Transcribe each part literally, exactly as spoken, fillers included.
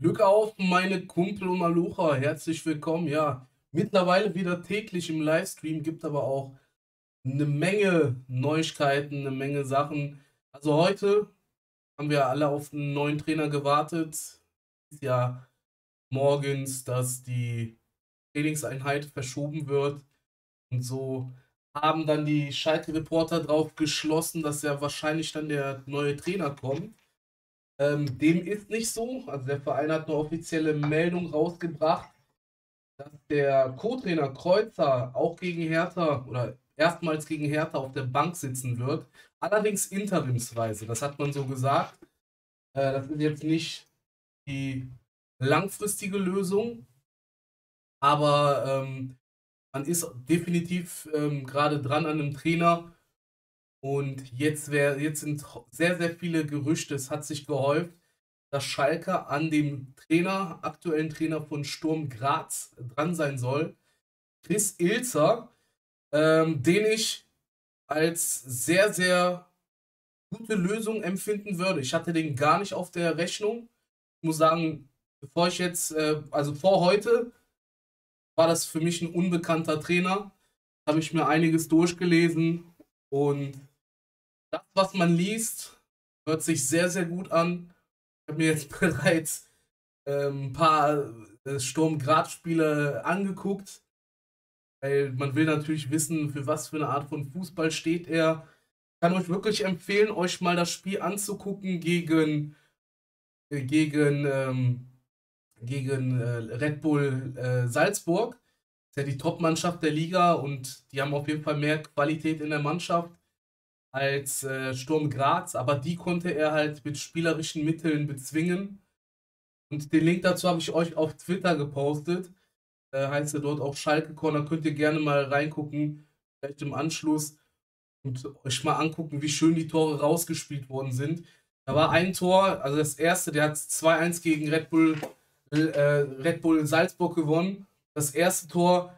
Glück auf, meine Kumpel und Malocha, herzlich willkommen. Ja, mittlerweile wieder täglich im Livestream, gibt aber auch eine Menge Neuigkeiten, eine Menge Sachen. Also heute haben wir alle auf einen neuen Trainer gewartet. Ist ja morgens, dass die Trainingseinheit verschoben wird. Und so haben dann die Schalke-Reporter drauf geschlossen, dass ja wahrscheinlich dann der neue Trainer kommt. Ähm, dem ist nicht so. Also der Verein hat eine offizielle Meldung rausgebracht, dass der Co-Trainer Kreuzer auch gegen Hertha oder erstmals gegen Hertha auf der Bank sitzen wird. Allerdings interimsweise. Das hat man so gesagt. Äh, das ist jetzt nicht die langfristige Lösung, aber ähm, man ist definitiv ähm, gerade dran an einem Trainer. Und jetzt, wär, jetzt sind sehr, sehr viele Gerüchte. Es hat sich gehäuft, dass Schalke an dem Trainer, aktuellen Trainer von Sturm Graz dran sein soll. Chris Ilzer, ähm, den ich als sehr, sehr gute Lösung empfinden würde. Ich hatte den gar nicht auf der Rechnung. Ich muss sagen, bevor ich jetzt, äh, also vor heute, war das für mich ein unbekannter Trainer. Habe ich mir einiges durchgelesen und das, was man liest, hört sich sehr, sehr gut an. Ich habe mir jetzt bereits ähm, ein paar äh, Sturm-Graz-Spiele angeguckt, weil man will natürlich wissen, für was für eine Art von Fußball steht er. Ich kann euch wirklich empfehlen, euch mal das Spiel anzugucken gegen, äh, gegen, ähm, gegen äh, Red Bull äh, Salzburg. Das ist ja die Top-Mannschaft der Liga und die haben auf jeden Fall mehr Qualität in der Mannschaft als äh, Sturm Graz, aber die konnte er halt mit spielerischen Mitteln bezwingen. Und den Link dazu habe ich euch auf Twitter gepostet. Äh, heißt er dort auch Schalke Corner. Könnt ihr gerne mal reingucken, vielleicht im Anschluss und euch mal angucken, wie schön die Tore rausgespielt worden sind. Da war ein Tor, also das erste, der hat zwei eins gegen Red Bull, äh, Red Bull Salzburg gewonnen. Das erste Tor,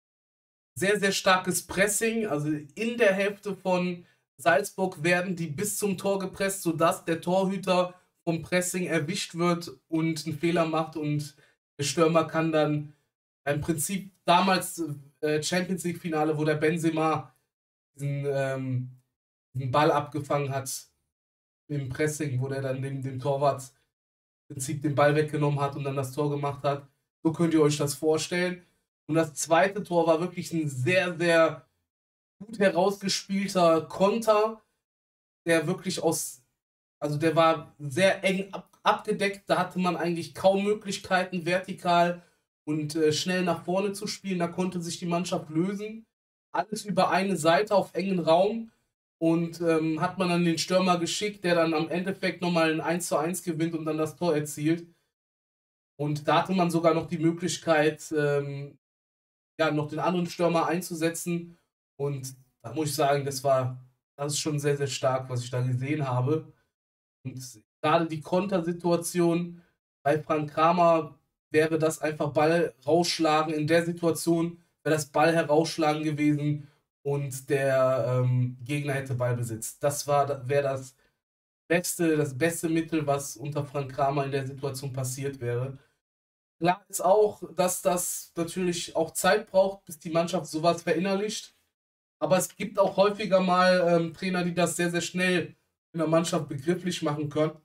sehr, sehr starkes Pressing. Also in der Hälfte von Salzburg werden die bis zum Tor gepresst, sodass der Torhüter vom Pressing erwischt wird und einen Fehler macht und der Stürmer kann dann im Prinzip damals äh, Champions League Finale, wo der Benzema diesen, ähm, diesen Ball abgefangen hat im Pressing, wo der dann dem, dem Torwart im Prinzip den Ball weggenommen hat und dann das Tor gemacht hat. So könnt ihr euch das vorstellen. Und das zweite Tor war wirklich ein sehr, sehr gut herausgespielter Konter, der wirklich aus, also der war sehr eng ab, abgedeckt. Da hatte man eigentlich kaum Möglichkeiten, vertikal und äh, schnell nach vorne zu spielen. Da konnte sich die Mannschaft lösen. Alles über eine Seite auf engen Raum. Und ähm, hat man dann den Stürmer geschickt, der dann am Endeffekt nochmal ein eins zu eins gewinnt und dann das Tor erzielt. Und da hatte man sogar noch die Möglichkeit, ähm, ja, noch den anderen Stürmer einzusetzen. Und da muss ich sagen, das war, das ist schon sehr, sehr stark, was ich da gesehen habe. Und gerade die Kontersituation bei Frank Kramer wäre das einfach Ball rausschlagen. In der Situation wäre das Ball herausschlagen gewesen und der ähm, Gegner hätte Ballbesitz. Das war, wäre das beste, das beste Mittel, was unter Frank Kramer in der Situation passiert wäre. Klar ist auch, dass das natürlich auch Zeit braucht, bis die Mannschaft sowas verinnerlicht. Aber es gibt auch häufiger mal ähm, Trainer, die das sehr, sehr schnell in der Mannschaft begrifflich machen können.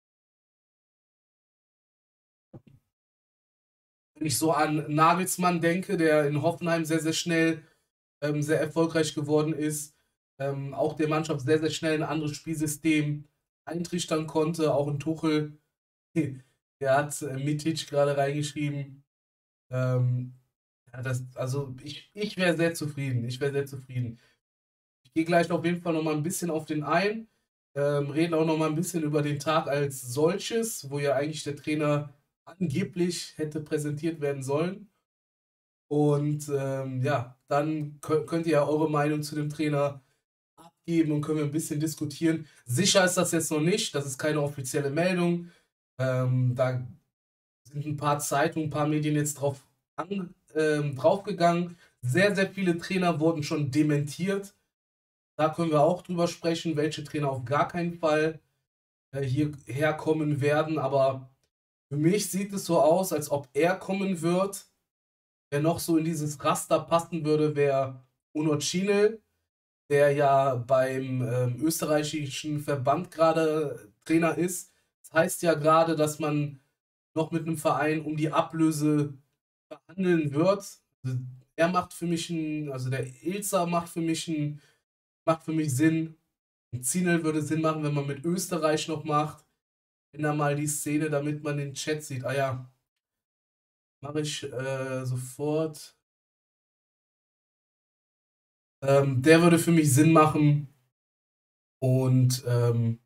Wenn ich so an Nagelsmann denke, der in Hoffenheim sehr, sehr schnell ähm, sehr erfolgreich geworden ist, ähm, auch der Mannschaft sehr, sehr schnell ein anderes Spielsystem eintrichtern konnte, auch in Tuchel. Der hat äh, Mitic gerade reingeschrieben. Ähm, ja, das, also ich, ich wäre sehr zufrieden. Ich wäre sehr zufrieden. Ich gehe gleich auf jeden Fall noch mal ein bisschen auf den ein. Ähm, reden auch noch mal ein bisschen über den Tag als solches, wo ja eigentlich der Trainer angeblich hätte präsentiert werden sollen. Und ähm, ja, dann könnt, könnt ihr ja eure Meinung zu dem Trainer abgeben und können wir ein bisschen diskutieren. Sicher ist das jetzt noch nicht, das ist keine offizielle Meldung. Ähm, da sind ein paar Zeitungen, ein paar Medien jetzt drauf an, ähm, draufgegangen. Sehr, sehr viele Trainer wurden schon dementiert. Da können wir auch drüber sprechen, welche Trainer auf gar keinen Fall äh, hierher kommen werden. Aber Für mich sieht es so aus, als ob er kommen wird. Wer noch so in dieses Raster passen würde, wäre Onur Çinel, der ja beim ähm, österreichischen Verband gerade Trainer ist. Das heißt ja gerade, dass man noch mit einem Verein um die Ablöse verhandeln wird. Also er macht für mich ein, also der Ilzer macht für mich ein, macht für mich Sinn. Ein Zinel würde Sinn machen, wenn man mit Österreich noch macht. Wenn da mal die Szene, damit man den Chat sieht. Ah ja, mache ich äh, sofort. Ähm, der würde für mich Sinn machen. Und ähm,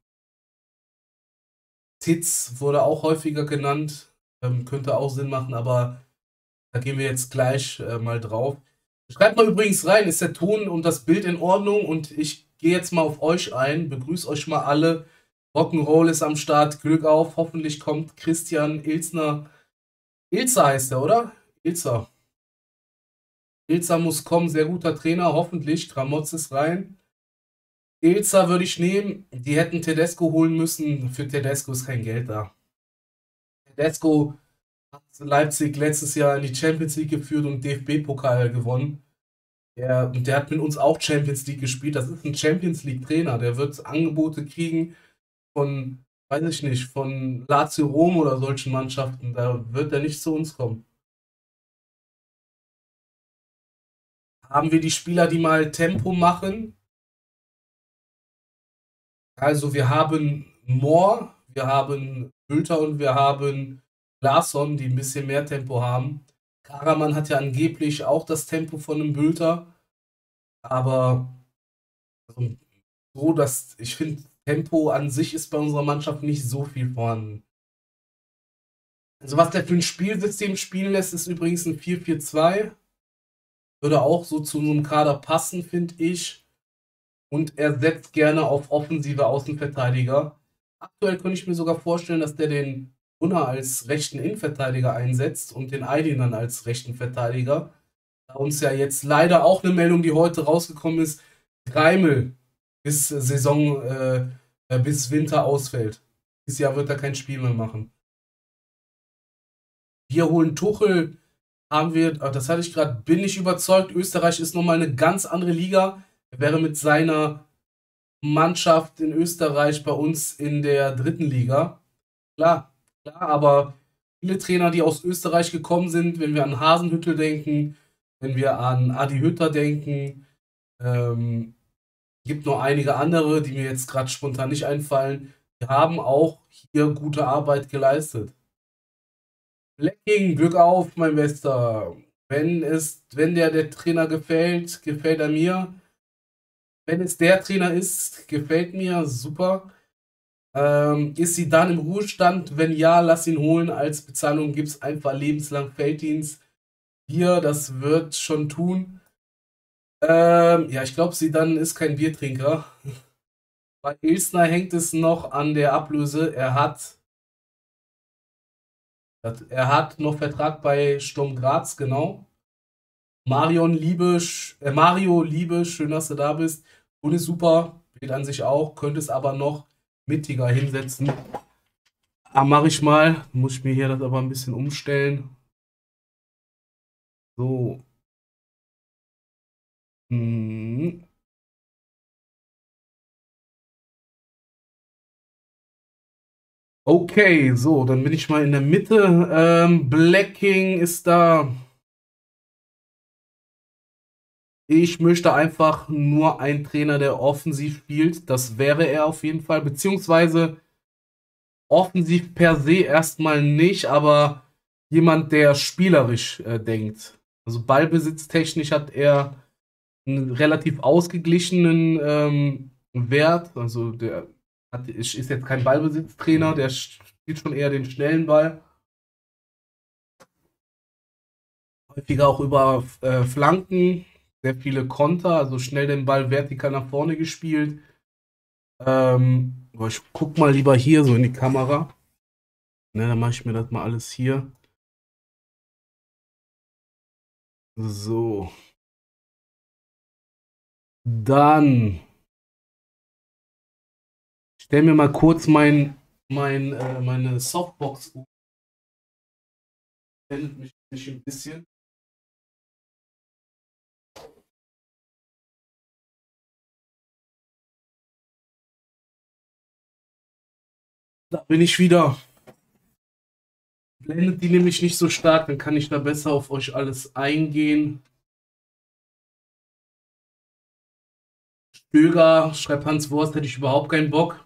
Titz wurde auch häufiger genannt. Ähm, könnte auch Sinn machen, aber da gehen wir jetzt gleich äh, mal drauf. Schreibt mal übrigens rein, ist der Ton und das Bild in Ordnung? Und ich gehe jetzt mal auf euch ein, begrüße euch mal alle. Rock'n'Roll ist am Start, Glück auf. Hoffentlich kommt Christian Ilzner. Ilzer heißt er, oder? Ilzer. Ilzer muss kommen, sehr guter Trainer, hoffentlich. Gramotz ist rein. Ilzer würde ich nehmen. Die hätten Tedesco holen müssen. Für Tedesco ist kein Geld da. Tedesco hat Leipzig letztes Jahr in die Champions League geführt und D F B-Pokal gewonnen. Der, und der hat mit uns auch Champions League gespielt. Das ist ein Champions League-Trainer. Der wird Angebote kriegen von, weiß ich nicht, von Lazio Rom oder solchen Mannschaften. Da wird er nicht zu uns kommen. Haben wir die Spieler, die mal Tempo machen? Also wir haben Moore, wir haben Bülter und wir haben Larsson, die ein bisschen mehr Tempo haben. Karaman hat ja angeblich auch das Tempo von einem Bülter, aber also so, dass ich finde, Tempo an sich ist bei unserer Mannschaft nicht so viel vorhanden. Also was der für ein Spielsystem spielen lässt, ist übrigens ein vier vier zwei. Würde auch so zu unserem Kader passen, finde ich. Und er setzt gerne auf offensive Außenverteidiger. Aktuell könnte ich mir sogar vorstellen, dass der den Brunner als rechten Innenverteidiger einsetzt und den Aydin dann als rechten Verteidiger. Da uns ja jetzt leider auch eine Meldung, die heute rausgekommen ist, Greimel bis Saison, äh, äh, bis Winter ausfällt. Dieses Jahr wird er kein Spiel mehr machen. Wir holen Tuchel, haben wir, ah, das hatte ich gerade, bin ich überzeugt, Österreich ist nochmal eine ganz andere Liga. Er wäre mit seiner Mannschaft in Österreich bei uns in der dritten Liga. Klar, klar, aber viele Trainer, die aus Österreich gekommen sind, wenn wir an Hasenhüttl denken, wenn wir an Adi Hütter denken, ähm, gibt noch einige andere, die mir jetzt gerade spontan nicht einfallen, die haben auch hier gute Arbeit geleistet. Blacking, Glück auf, mein Bester. Wenn es, wenn der, der Trainer gefällt, gefällt er mir. Wenn es der Trainer ist, gefällt mir, super. Ähm, ist sie dann im Ruhestand? Wenn ja, lass ihn holen. Als Bezahlung gibt es einfach lebenslang Felddienst. Bier, das wird schon tun. Ähm, ja, ich glaube, sie dann ist kein Biertrinker. Bei Ilsner hängt es noch an der Ablöse. Er hat, er hat noch Vertrag bei Sturm Graz, genau. Marion Liebe, äh, Mario Liebe, schön, dass du da bist. Und ist super, Bild an sich auch, könnte es aber noch mittiger hinsetzen. Ah, mache ich mal. Muss ich mir hier das aber ein bisschen umstellen. So. Hm. Okay, so, dann bin ich mal in der Mitte. Ähm, Blacking ist da. Ich möchte einfach nur einen Trainer, der offensiv spielt. Das wäre er auf jeden Fall. Beziehungsweise offensiv per se erstmal nicht, aber jemand, der spielerisch äh, denkt. Also ballbesitztechnisch hat er einen relativ ausgeglichenen ähm, Wert. Also der hat, ist, ist jetzt kein Ballbesitztrainer, der spielt schon eher den schnellen Ball. Häufiger auch über äh, Flanken, sehr viele Konter, also schnell den Ball vertikal nach vorne gespielt. Ähm, aber ich guck mal lieber hier so in die Kamera. Ne, dann mache ich mir das mal alles hier. So. Dann stell mir mal kurz mein, mein, äh, meine Softbox blendet mich nicht ein bisschen. Da bin ich wieder. Blendet die nämlich nicht so stark, dann kann ich da besser auf euch alles eingehen. Stöger, schreibt Hans Wurst, hätte ich überhaupt keinen Bock.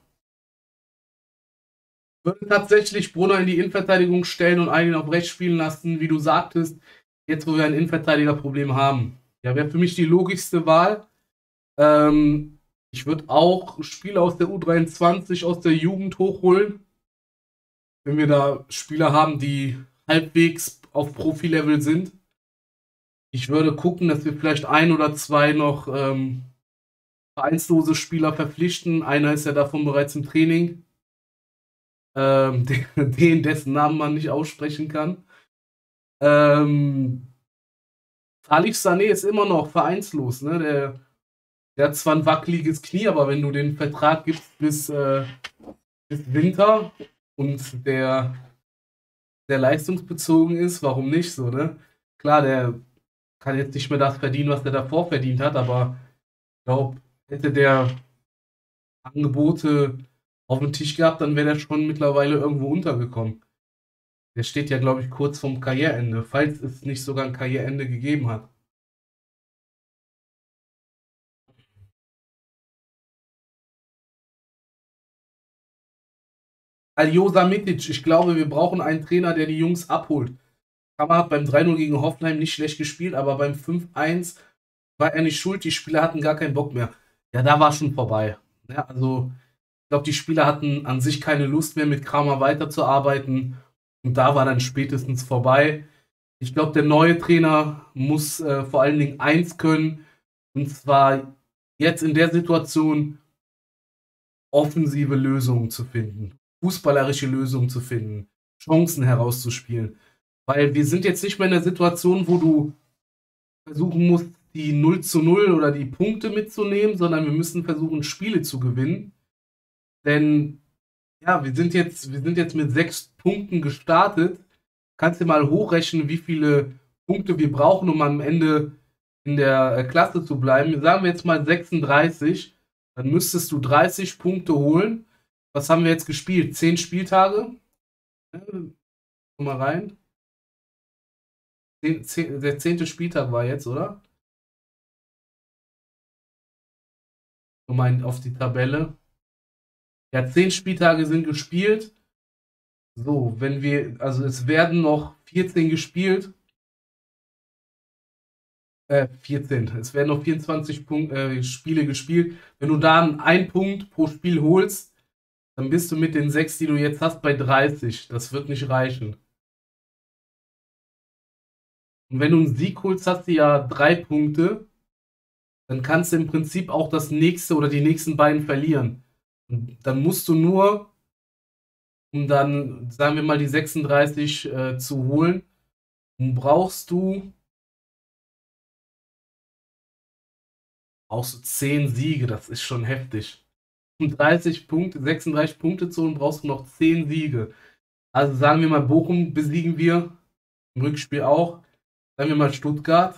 Würde tatsächlich Brunner in die Innenverteidigung stellen und einen auf rechts spielen lassen, wie du sagtest, jetzt wo wir ein Innenverteidigerproblem haben. Ja, wäre für mich die logischste Wahl. Ähm, ich würde auch Spieler aus der U dreiundzwanzig, aus der Jugend hochholen. Wenn wir da Spieler haben, die halbwegs auf Profilevel sind. Ich würde gucken, dass wir vielleicht ein oder zwei noch ähm, vereinslose Spieler verpflichten. Einer ist ja davon bereits im Training. Ähm, den, dessen Namen man nicht aussprechen kann. Ähm, Salif Sané ist immer noch vereinslos. Ne? Der, der hat zwar ein wackeliges Knie, aber wenn du den Vertrag gibst bis, äh, bis Winter und der, der leistungsbezogen ist, warum nicht so, ne? Klar, der kann jetzt nicht mehr das verdienen, was der davor verdient hat, aber ich glaube, hätte der Angebote auf dem Tisch gehabt, dann wäre der schon mittlerweile irgendwo untergekommen. Der steht ja, glaube ich, kurz vorm Karriereende, falls es nicht sogar ein Karriereende gegeben hat. Aljosa Mitic, ich glaube, wir brauchen einen Trainer, der die Jungs abholt. Kammer hat beim drei null gegen Hoffenheim nicht schlecht gespielt, aber beim fünf eins war er nicht schuld. Die Spieler hatten gar keinen Bock mehr. Ja, da war schon vorbei. Ja, also, ich glaube, die Spieler hatten an sich keine Lust mehr, mit Kramer weiterzuarbeiten. Und da war dann spätestens vorbei. Ich glaube, der neue Trainer muss äh, vor allen Dingen eins können. Und zwar jetzt in der Situation offensive Lösungen zu finden, fußballerische Lösungen zu finden, Chancen herauszuspielen. Weil wir sind jetzt nicht mehr in der Situation, wo du versuchen musst, die null zu null oder die Punkte mitzunehmen, sondern wir müssen versuchen, Spiele zu gewinnen. Denn ja, wir sind jetzt, wir sind jetzt mit sechs Punkten gestartet. Kannst du mal hochrechnen, wie viele Punkte wir brauchen, um am Ende in der äh, Klasse zu bleiben. Sagen wir jetzt mal sechsunddreißig, dann müsstest du dreißig Punkte holen. Was haben wir jetzt gespielt? Zehn Spieltage? Ja, komm mal rein. Zehn, zehn, der zehnte Spieltag war jetzt, oder? Ich meine, auf die Tabelle. Ja, zehn Spieltage sind gespielt. So, wenn wir, also es werden noch vierzehn gespielt. Äh, vierzehn. Es werden noch vierundzwanzig Punkt, äh, Spiele gespielt. Wenn du dann einen Punkt pro Spiel holst, dann bist du mit den sechs, die du jetzt hast, bei dreißig. Das wird nicht reichen. Und wenn du einen Sieg holst, hast du ja drei Punkte. Dann kannst du im Prinzip auch das nächste oder die nächsten beiden verlieren. Und dann musst du nur, um dann, sagen wir mal, die sechsunddreißig äh, zu holen, brauchst du auch so zehn Siege. Das ist schon heftig. Um dreißig Punkte, sechsunddreißig Punkte zu holen, brauchst du noch zehn Siege. Also sagen wir mal, Bochum besiegen wir, im Rückspiel auch. Sagen wir mal Stuttgart.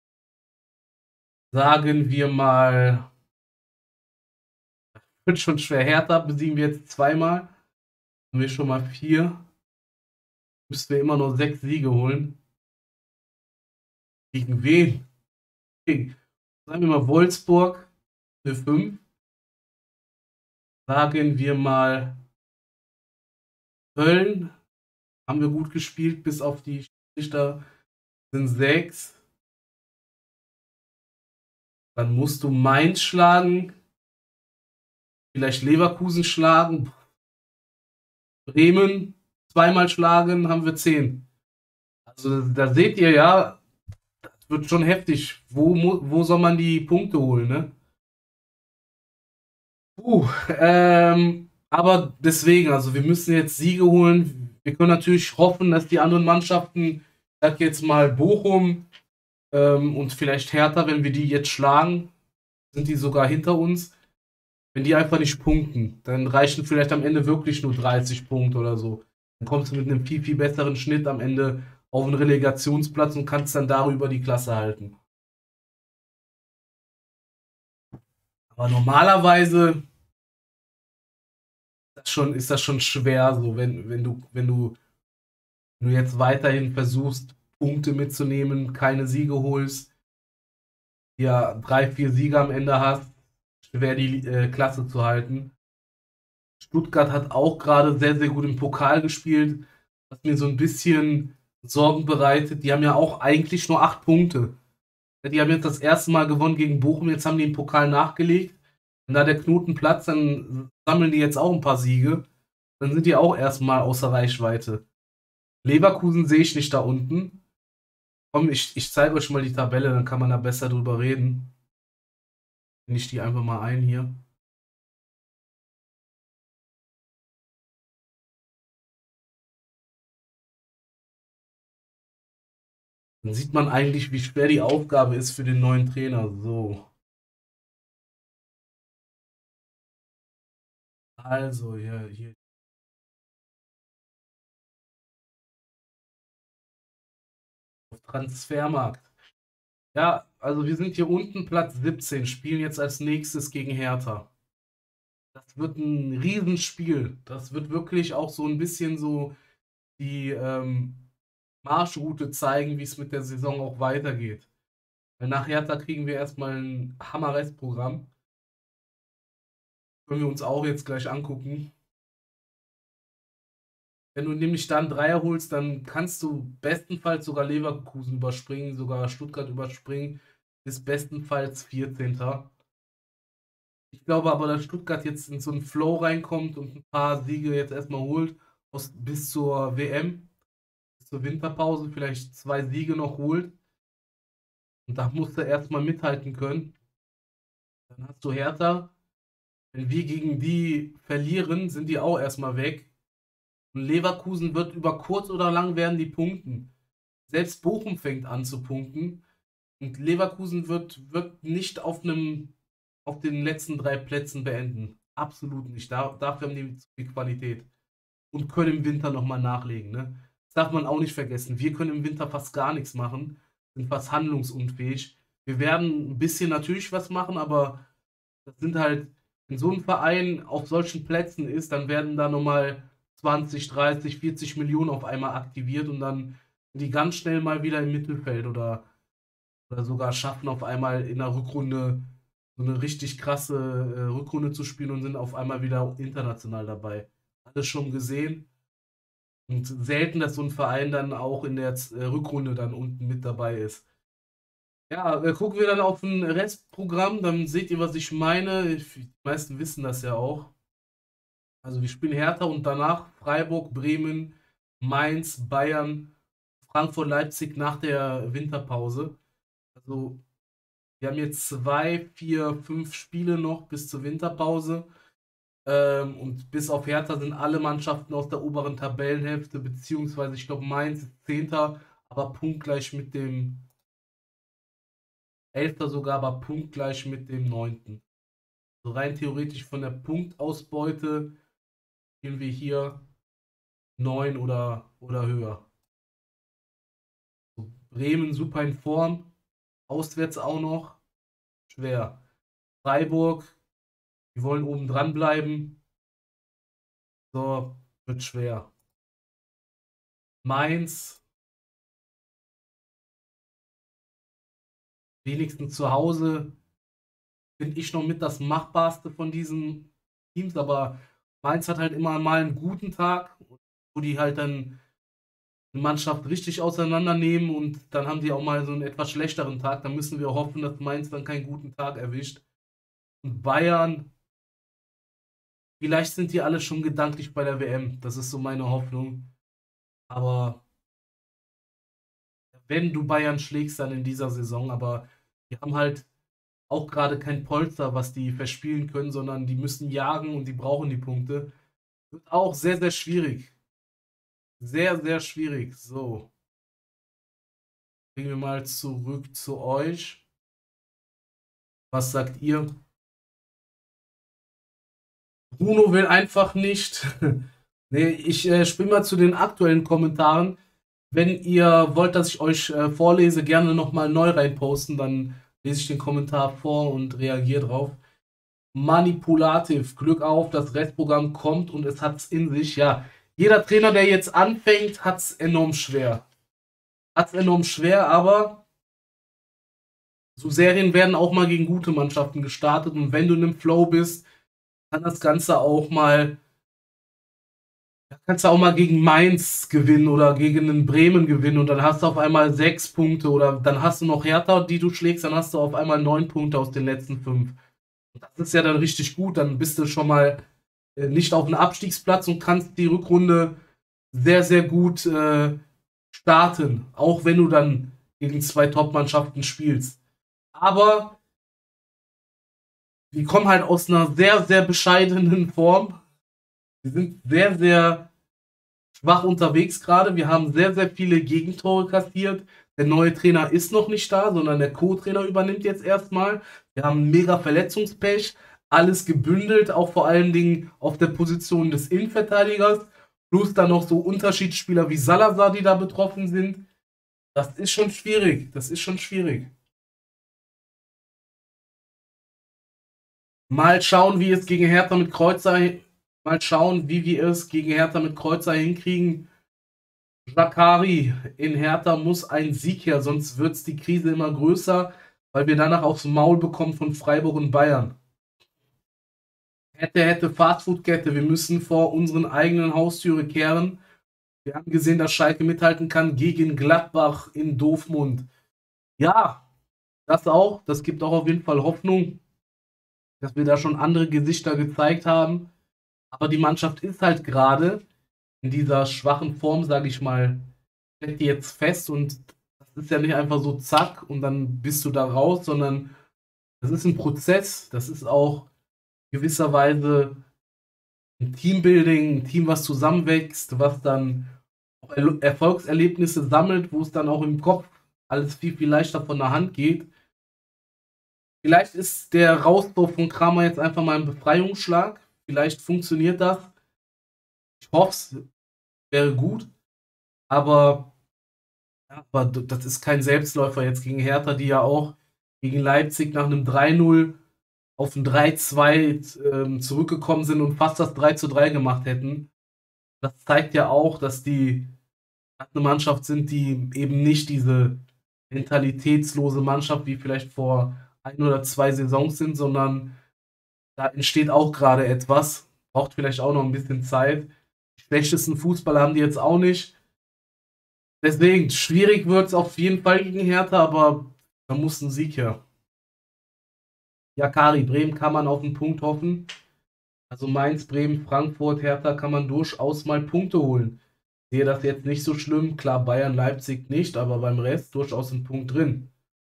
Sagen wir mal, wird schon schwer, Hertha besiegen wir jetzt zweimal. Haben wir schon mal vier. Müssen wir immer nur sechs Siege holen. Gegen wen? Gegen, sagen wir mal Wolfsburg für fünf. Sagen wir mal Köln. Haben wir gut gespielt, bis auf die Schiedsrichter sind sechs. Dann musst du Mainz schlagen. Vielleicht Leverkusen schlagen. Bremen zweimal schlagen, haben wir zehn. Also da seht ihr ja, das wird schon heftig. Wo, wo soll man die Punkte holen, ne? Uh, ähm, aber deswegen, also wir müssen jetzt Siege holen. Wir können natürlich hoffen, dass die anderen Mannschaften, ich sag jetzt mal Bochum ähm, und vielleicht Hertha, wenn wir die jetzt schlagen, sind die sogar hinter uns. Wenn die einfach nicht punkten, dann reichen vielleicht am Ende wirklich nur dreißig Punkte oder so. Dann kommst du mit einem viel, viel besseren Schnitt am Ende auf einen Relegationsplatz und kannst dann darüber die Klasse halten. Aber normalerweise ist das schon, ist das schon schwer, so wenn, wenn du, wenn du, wenn du jetzt weiterhin versuchst, Punkte mitzunehmen, keine Siege holst, ja, drei, vier Siege am Ende hast, schwer die äh, Klasse zu halten. Stuttgart hat auch gerade sehr, sehr gut im Pokal gespielt, was mir so ein bisschen Sorgen bereitet. Die haben ja auch eigentlich nur acht Punkte. Die haben jetzt das erste Mal gewonnen gegen Bochum, jetzt haben die im Pokal nachgelegt. Wenn da der Knoten platzt, dann sammeln die jetzt auch ein paar Siege. Dann sind die auch erstmal außer Reichweite. Leverkusen sehe ich nicht da unten. Komm, ich, ich zeige euch mal die Tabelle, dann kann man da besser drüber reden. Nehme ich die einfach mal ein hier. Dann sieht man eigentlich, wie schwer die Aufgabe ist für den neuen Trainer. So, also hier, hier. Auf Transfermarkt. Ja, also wir sind hier unten Platz siebzehn, spielen jetzt als nächstes gegen Hertha. Das wird ein Riesenspiel. Das wird wirklich auch so ein bisschen so die ähm, Marschroute zeigen, wie es mit der Saison auch weitergeht. Weil nach Hertha kriegen wir erstmal ein Hammer-Restprogramm. Können wir uns auch jetzt gleich angucken. Wenn du nämlich dann Dreier holst, dann kannst du bestenfalls sogar Leverkusen überspringen, sogar Stuttgart überspringen, bis bestenfalls vierzehnter. Ich glaube aber, dass Stuttgart jetzt in so einen Flow reinkommt und ein paar Siege jetzt erstmal holt, aus, bis zur W M, bis zur Winterpause, vielleicht zwei Siege noch holt. Und da musst du erstmal mithalten können. Dann hast du Hertha. Wenn wir gegen die verlieren, sind die auch erstmal weg. Und Leverkusen wird über kurz oder lang werden die punkten. Selbst Bochum fängt an zu punkten. Und Leverkusen wird, wird nicht auf einem, auf den letzten drei Plätzen beenden. Absolut nicht. Da, dafür haben die zu viel Qualität. Und können im Winter nochmal nachlegen. Ne? Das darf man auch nicht vergessen. Wir können im Winter fast gar nichts machen, sind fast handlungsunfähig. Wir werden ein bisschen natürlich was machen, aber das sind halt, wenn so ein Verein auf solchen Plätzen ist, dann werden da nochmal zwanzig, dreißig, vierzig Millionen auf einmal aktiviert und dann sind die ganz schnell mal wieder im Mittelfeld oder, oder sogar schaffen auf einmal in der Rückrunde so eine richtig krasse äh, Rückrunde zu spielen und sind auf einmal wieder international dabei. Alles schon gesehen. Und selten, dass so ein Verein dann auch in der äh, Rückrunde dann unten mit dabei ist. Ja, äh, gucken wir dann auf ein Restprogramm, dann seht ihr, was ich meine. Ich, die meisten wissen das ja auch. Also wir spielen Hertha und danach Freiburg, Bremen, Mainz, Bayern, Frankfurt, Leipzig nach der Winterpause. Also wir haben jetzt zwei, vier, fünf Spiele noch bis zur Winterpause. Ähm, und bis auf Hertha sind alle Mannschaften aus der oberen Tabellenhälfte, beziehungsweise ich glaube Mainz ist Zehnter, aber punktgleich mit dem Elfter sogar, aber punktgleich mit dem Neunten. So rein theoretisch von der Punktausbeute gehen wir hier neun oder, oder höher. So, Bremen super in Form, auswärts auch noch, schwer. Freiburg, die wollen oben dran bleiben, so, wird schwer. Mainz, wenigstens zu Hause, finde ich noch mit das machbarste von diesen Teams, aber Mainz hat halt immer mal einen guten Tag, wo die halt dann eine Mannschaft richtig auseinandernehmen und dann haben die auch mal so einen etwas schlechteren Tag. Dann müssen wir hoffen, dass Mainz dann keinen guten Tag erwischt. Und Bayern, vielleicht sind die alle schon gedanklich bei der W M. Das ist so meine Hoffnung. Aber wenn du Bayern schlägst, dann in dieser Saison. Aber die haben halt auch gerade kein Polster, was die verspielen können, sondern die müssen jagen und die brauchen die Punkte. Wird auch sehr, sehr schwierig. Sehr, sehr schwierig. So, gehen wir mal zurück zu euch. Was sagt ihr? Bruno will einfach nicht. Nee, ich äh, spring mal zu den aktuellen Kommentaren. Wenn ihr wollt, dass ich euch äh, vorlese, gerne nochmal neu reinposten, dann lese ich den Kommentar vor und reagiere drauf. Manipulativ, Glück auf, das Restprogramm kommt und es hat's in sich. Ja, jeder Trainer, der jetzt anfängt, hat's enorm schwer. Hat's enorm schwer, aber so Serien werden auch mal gegen gute Mannschaften gestartet und wenn du in einem Flow bist, kann das Ganze auch mal, kannst du auch mal gegen Mainz gewinnen oder gegen einen Bremen gewinnen und dann hast du auf einmal sechs Punkte oder dann hast du noch Hertha, die du schlägst, dann hast du auf einmal neun Punkte aus den letzten fünf. Das ist ja dann richtig gut, dann bist du schon mal äh, nicht auf einem Abstiegsplatz und kannst die Rückrunde sehr, sehr gut äh, starten, auch wenn du dann gegen zwei Top-Mannschaften spielst. Aber wir kommen halt aus einer sehr, sehr bescheidenen Form. Wir sind sehr, sehr schwach unterwegs gerade. Wir haben sehr, sehr viele Gegentore kassiert. Der neue Trainer ist noch nicht da, sondern der Co-Trainer übernimmt jetzt erstmal. Wir haben mega Verletzungspech. Alles gebündelt, auch vor allen Dingen auf der Position des Innenverteidigers. Plus dann noch so Unterschiedsspieler wie Salazar, die da betroffen sind. Das ist schon schwierig. Das ist schon schwierig. Mal schauen, wie es gegen Hertha mit Kreuzer, mal schauen, wie wir es gegen Hertha mit Kreuzer hinkriegen. Zakari in Hertha muss ein Sieg her, sonst wird die Krise immer größer, weil wir danach aufs Maul bekommen von Freiburg und Bayern. Hätte, hätte Fastfood-Kette, wir müssen vor unseren eigenen Haustüre kehren. Wir haben gesehen, dass Schalke mithalten kann gegen Gladbach in Doofmund. Ja, das auch, das gibt auch auf jeden Fall Hoffnung, dass wir da schon andere Gesichter gezeigt haben. Aber die Mannschaft ist halt gerade in dieser schwachen Form, sage ich mal, steckt die jetzt fest und das ist ja nicht einfach so zack und dann bist du da raus, sondern das ist ein Prozess, das ist auch gewisserweise ein Teambuilding, ein Team, was zusammenwächst, was dann auch Erfolgserlebnisse sammelt, wo es dann auch im Kopf alles viel, viel leichter von der Hand geht. Vielleicht ist der Rauswurf von Kramer jetzt einfach mal ein Befreiungsschlag. Vielleicht funktioniert das. Ich hoffe, es wäre gut. Aber, ja, aber das ist kein Selbstläufer jetzt gegen Hertha, die ja auch gegen Leipzig nach einem drei null auf ein drei zwei ähm, zurückgekommen sind und fast das drei zu drei gemacht hätten. Das zeigt ja auch, dass die eine Mannschaft sind, die eben nicht diese mentalitätslose Mannschaft wie vielleicht vor ein oder zwei Saisons sind, sondern da entsteht auch gerade etwas. Braucht vielleicht auch noch ein bisschen Zeit. Die schlechtesten Fußballer haben die jetzt auch nicht. Deswegen, schwierig wird es auf jeden Fall gegen Hertha, aber da muss ein Sieg her. Ja, Kari, Bremen kann man auf den Punkt hoffen. Also Mainz, Bremen, Frankfurt, Hertha kann man durchaus mal Punkte holen. Ich sehe das jetzt nicht so schlimm. Klar, Bayern, Leipzig nicht, aber beim Rest durchaus ein Punkt drin.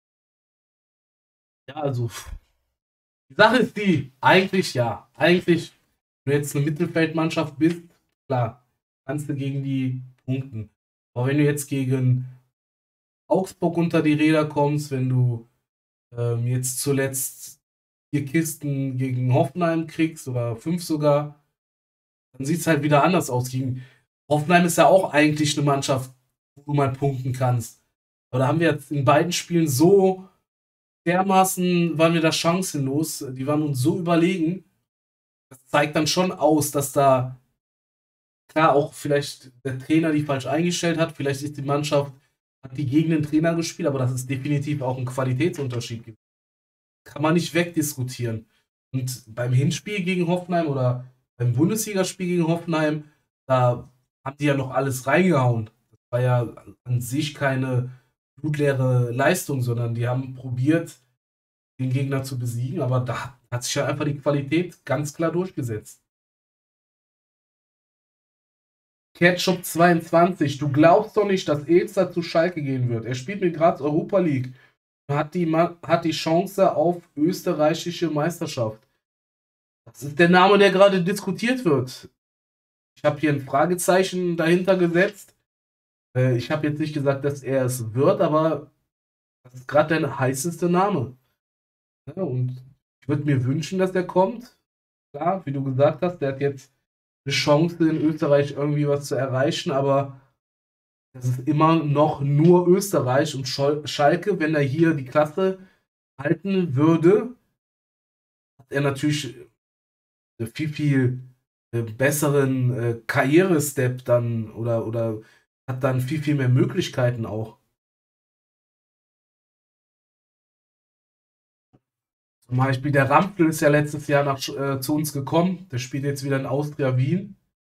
Ja, also die Sache ist die, eigentlich ja, eigentlich, wenn du jetzt eine Mittelfeldmannschaft bist, klar, kannst du gegen die punkten. Aber wenn du jetzt gegen Augsburg unter die Räder kommst, wenn du ähm, jetzt zuletzt vier Kisten gegen Hoffenheim kriegst oder fünf sogar, dann sieht es halt wieder anders aus. Gegen Hoffenheim ist ja auch eigentlich eine Mannschaft, wo du mal punkten kannst. Aber da haben wir jetzt in beiden Spielen so dermaßen, waren wir da chancenlos, die waren uns so überlegen. Das zeigt dann schon aus, dass da klar auch vielleicht der Trainer die falsch eingestellt hat, vielleicht ist die Mannschaft, hat die gegen den Trainer gespielt, aber das ist definitiv auch ein Qualitätsunterschied. Kann man nicht wegdiskutieren. Und beim Hinspiel gegen Hoffenheim oder beim Bundesligaspiel gegen Hoffenheim, da haben die ja noch alles reingehauen. Das war ja an sich keine blutleere Leistung, sondern die haben probiert, den Gegner zu besiegen, aber da hat sich ja einfach die Qualität ganz klar durchgesetzt. Ketchup zweiundzwanzig, du glaubst doch nicht, dass Elster zu Schalke gehen wird. Er spielt mit Graz Europa League. Hat die, hat die Chance auf österreichische Meisterschaft. Das ist der Name, der gerade diskutiert wird. Ich habe hier ein Fragezeichen dahinter gesetzt. Äh, ich habe jetzt nicht gesagt, dass er es wird, aber das ist gerade der heißeste Name. Ja, und ich würde mir wünschen, dass er kommt. Klar, wie du gesagt hast, der hat jetzt eine Chance, in Österreich irgendwie was zu erreichen, aber Das ist immer noch nur Österreich und Schalke, wenn er hier die Klasse halten würde, hat er natürlich viel, viel äh, besseren äh, Karrierestep dann oder, oder hat dann viel, viel mehr Möglichkeiten auch. Zum Beispiel der Rampl ist ja letztes Jahr nach, äh, zu uns gekommen. Der spielt jetzt wieder in Austria Wien.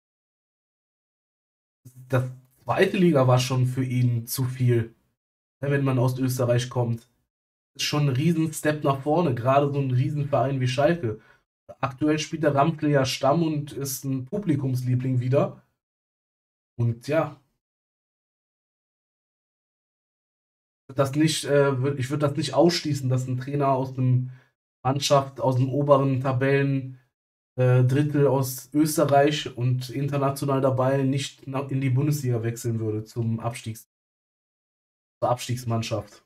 Das zweite Liga war schon für ihn zu viel, ne, wenn man aus Österreich kommt. Das ist schon ein riesen Step nach vorne, gerade so ein Riesenverein wie Schalke. Aktuell spielt der Rampl ja Stamm und ist ein Publikumsliebling wieder. Und ja, das nicht, äh, ich würde das nicht ausschließen, dass ein Trainer aus einem Mannschaft aus dem oberen Tabellen äh, Drittel aus Österreich und international dabei nicht nach, in die Bundesliga wechseln würde zum Abstiegs, zur Abstiegsmannschaft.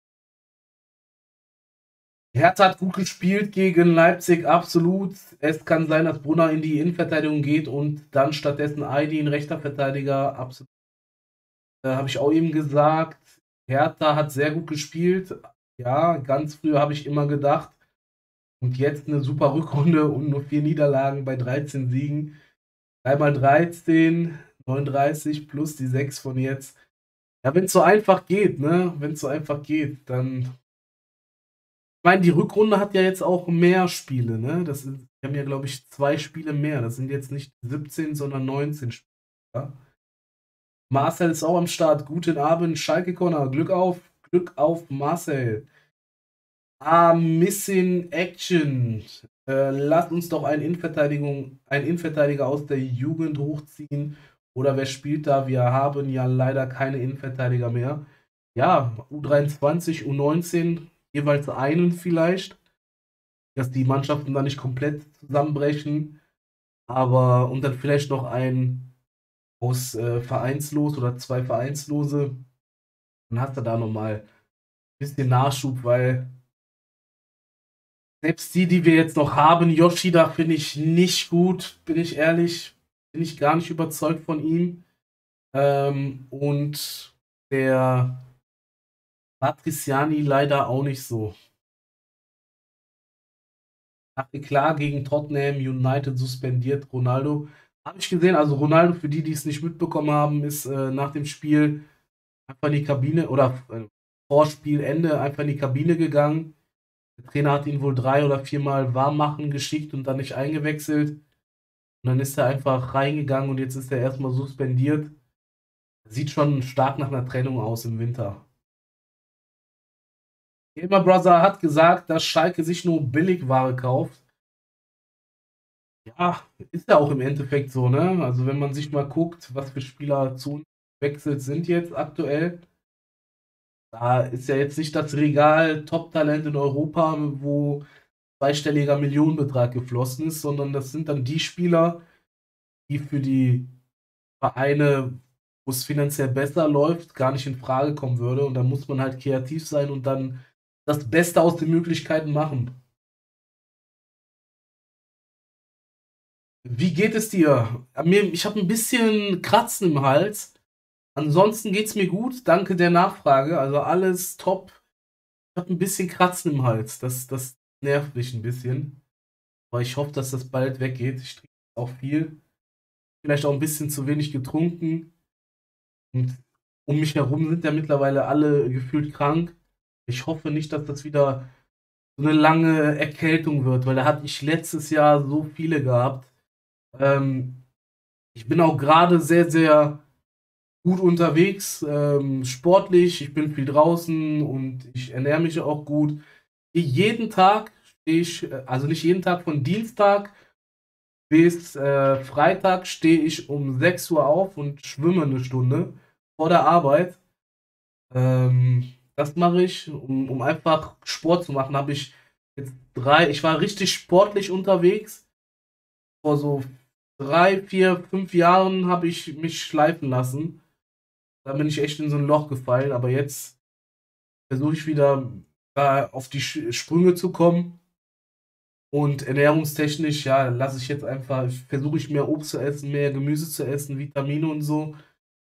Hertha hat gut gespielt gegen Leipzig, absolut. Es kann sein, dass Brunner in die Innenverteidigung geht und dann stattdessen Aydin, rechter Verteidiger, absolut. Äh, habe ich auch eben gesagt. Hertha hat sehr gut gespielt. Ja, ganz früher habe ich immer gedacht. Und jetzt eine super Rückrunde und nur vier Niederlagen bei dreizehn Siegen. drei mal dreizehn, neununddreißig plus die sechs von jetzt. Ja, wenn es so einfach geht, ne? Wenn es so einfach geht, dann. Ich meine, die Rückrunde hat ja jetzt auch mehr Spiele, ne? Das sind, wir haben ja, glaube ich, zwei Spiele mehr. Das sind jetzt nicht siebzehn, sondern neunzehn Spiele. Ja? Marcel ist auch am Start. Guten Abend, Schalke Corner. Glück auf, Glück auf, Marcel. Ah, Missing Action. Äh, lasst uns doch einen Innenverteidigung, einen Innenverteidiger aus der Jugend hochziehen. Oder wer spielt da? Wir haben ja leider keine Innenverteidiger mehr. Ja, U dreiundzwanzig, U neunzehn, jeweils einen vielleicht, dass die Mannschaften da nicht komplett zusammenbrechen. Aber und dann vielleicht noch ein aus äh, Vereinslos oder zwei Vereinslose. Dann hast du da nochmal ein bisschen Nachschub, weil selbst die, die wir jetzt noch haben, Yoshida finde ich nicht gut, bin ich ehrlich. Bin ich gar nicht überzeugt von ihm. Ähm, und der Patriciani leider auch nicht so. Ach, klar, gegen Tottenham United suspendiert Ronaldo. Habe ich gesehen, also Ronaldo, für die, die es nicht mitbekommen haben, ist äh, nach dem Spiel einfach in die Kabine oder äh, vor Spielende einfach in die Kabine gegangen. Der Trainer hat ihn wohl drei oder viermal warm machen geschickt und dann nicht eingewechselt. Und dann ist er einfach reingegangen und jetzt ist er erstmal suspendiert. Sieht schon stark nach einer Trennung aus im Winter. Gamer Brother hat gesagt, dass Schalke sich nur Billigware kauft. Ja, ist ja auch im Endeffekt so, ne? Also wenn man sich mal guckt, was für Spieler zu uns gewechselt sind jetzt aktuell, da ist ja jetzt nicht das Regal Top-Talent in Europa, wo zweistelliger Millionenbetrag geflossen ist, sondern das sind dann die Spieler, die für die Vereine, wo es finanziell besser läuft, gar nicht in Frage kommen würde. Und da muss man halt kreativ sein und dann das Beste aus den Möglichkeiten machen. Wie geht es dir? Mir, ich habe ein bisschen Kratzen im Hals. Ansonsten geht es mir gut. Danke der Nachfrage. Also alles top. Ich habe ein bisschen Kratzen im Hals. Das, das nervt mich ein bisschen. Aber ich hoffe, dass das bald weggeht. Ich trinke auch viel. Vielleicht auch ein bisschen zu wenig getrunken. Und um mich herum sind ja mittlerweile alle gefühlt krank. Ich hoffe nicht, dass das wieder so eine lange Erkältung wird, weil da hatte ich letztes Jahr so viele gehabt. Ähm, Ich bin auch gerade sehr, sehr gut unterwegs, ähm, sportlich. Ich bin viel draußen und ich ernähre mich auch gut. Jeden Tag stehe ich, äh, also nicht jeden Tag, von Dienstag bis äh, Freitag stehe ich um sechs Uhr auf und schwimme eine Stunde vor der Arbeit. Ähm, Das mache ich, um, um einfach Sport zu machen. Habe ich jetzt drei, ich war richtig sportlich unterwegs. Vor so drei, vier, fünf Jahren habe ich mich schleifen lassen. Da bin ich echt in so ein Loch gefallen. Aber jetzt versuche ich wieder da auf die Sch- Sprünge zu kommen. Und ernährungstechnisch, ja, lasse ich jetzt einfach, versuche ich mehr Obst zu essen, mehr Gemüse zu essen, Vitamine und so.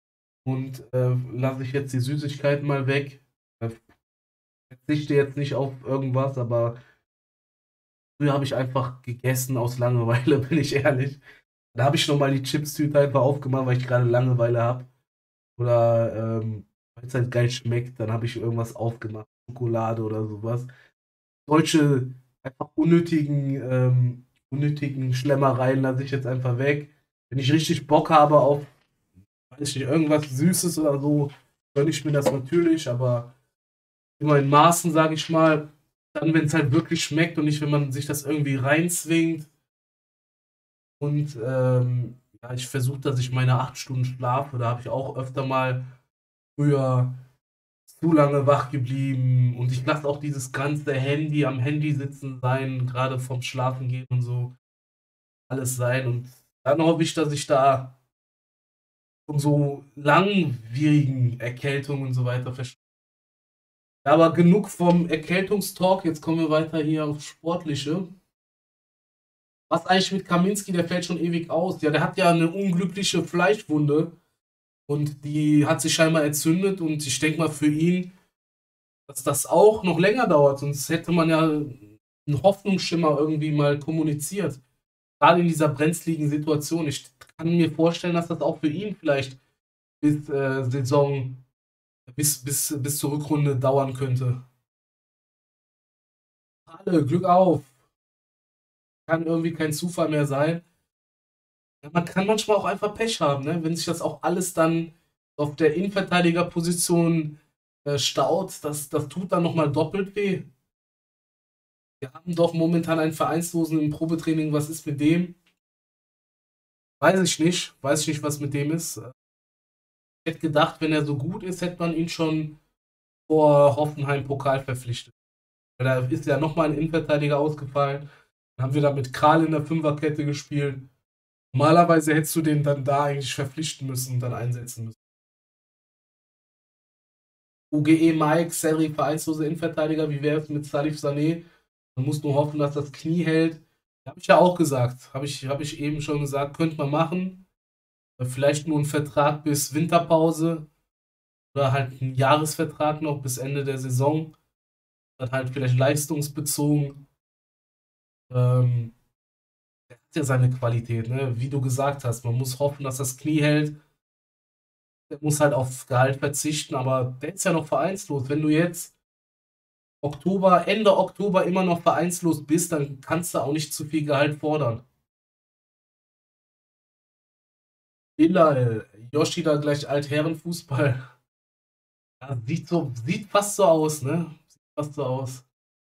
und äh, lasse ich jetzt die Süßigkeiten mal weg. Äh, verzichte jetzt nicht auf irgendwas, aber früher habe ich einfach gegessen aus Langeweile, bin ich ehrlich. Da habe ich noch mal die Chipstüte einfach aufgemacht, weil ich gerade Langeweile habe. Oder ähm, weil es halt geil schmeckt, dann habe ich irgendwas aufgemacht, Schokolade oder sowas. Solche einfach unnötigen, ähm, unnötigen Schlemmereien lasse ich jetzt einfach weg. Wenn ich richtig Bock habe auf, weiß ich nicht, irgendwas Süßes oder so, gönne ich mir das natürlich, aber immer in Maßen, sage ich mal. Dann, wenn es halt wirklich schmeckt und nicht, wenn man sich das irgendwie reinzwingt. Und ähm, ja, ich versuche, dass ich meine acht Stunden schlafe. Da habe ich auch öfter mal früher zu lange wach geblieben. Und ich lasse auch dieses ganze Handy am Handy sitzen sein, gerade vom Schlafen gehen und so, alles sein. Und dann hoffe ich, dass ich da von so langwierigen Erkältungen und so weiter verstehe. Aber genug vom Erkältungstalk. Jetzt kommen wir weiter hier aufs Sportliche. Was eigentlich mit Kaminski? Der fällt schon ewig aus. Ja, der hat ja eine unglückliche Fleischwunde und die hat sich scheinbar entzündet und ich denke mal für ihn, dass das auch noch länger dauert, sonst hätte man ja einen Hoffnungsschimmer irgendwie mal kommuniziert. Gerade in dieser brenzligen Situation. Ich kann mir vorstellen, dass das auch für ihn vielleicht bis äh, Saison, bis, bis, bis zur Rückrunde dauern könnte. Alle, Glück auf. Kann irgendwie kein Zufall mehr sein. Ja, man kann manchmal auch einfach Pech haben, ne? Wenn sich das auch alles dann auf der Innenverteidigerposition äh, staut, das, das tut dann nochmal doppelt weh. Wir haben doch momentan einen Vereinslosen im Probetraining. Was ist mit dem? Weiß ich nicht. Weiß ich nicht, was mit dem ist. Ich hätte gedacht, wenn er so gut ist, hätte man ihn schon vor Hoffenheim Pokal verpflichtet. Weil da ist ja nochmal ein Innenverteidiger ausgefallen. Dann haben wir da mit Kral in der Fünferkette gespielt. Normalerweise hättest du den dann da eigentlich verpflichten müssen und dann einsetzen müssen. U G E Mike, Serri, vereinslose Innenverteidiger, wie wäre es mit Salif Sané? Man muss nur hoffen, dass das Knie hält. Habe ich ja auch gesagt. Habe ich, hab ich eben schon gesagt, könnte man machen. Vielleicht nur ein Vertrag bis Winterpause oder halt ein Jahresvertrag noch bis Ende der Saison. Dann halt vielleicht leistungsbezogen. Ähm, der hat ja seine Qualität, ne? Wie du gesagt hast, man muss hoffen, dass das Knie hält. Der muss halt auf Gehalt verzichten, aber der ist ja noch vereinslos. Wenn du jetzt Oktober, Ende Oktober immer noch vereinslos bist, dann kannst du auch nicht zu viel Gehalt fordern. Bilal, Yoshida gleich Altherrenfußball. Ja, sieht so, sieht fast so aus, ne? Sieht fast so aus.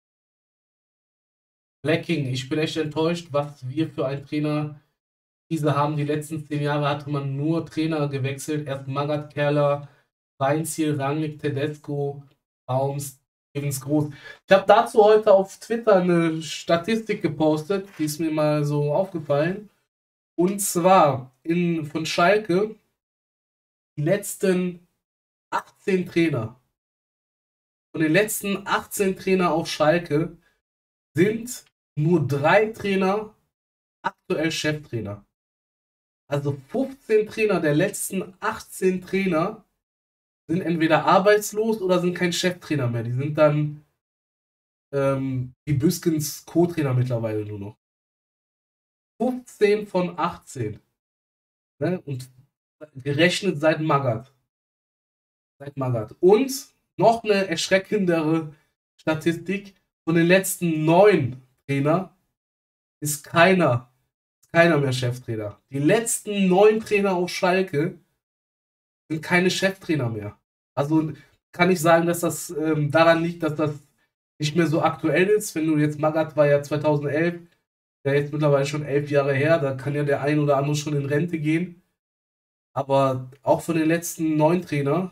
Blacking, ich bin echt enttäuscht, was wir für einen Trainer diese haben. Die letzten zehn Jahre hatte man nur Trainer gewechselt. Erst Magath Kerler, Weinziel, Rangnick, Tedesco, Baums, Evans Groß. Ich habe dazu heute auf Twitter eine Statistik gepostet, die ist mir mal so aufgefallen. Und zwar in, von Schalke die letzten achtzehn Trainer. Von den letzten achtzehn Trainer auf Schalke sind nur drei Trainer aktuell Cheftrainer. Also fünfzehn Trainer der letzten achtzehn Trainer sind entweder arbeitslos oder sind kein Cheftrainer mehr. Die sind dann ähm, die Büskens Co-Trainer mittlerweile nur noch. fünfzehn von achtzehn. Ne? Und gerechnet seit Magath. Seit Magath. Und noch eine erschreckendere Statistik: von den letzten neun Trainer ist keiner, ist keiner mehr Cheftrainer. Die letzten neun Trainer auf Schalke sind keine Cheftrainer mehr. Also kann ich sagen, dass das ähm, daran liegt, dass das nicht mehr so aktuell ist. Wenn du jetzt, Magath war ja zweitausendelf, der jetzt mittlerweile schon elf Jahre her, da kann ja der ein oder andere schon in Rente gehen. Aber auch von den letzten neun Trainer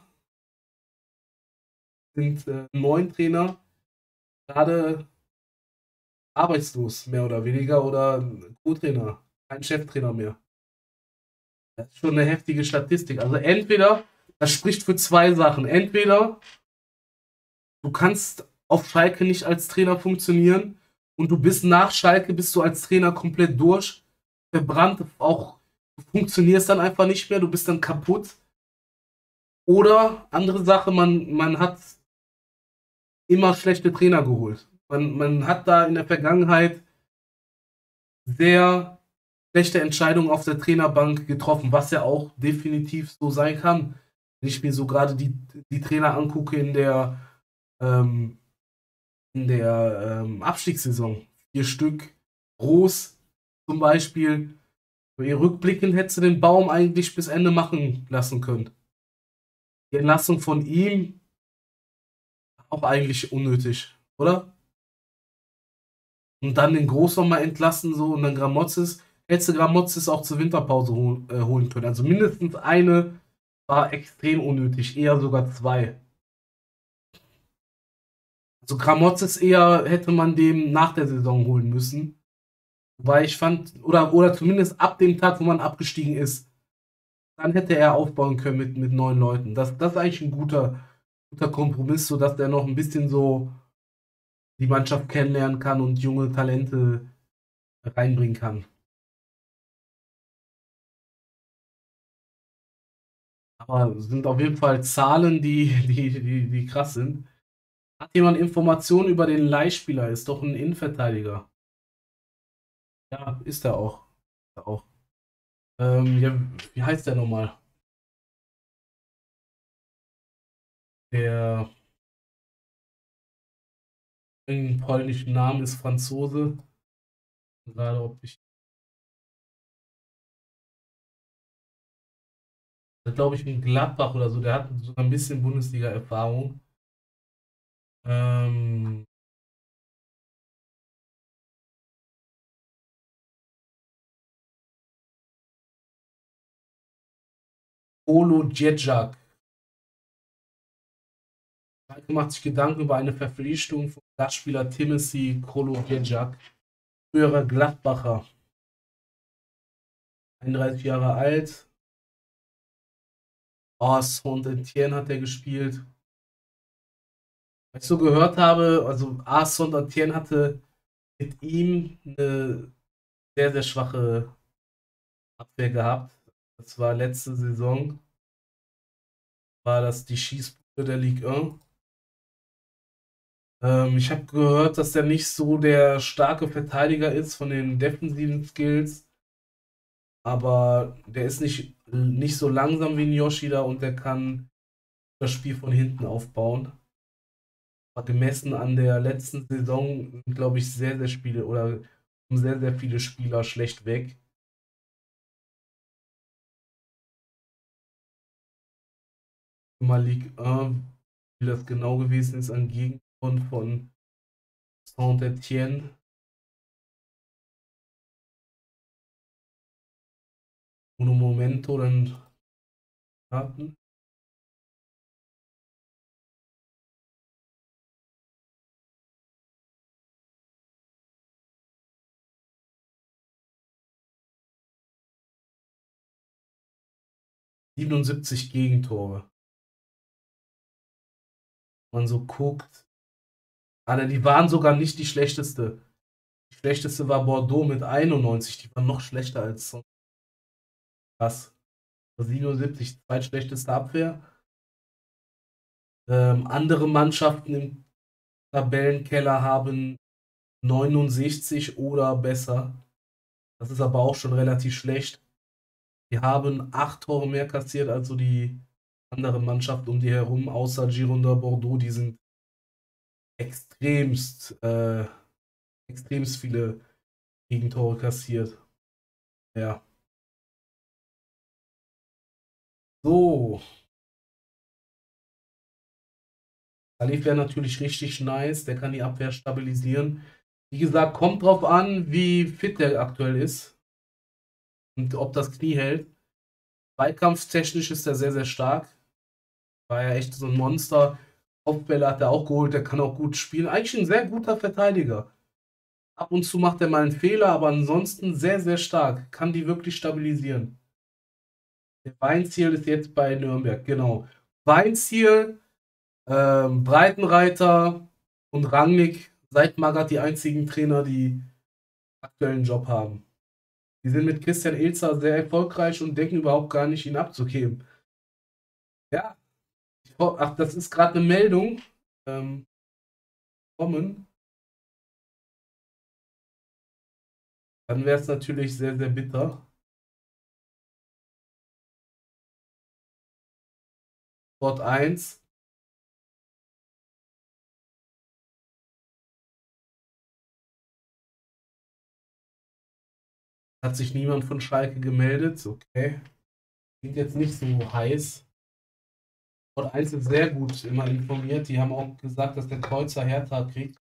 sind äh, neun Trainer gerade arbeitslos, mehr oder weniger, oder Co-Trainer, kein Cheftrainer mehr. Das ist schon eine heftige Statistik. Also entweder, das spricht für zwei Sachen. Entweder du kannst auf Schalke nicht als Trainer funktionieren und du bist nach Schalke, bist du als Trainer komplett durch, verbrannt, auch du funktionierst dann einfach nicht mehr, du bist dann kaputt. Oder andere Sache, man, man hat immer schlechte Trainer geholt. Man, man hat da in der Vergangenheit sehr schlechte Entscheidungen auf der Trainerbank getroffen, was ja auch definitiv so sein kann. Wenn ich mir so gerade die, die Trainer angucke in der, ähm, in der ähm, Abstiegssaison. Vier Stück. Groß zum Beispiel. Rückblickend hättest du den Baum eigentlich bis Ende machen lassen können. Die Entlassung von ihm auch eigentlich unnötig, oder? Und dann den Groß nochmal entlassen, so, und dann Gramozis. Hättest du Gramozis auch zur Winterpause hol, äh, holen können. Also mindestens eine war extrem unnötig, eher sogar zwei. Also Gramozis eher hätte man dem nach der Saison holen müssen. Wobei ich fand, oder, oder zumindest ab dem Tag, wo man abgestiegen ist, dann hätte er aufbauen können mit, mit neun Leuten. Das, das ist eigentlich ein guter, guter Kompromiss, sodass der noch ein bisschen so die Mannschaft kennenlernen kann und junge Talente reinbringen kann. Aber es sind auf jeden Fall Zahlen, die, die, die, die krass sind. Hat jemand Informationen über den Leihspieler? Ist doch ein Innenverteidiger. Ja, ist er auch. Ist er auch. Ähm, ja, wie heißt der nochmal? Der irgendeinen polnischen Namen ist Franzose. Gerade ob ich, glaube ich, in Gladbach oder so. Der hat sogar ein bisschen Bundesliga-Erfahrung. Ähm, Polo Djedjak. Schalke macht sich Gedanken über eine Verpflichtung von Gastspieler Timothy Kolo Djedjak. Früherer Gladbacher. einunddreißig Jahre alt. Oh, Saint-Etienne hat er gespielt. Was ich so gehört habe, also A. Saint-Etienne hatte mit ihm eine sehr, sehr schwache Abwehr gehabt. Das war letzte Saison, war das die Schießbude der Ligue eins. Ähm, ich habe gehört, dass er nicht so der starke Verteidiger ist von den defensiven Skills, aber der ist nicht, nicht so langsam wie ein Yoshida und der kann das Spiel von hinten aufbauen. Aber gemessen an der letzten Saison sind, glaube ich, sehr, sehr Spiele oder sehr, sehr viele Spieler schlecht weg. Mal Ligue eins, wie das genau gewesen ist, an Gegengrund von Saint-Etienne. Uno Momento, dann hatten. siebenundsiebzig Gegentore. Wenn man so guckt. Alter, die waren sogar nicht die schlechteste. Die schlechteste war Bordeaux mit einundneunzig. Die waren noch schlechter als sonst. Krass. siebenundsiebzig, zweitschlechteste Abwehr. Ähm, andere Mannschaften im Tabellenkeller haben neunundsechzig oder besser. Das ist aber auch schon relativ schlecht. Die haben acht Tore mehr kassiert als so die anderen Mannschaften um die herum, außer Girondin Bordeaux. Die sind extremst, äh, extremst viele Gegentore kassiert. Ja. So, Salif wäre natürlich richtig nice. Der kann die Abwehr stabilisieren. Wie gesagt, kommt drauf an, wie fit der aktuell ist und ob das Knie hält. Zweikampftechnisch ist er sehr, sehr stark. War ja echt so ein Monster. Kopfbälle hat er auch geholt. Der kann auch gut spielen. Eigentlich ein sehr guter Verteidiger. Ab und zu macht er mal einen Fehler, aber ansonsten sehr, sehr stark. Kann die wirklich stabilisieren. Der Weinziel ist jetzt bei Nürnberg, genau. Weinziel, ähm, Breitenreiter und Rangnick, seit Magath die einzigen Trainer, die aktuellen Job haben. Die sind mit Christian Ilzer sehr erfolgreich und denken überhaupt gar nicht, ihn abzugeben. Ja, Ach, das ist gerade eine Meldung. Ähm, kommen. Dann wäre es natürlich sehr, sehr bitter. Sport eins. Hat sich niemand von Schalke gemeldet. Okay. Klingt jetzt nicht so heiß. Sport eins ist sehr gut immer informiert. Die haben auch gesagt, dass der Kreuzer Hertha kriegt.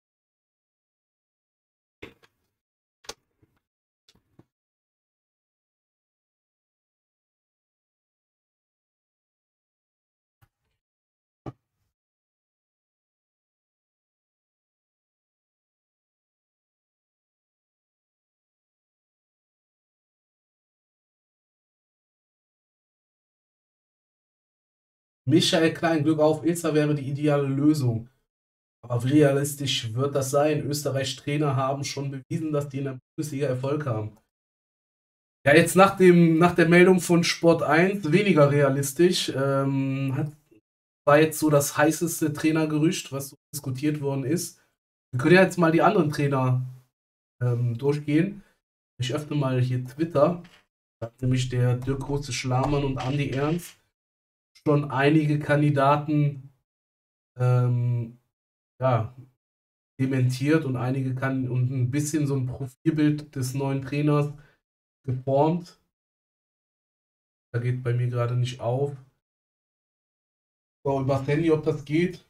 Michael Klein, Glück auf, Ilza wäre die ideale Lösung. Aber wie realistisch wird das sein? Österreichs Trainer haben schon bewiesen, dass die in der Bundesliga Erfolg haben. Ja, jetzt nach, dem, nach der Meldung von Sport eins weniger realistisch. Ähm, hat, war jetzt so das heißeste Trainergerücht, was so diskutiert worden ist. Wir können ja jetzt mal die anderen Trainer ähm, durchgehen. Ich öffne mal hier Twitter. Da hat nämlich der Dirk Große-Schlamann und Andi Ernst schon einige Kandidaten ähm, ja, dementiert und einige kann und ein bisschen so ein Profilbild des neuen Trainers geformt. Da geht bei mir gerade nicht auf. So, über Handy, ob das geht.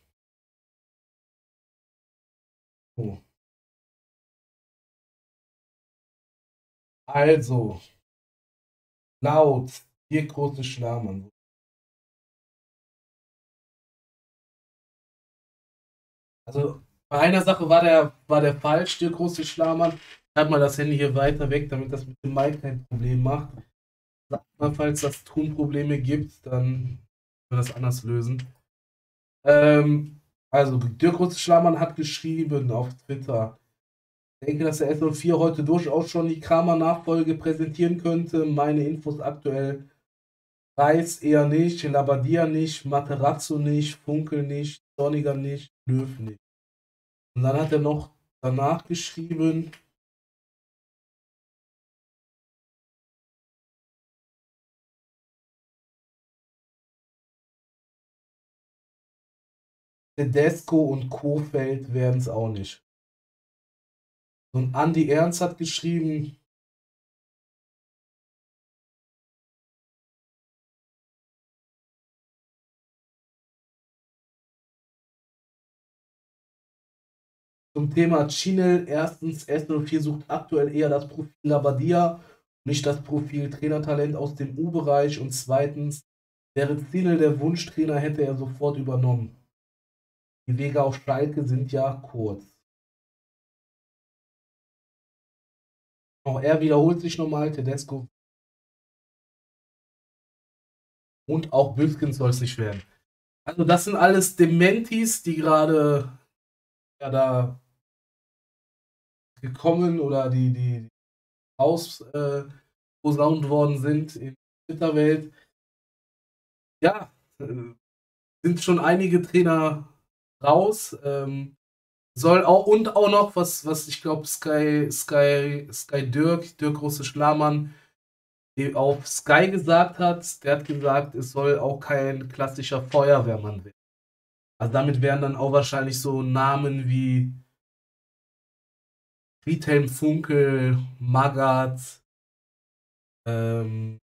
Oh. Also, laut hier große Schlamann. Also, bei einer Sache war der, war der falsch, der große Schlamann. Ich halte mal das Handy hier weiter weg, damit das mit dem Mic kein Problem macht. Sag mal, falls das Tonprobleme gibt, dann können wir das anders lösen. Ähm, also, Dirk Große-Schlamann hat geschrieben auf Twitter. Ich denke, dass der S null vier heute durchaus schon die Kramer-Nachfolge präsentieren könnte. Meine Infos aktuell: Reis eher nicht, Labadia nicht, Materazzo nicht, Funkel nicht, Sonniger nicht, Löw nicht. Und dann hat er noch danach geschrieben: Tedesco und Kofeld werden es auch nicht. Und Andi Ernst hat geschrieben: Zum Thema Chinel, erstens, S null vier sucht aktuell eher das Profil Labadia, nicht das Profil Trainertalent aus dem U-Bereich, und zweitens, wäre Chinel der Wunschtrainer, hätte er sofort übernommen. Die Wege auf Schalke sind ja kurz. Auch er wiederholt sich nochmal, Tedesco. Und auch Büskens soll es nicht werden. Also das sind alles Dementis, die gerade ja, da gekommen oder die, die ausposaunt äh, worden sind in der Twitter-Welt. Ja, äh, sind schon einige Trainer raus. Ähm, soll auch und auch noch, was, was ich glaube, Sky, Sky, Sky Dirk, Dirk Große Schlamann, auf Sky gesagt hat, der hat gesagt, es soll auch kein klassischer Feuerwehrmann werden. Also damit wären dann auch wahrscheinlich so Namen wie Friedhelm Funkel, Magath, ähm,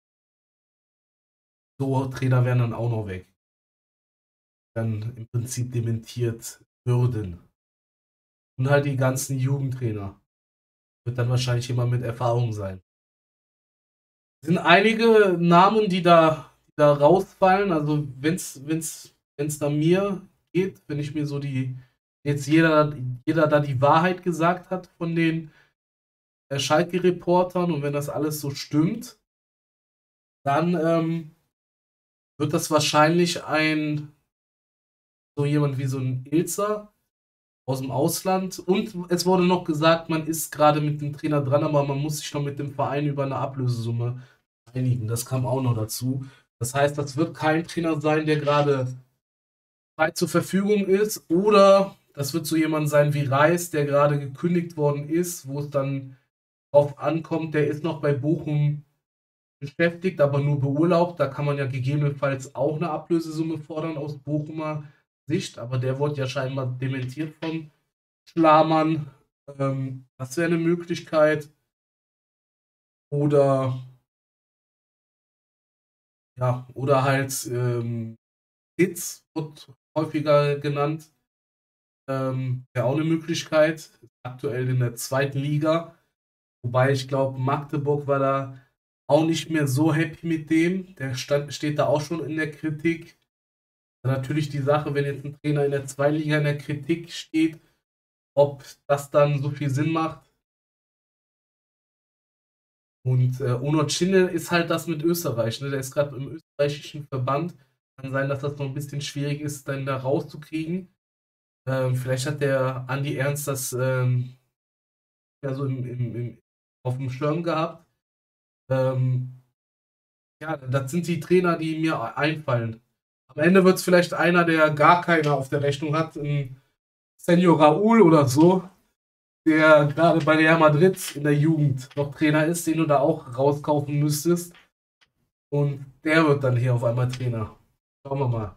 so Trainer wären dann auch noch weg. Dann im Prinzip dementiert würden. Und halt die ganzen Jugendtrainer. Wird dann wahrscheinlich jemand mit Erfahrung sein. Es sind einige Namen, die da, die da rausfallen. Also wenn es wenn's, wenn's da mir geht, wenn ich mir so die, jetzt jeder, jeder da die Wahrheit gesagt hat von den äh, Schalke-Reportern und wenn das alles so stimmt, dann ähm, wird das wahrscheinlich ein, so jemand wie so ein Ilzer aus dem Ausland. Und es wurde noch gesagt, man ist gerade mit dem Trainer dran, aber man muss sich noch mit dem Verein über eine Ablösesumme einigen. Das kam auch noch dazu. Das heißt, das wird kein Trainer sein, der gerade frei zur Verfügung ist. Oder das wird so jemand sein wie Reis, der gerade gekündigt worden ist, wo es dann drauf ankommt, der ist noch bei Bochum beschäftigt, aber nur beurlaubt. Da kann man ja gegebenenfalls auch eine Ablösesumme fordern aus Bochumer Sicht, aber der wurde ja scheinbar dementiert von Schlamann. Ähm, das wäre eine Möglichkeit. Oder ja, oder halt ähm, Hitz wird häufiger genannt. Ähm, wäre auch eine Möglichkeit. Aktuell in der zweiten Liga. Wobei ich glaube, Magdeburg war da auch nicht mehr so happy mit dem. Der stand, steht da auch schon in der Kritik. Natürlich die Sache, wenn jetzt ein Trainer in der zweiten Liga in der Kritik steht, ob das dann so viel Sinn macht. Und äh, Onur Cine ist halt das mit Österreich. Ne? Der ist gerade im österreichischen Verband. Kann sein, dass das noch ein bisschen schwierig ist, dann da rauszukriegen. Ähm, vielleicht hat der Andi Ernst das ähm, ja so im, im, im, auf dem Schirm gehabt. Ähm, ja, das sind die Trainer, die mir einfallen. Am Ende wird es vielleicht einer, der gar keiner auf der Rechnung hat, ein Senior Raúl oder so, der gerade bei Real Madrid in der Jugend noch Trainer ist, den du da auch rauskaufen müsstest. Und der wird dann hier auf einmal Trainer. Schauen wir mal.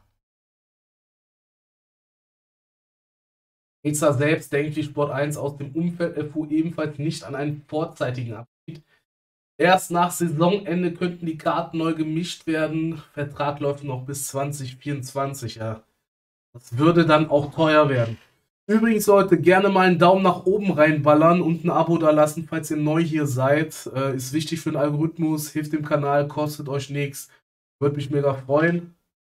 Nizza selbst denkt wie Sport eins aus dem Umfeld F U ebenfalls nicht an einen vorzeitigen Abschied. Erst nach Saisonende könnten die Karten neu gemischt werden. Vertrag läuft noch bis zwanzig vierundzwanzig. Ja. Das würde dann auch teuer werden. Übrigens, Leute, gerne mal einen Daumen nach oben reinballern und ein Abo da lassen, falls ihr neu hier seid. Äh, ist wichtig für den Algorithmus, hilft dem Kanal, kostet euch nichts. Würde mich mega freuen.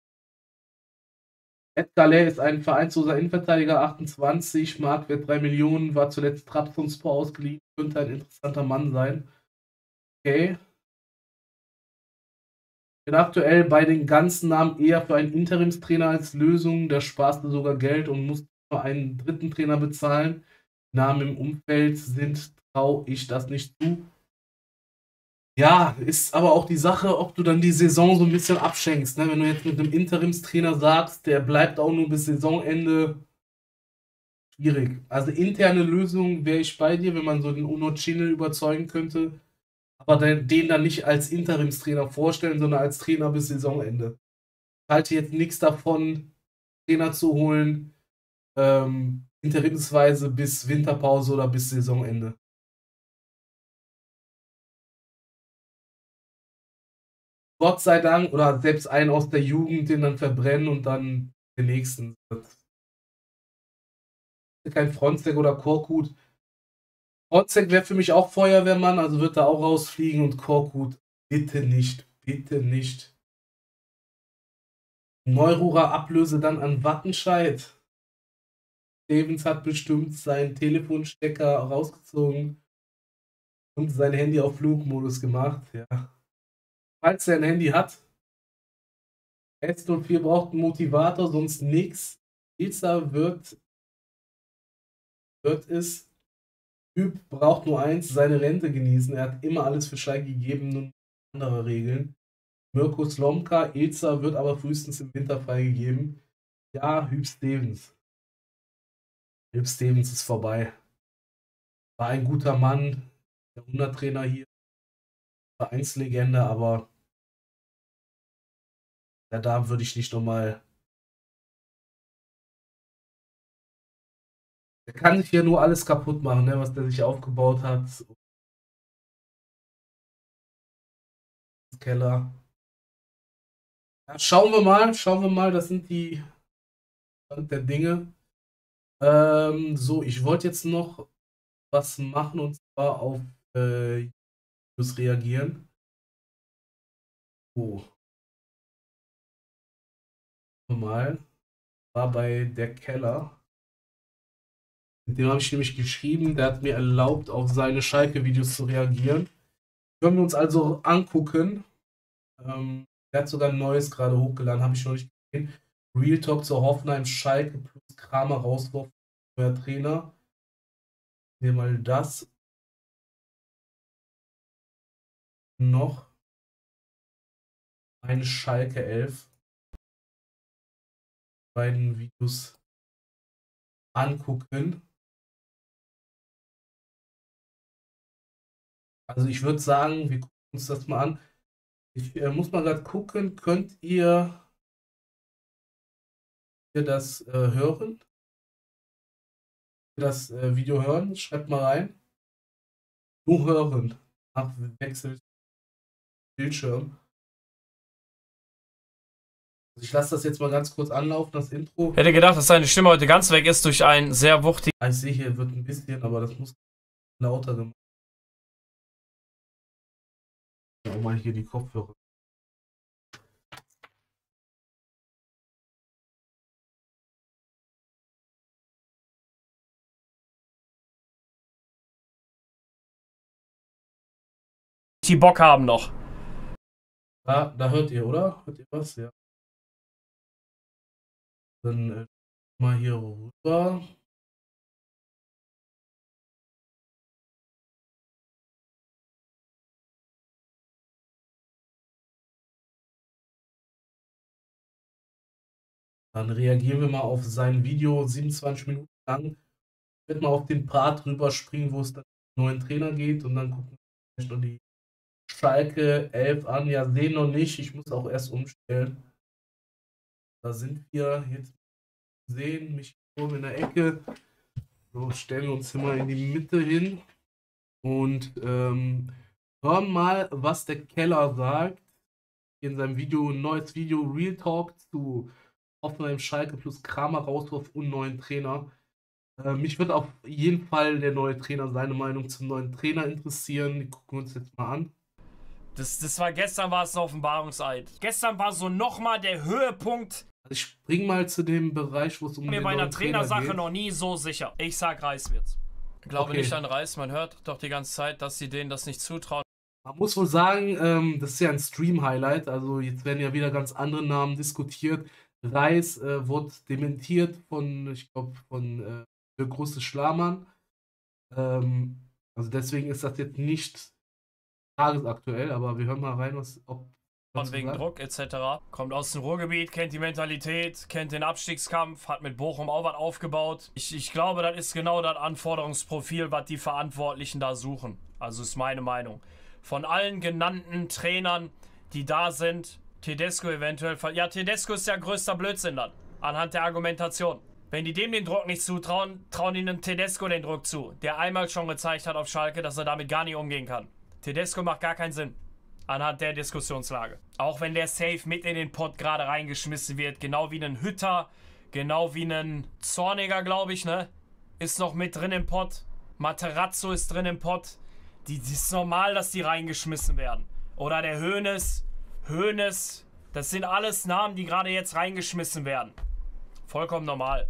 Edgar Leh ist ein vereinsloser Innenverteidiger, achtundzwanzig, Marktwert drei Millionen, war zuletzt Trabzonspor ausgeliehen, könnte ein interessanter Mann sein. Okay. Bin aktuell bei den ganzen Namen eher für einen Interimstrainer als Lösung. Da sparst du sogar Geld und musst nur einen dritten Trainer bezahlen. Namen im Umfeld sind, traue ich das nicht zu. Ja, ist aber auch die Sache, ob du dann die Saison so ein bisschen abschenkst. Ne? Wenn du jetzt mit einem Interimstrainer sagst, der bleibt auch nur bis Saisonende, schwierig. Also interne Lösung wäre ich bei dir, wenn man so den Uno Cine überzeugen könnte, aber den, den dann nicht als Interimstrainer vorstellen, sondern als Trainer bis Saisonende. Ich halte jetzt nichts davon, Trainer zu holen, ähm, interimsweise bis Winterpause oder bis Saisonende. Gott sei Dank, oder selbst einen aus der Jugend, den dann verbrennen und dann den nächsten. Kein Fronzek oder Korkut. Fronzek wäre für mich auch Feuerwehrmann, also wird er auch rausfliegen und Korkut bitte nicht, bitte nicht. Neururer Ablöse dann an Wattenscheid. Stevens hat bestimmt seinen Telefonstecker rausgezogen und sein Handy auf Flugmodus gemacht. Ja. Falls er ein Handy hat, S null vier braucht einen Motivator, sonst nichts. Ilza wird, wird es. Typ braucht nur eins, seine Rente genießen. Er hat immer alles für Schalke gegeben, nur andere Regeln. Mirko Slomka, Ilza wird aber frühestens im Winter freigegeben. Ja, Hüb Stevens. Hüb Stevens ist vorbei. War ein guter Mann, der Hundertrainer hier, Vereinslegende, aber ja, da würde ich nicht nochmal. Der kann sich hier nur alles kaputt machen, ne, was der sich aufgebaut hat. Keller. Ja, schauen wir mal, schauen wir mal, das sind die Stand der Dinge. Ähm, so, ich wollte jetzt noch was machen und zwar auf äh, News reagieren. Oh, mal. War bei der Keller. Mit dem habe ich nämlich geschrieben, der hat mir erlaubt, auf seine Schalke-Videos zu reagieren. Können wir uns also angucken. Ähm, der hat sogar ein neues gerade hochgeladen, habe ich noch nicht gesehen. Real Talk zur Hoffenheim Schalke plus Kramer Rauswurf, neuer Trainer. Mir mal das noch. Eine Schalke elf. beiden Videos angucken. Also ich würde sagen, wir gucken uns das mal an. Ich äh, muss mal gerade gucken, könnt ihr, ihr das äh, hören? Das äh, Video hören? Schreibt mal rein. Nur hören. Nach Wechsel Bildschirm. Also ich lasse das jetzt mal ganz kurz anlaufen, das Intro. Hätte gedacht, dass seine Stimme heute ganz weg ist durch ein sehr wuchtig. Ah, ich sehe hier wird ein bisschen, aber das muss lauter gemacht. Auch mal hier die Kopfhörer. Die Bock haben noch. Da, da hört ihr, oder? Hört ihr was? Ja. Dann äh, mal hier rüber. Dann reagieren wir mal auf sein Video, siebenundzwanzig Minuten lang. Ich werde mal auf den Part rüberspringen, wo es dann um den neuen Trainer geht und dann gucken wir vielleicht noch die Schalke elf an. Ja, sehen noch nicht. Ich muss auch erst umstellen. Da sind wir jetzt sehen, mich oben in der Ecke. So, stellen wir uns hier mal in die Mitte hin und ähm, hören mal, was der Keller sagt in seinem Video, ein neues Video, Real Talk zu Hoffenheim, Schalke plus Kramer, Rauswurf und neuen Trainer. Äh, mich wird auf jeden Fall der neue Trainer, seine Meinung zum neuen Trainer interessieren. Die gucken wir uns jetzt mal an. Das, das war gestern, war es ein Offenbarungseid. Gestern war so nochmal der Höhepunkt. Also ich spring mal zu dem Bereich, wo es um Mir den bei einer neuen Trainer Trainersache geht. noch nie so sicher. Ich sag, Reis wird's. Ich glaube Okay. nicht an Reis. Man hört doch die ganze Zeit, dass sie denen das nicht zutrauen. Man muss wohl sagen, ähm, das ist ja ein Stream-Highlight. Also jetzt werden ja wieder ganz andere Namen diskutiert. Reis äh, wurde dementiert von, ich glaube, von äh, der große Schlamann. Ähm, also deswegen ist das jetzt nicht tagesaktuell, aber wir hören mal rein, was ob Von wegen sagt. Druck et cetera. Kommt aus dem Ruhrgebiet, kennt die Mentalität, kennt den Abstiegskampf, hat mit Bochum auch was aufgebaut. Ich, ich glaube, das ist genau das Anforderungsprofil, was die Verantwortlichen da suchen. Also ist meine Meinung. Von allen genannten Trainern, die da sind, Tedesco eventuell. Ja, Tedesco ist ja größter Blödsinn dann, anhand der Argumentation. Wenn die dem den Druck nicht zutrauen, trauen die einem Tedesco den Druck zu, der einmal schon gezeigt hat auf Schalke, dass er damit gar nicht umgehen kann. Tedesco macht gar keinen Sinn. Anhand der Diskussionslage. Auch wenn der Safe mit in den Pott gerade reingeschmissen wird. Genau wie ein Hütter. Genau wie ein Zorniger, glaube ich, ne? Ist noch mit drin im Pott. Materazzo ist drin im Pott. Die, die ist normal, dass die reingeschmissen werden. Oder der Hoeneß. Hoeneß. Das sind alles Namen, die gerade jetzt reingeschmissen werden. Vollkommen normal.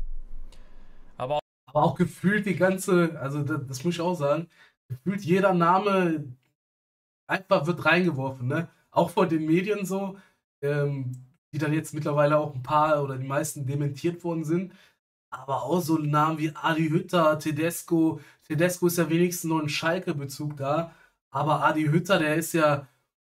Aber Aber auch gefühlt die ganze, also das, das muss ich auch sagen, gefühlt jeder Name einfach wird reingeworfen, ne? Auch von den Medien so, ähm, die dann jetzt mittlerweile auch ein paar oder die meisten dementiert worden sind. Aber auch so Namen wie Adi Hütter, Tedesco. Tedesco ist ja wenigstens noch ein Schalke-Bezug da. Aber Adi Hütter, der ist ja.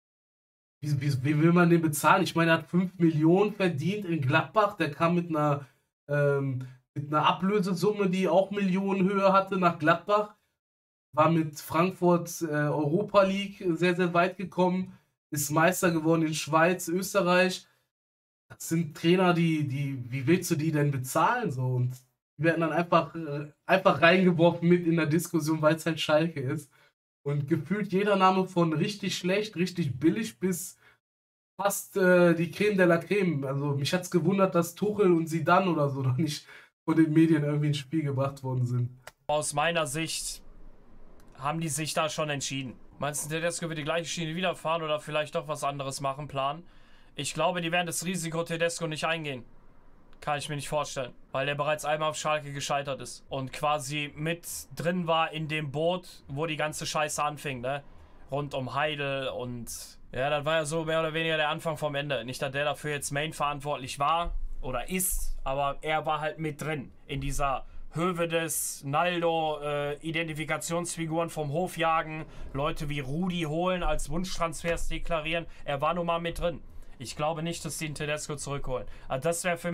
Wie, wie, wie will man den bezahlen? Ich meine, er hat fünf Millionen verdient in Gladbach. Der kam mit einer, ähm, mit einer Ablösesumme, die auch Millionen Höhe hatte, nach Gladbach. War mit Frankfurt äh, Europa League sehr, sehr weit gekommen. Ist Meister geworden in Schweiz, Österreich. Das sind Trainer, die, die, wie willst du die denn bezahlen? So? Und die werden dann einfach, äh, einfach reingeworfen mit in der Diskussion, weil es halt Schalke ist. Und gefühlt jeder Name von richtig schlecht, richtig billig bis fast äh, die Creme de la Creme. Also mich hat es gewundert, dass Tuchel und Zidane oder so noch nicht von den Medien irgendwie ins Spiel gebracht worden sind. aus meiner Sicht haben die sich da schon entschieden. Meinst du, Tedesco wird die gleiche Schiene wieder fahren oder vielleicht doch was anderes machen, planen? Ich glaube, die werden das Risiko Tedesco nicht eingehen. Kann ich mir nicht vorstellen. Weil er bereits einmal auf Schalke gescheitert ist. Und quasi mit drin war in dem Boot, wo die ganze Scheiße anfing, ne? Rund um Heidel und... Ja, das war ja so mehr oder weniger der Anfang vom Ende. Nicht, dass der dafür jetzt Main verantwortlich war oder ist, aber er war halt mit drin in dieser Hövedes, Naldo, äh, Identifikationsfiguren vom Hof jagen, Leute wie Rudi holen, als Wunschtransfers deklarieren. Er war nun mal mit drin. Ich glaube nicht, dass die den Tedesco zurückholen. Also das wäre für mich...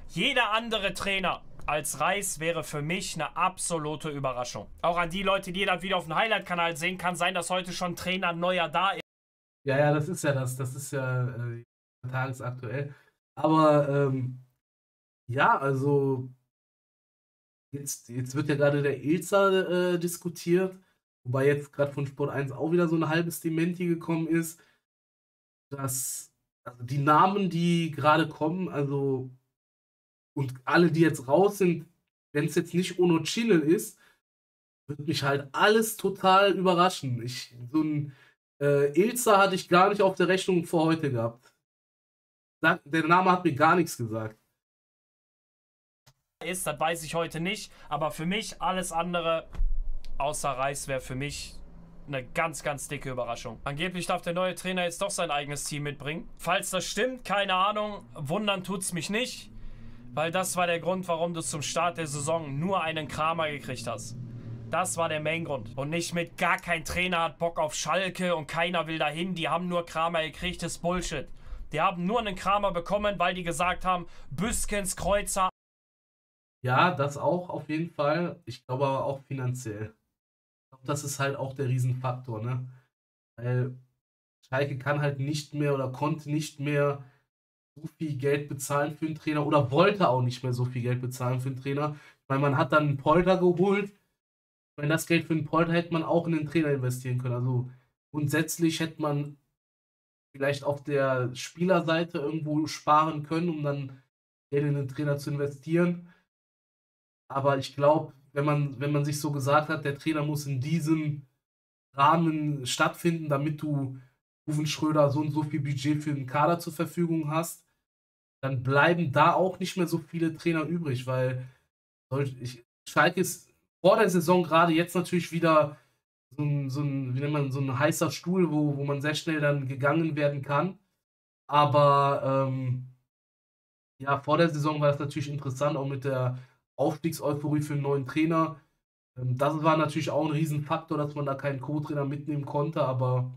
Jeder andere Trainer als Reis wäre für mich eine absolute Überraschung. Auch an die Leute, die das wieder auf dem Highlight-Kanal sehen, kann sein, dass heute schon Trainer neuer da ist. Ja, ja, das ist ja das. Das ist ja äh, tagesaktuell. Aber ähm, ja, also jetzt, jetzt wird ja gerade der Ilza äh, diskutiert, wobei jetzt gerade von Sport eins auch wieder so ein halbes Dementi gekommen ist, dass also die Namen, die gerade kommen, also und alle, die jetzt raus sind, wenn es jetzt nicht Ono Chile ist, wird mich halt alles total überraschen. Ich, so ein äh, Ilza hatte ich gar nicht auf der Rechnung vor heute gehabt. Sag, der Name hat mir gar nichts gesagt. Ist, das weiß ich heute nicht, aber für mich alles andere außer Reis wäre für mich eine ganz, ganz dicke Überraschung. Angeblich darf der neue Trainer jetzt doch sein eigenes Team mitbringen. Falls das stimmt, keine Ahnung, wundern tut's mich nicht, weil das war der Grund, warum du zum Start der Saison nur einen Kramer gekriegt hast. Das war der Main-Grund. Und nicht mit gar kein Trainer hat Bock auf Schalke und keiner will dahin, die haben nur Kramer gekriegt, das ist Bullshit. Die haben nur einen Kramer bekommen, weil die gesagt haben, Büskens, Kreuzer. Ja, das auch auf jeden Fall. Ich glaube aber auch finanziell. Ich glaube, das ist halt auch der Riesenfaktor, ne? Weil Schalke kann halt nicht mehr oder konnte nicht mehr so viel Geld bezahlen für einen Trainer oder wollte auch nicht mehr so viel Geld bezahlen für einen Trainer. Weil man hat dann einen Polter geholt. Wenn das Geld für einen Polter hätte man auch in den Trainer investieren können. Also grundsätzlich hätte man vielleicht auf der Spielerseite irgendwo sparen können, um dann Geld in den Trainer zu investieren. Aber ich glaube, wenn man, wenn man sich so gesagt hat, der Trainer muss in diesem Rahmen stattfinden, damit du Ruven Schröder so und so viel Budget für den Kader zur Verfügung hast, dann bleiben da auch nicht mehr so viele Trainer übrig, weil ich, Schalke ist vor der Saison gerade jetzt natürlich wieder so ein, so ein, wie nennt man, so ein heißer Stuhl, wo, wo man sehr schnell dann gegangen werden kann. Aber ähm, ja, vor der Saison war das natürlich interessant, auch mit der Aufstiegseuphorie für einen neuen Trainer. Ähm, das war natürlich auch ein Riesenfaktor, dass man da keinen Co-Trainer mitnehmen konnte, aber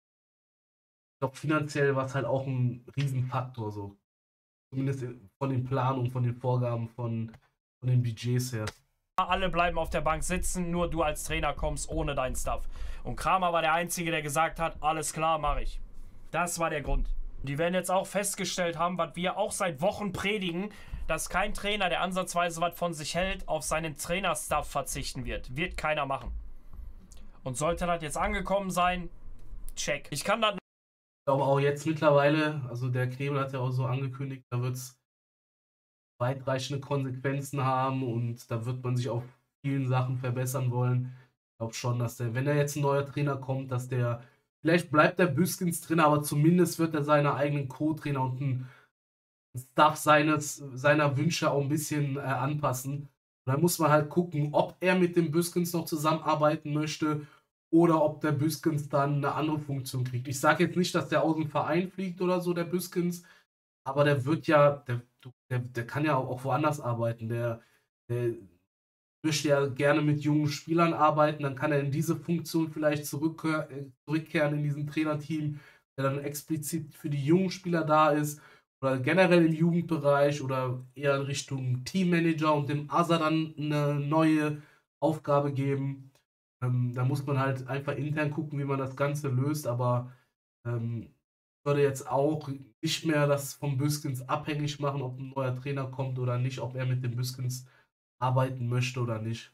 ich glaube, finanziell war es halt auch ein Riesenfaktor, so. Zumindest von den Planungen, von den Vorgaben, von, von den Budgets her. Alle bleiben auf der Bank sitzen, nur du als Trainer kommst ohne dein Stuff. Und Kramer war der Einzige, der gesagt hat, alles klar, mache ich. Das war der Grund. Die werden jetzt auch festgestellt haben, was wir auch seit Wochen predigen, dass kein Trainer, der ansatzweise was von sich hält, auf seinen Trainerstuff verzichten wird. Wird keiner machen. Und sollte das jetzt angekommen sein, check. Ich kann das... Ich glaube auch jetzt mittlerweile, also der Knebel hat ja auch so angekündigt, da wird es weitreichende Konsequenzen haben und da wird man sich auf vielen Sachen verbessern wollen. Ich glaube schon, dass der, wenn da jetzt ein neuer Trainer kommt, dass der, vielleicht bleibt der Büskens Trainer, aber zumindest wird er seine eigenen Co-Trainer und einen Staff seines, seiner Wünsche auch ein bisschen äh, anpassen. Und dann muss man halt gucken, ob er mit dem Büskens noch zusammenarbeiten möchte oder ob der Büskens dann eine andere Funktion kriegt. Ich sage jetzt nicht, dass der aus dem Verein fliegt oder so, der Büskens, aber der wird ja, der, der, der kann ja auch woanders arbeiten. Der, der möchte ja gerne mit jungen Spielern arbeiten, dann kann er in diese Funktion vielleicht zurück, zurückkehren in diesem Trainerteam, der dann explizit für die jungen Spieler da ist oder generell im Jugendbereich oder eher in Richtung Teammanager und dem Asa dann eine neue Aufgabe geben. Ähm, da muss man halt einfach intern gucken, wie man das Ganze löst, aber ähm, ich würde jetzt auch nicht mehr das vom Büskens abhängig machen, ob ein neuer Trainer kommt oder nicht, ob er mit dem Büskens arbeiten möchte oder nicht.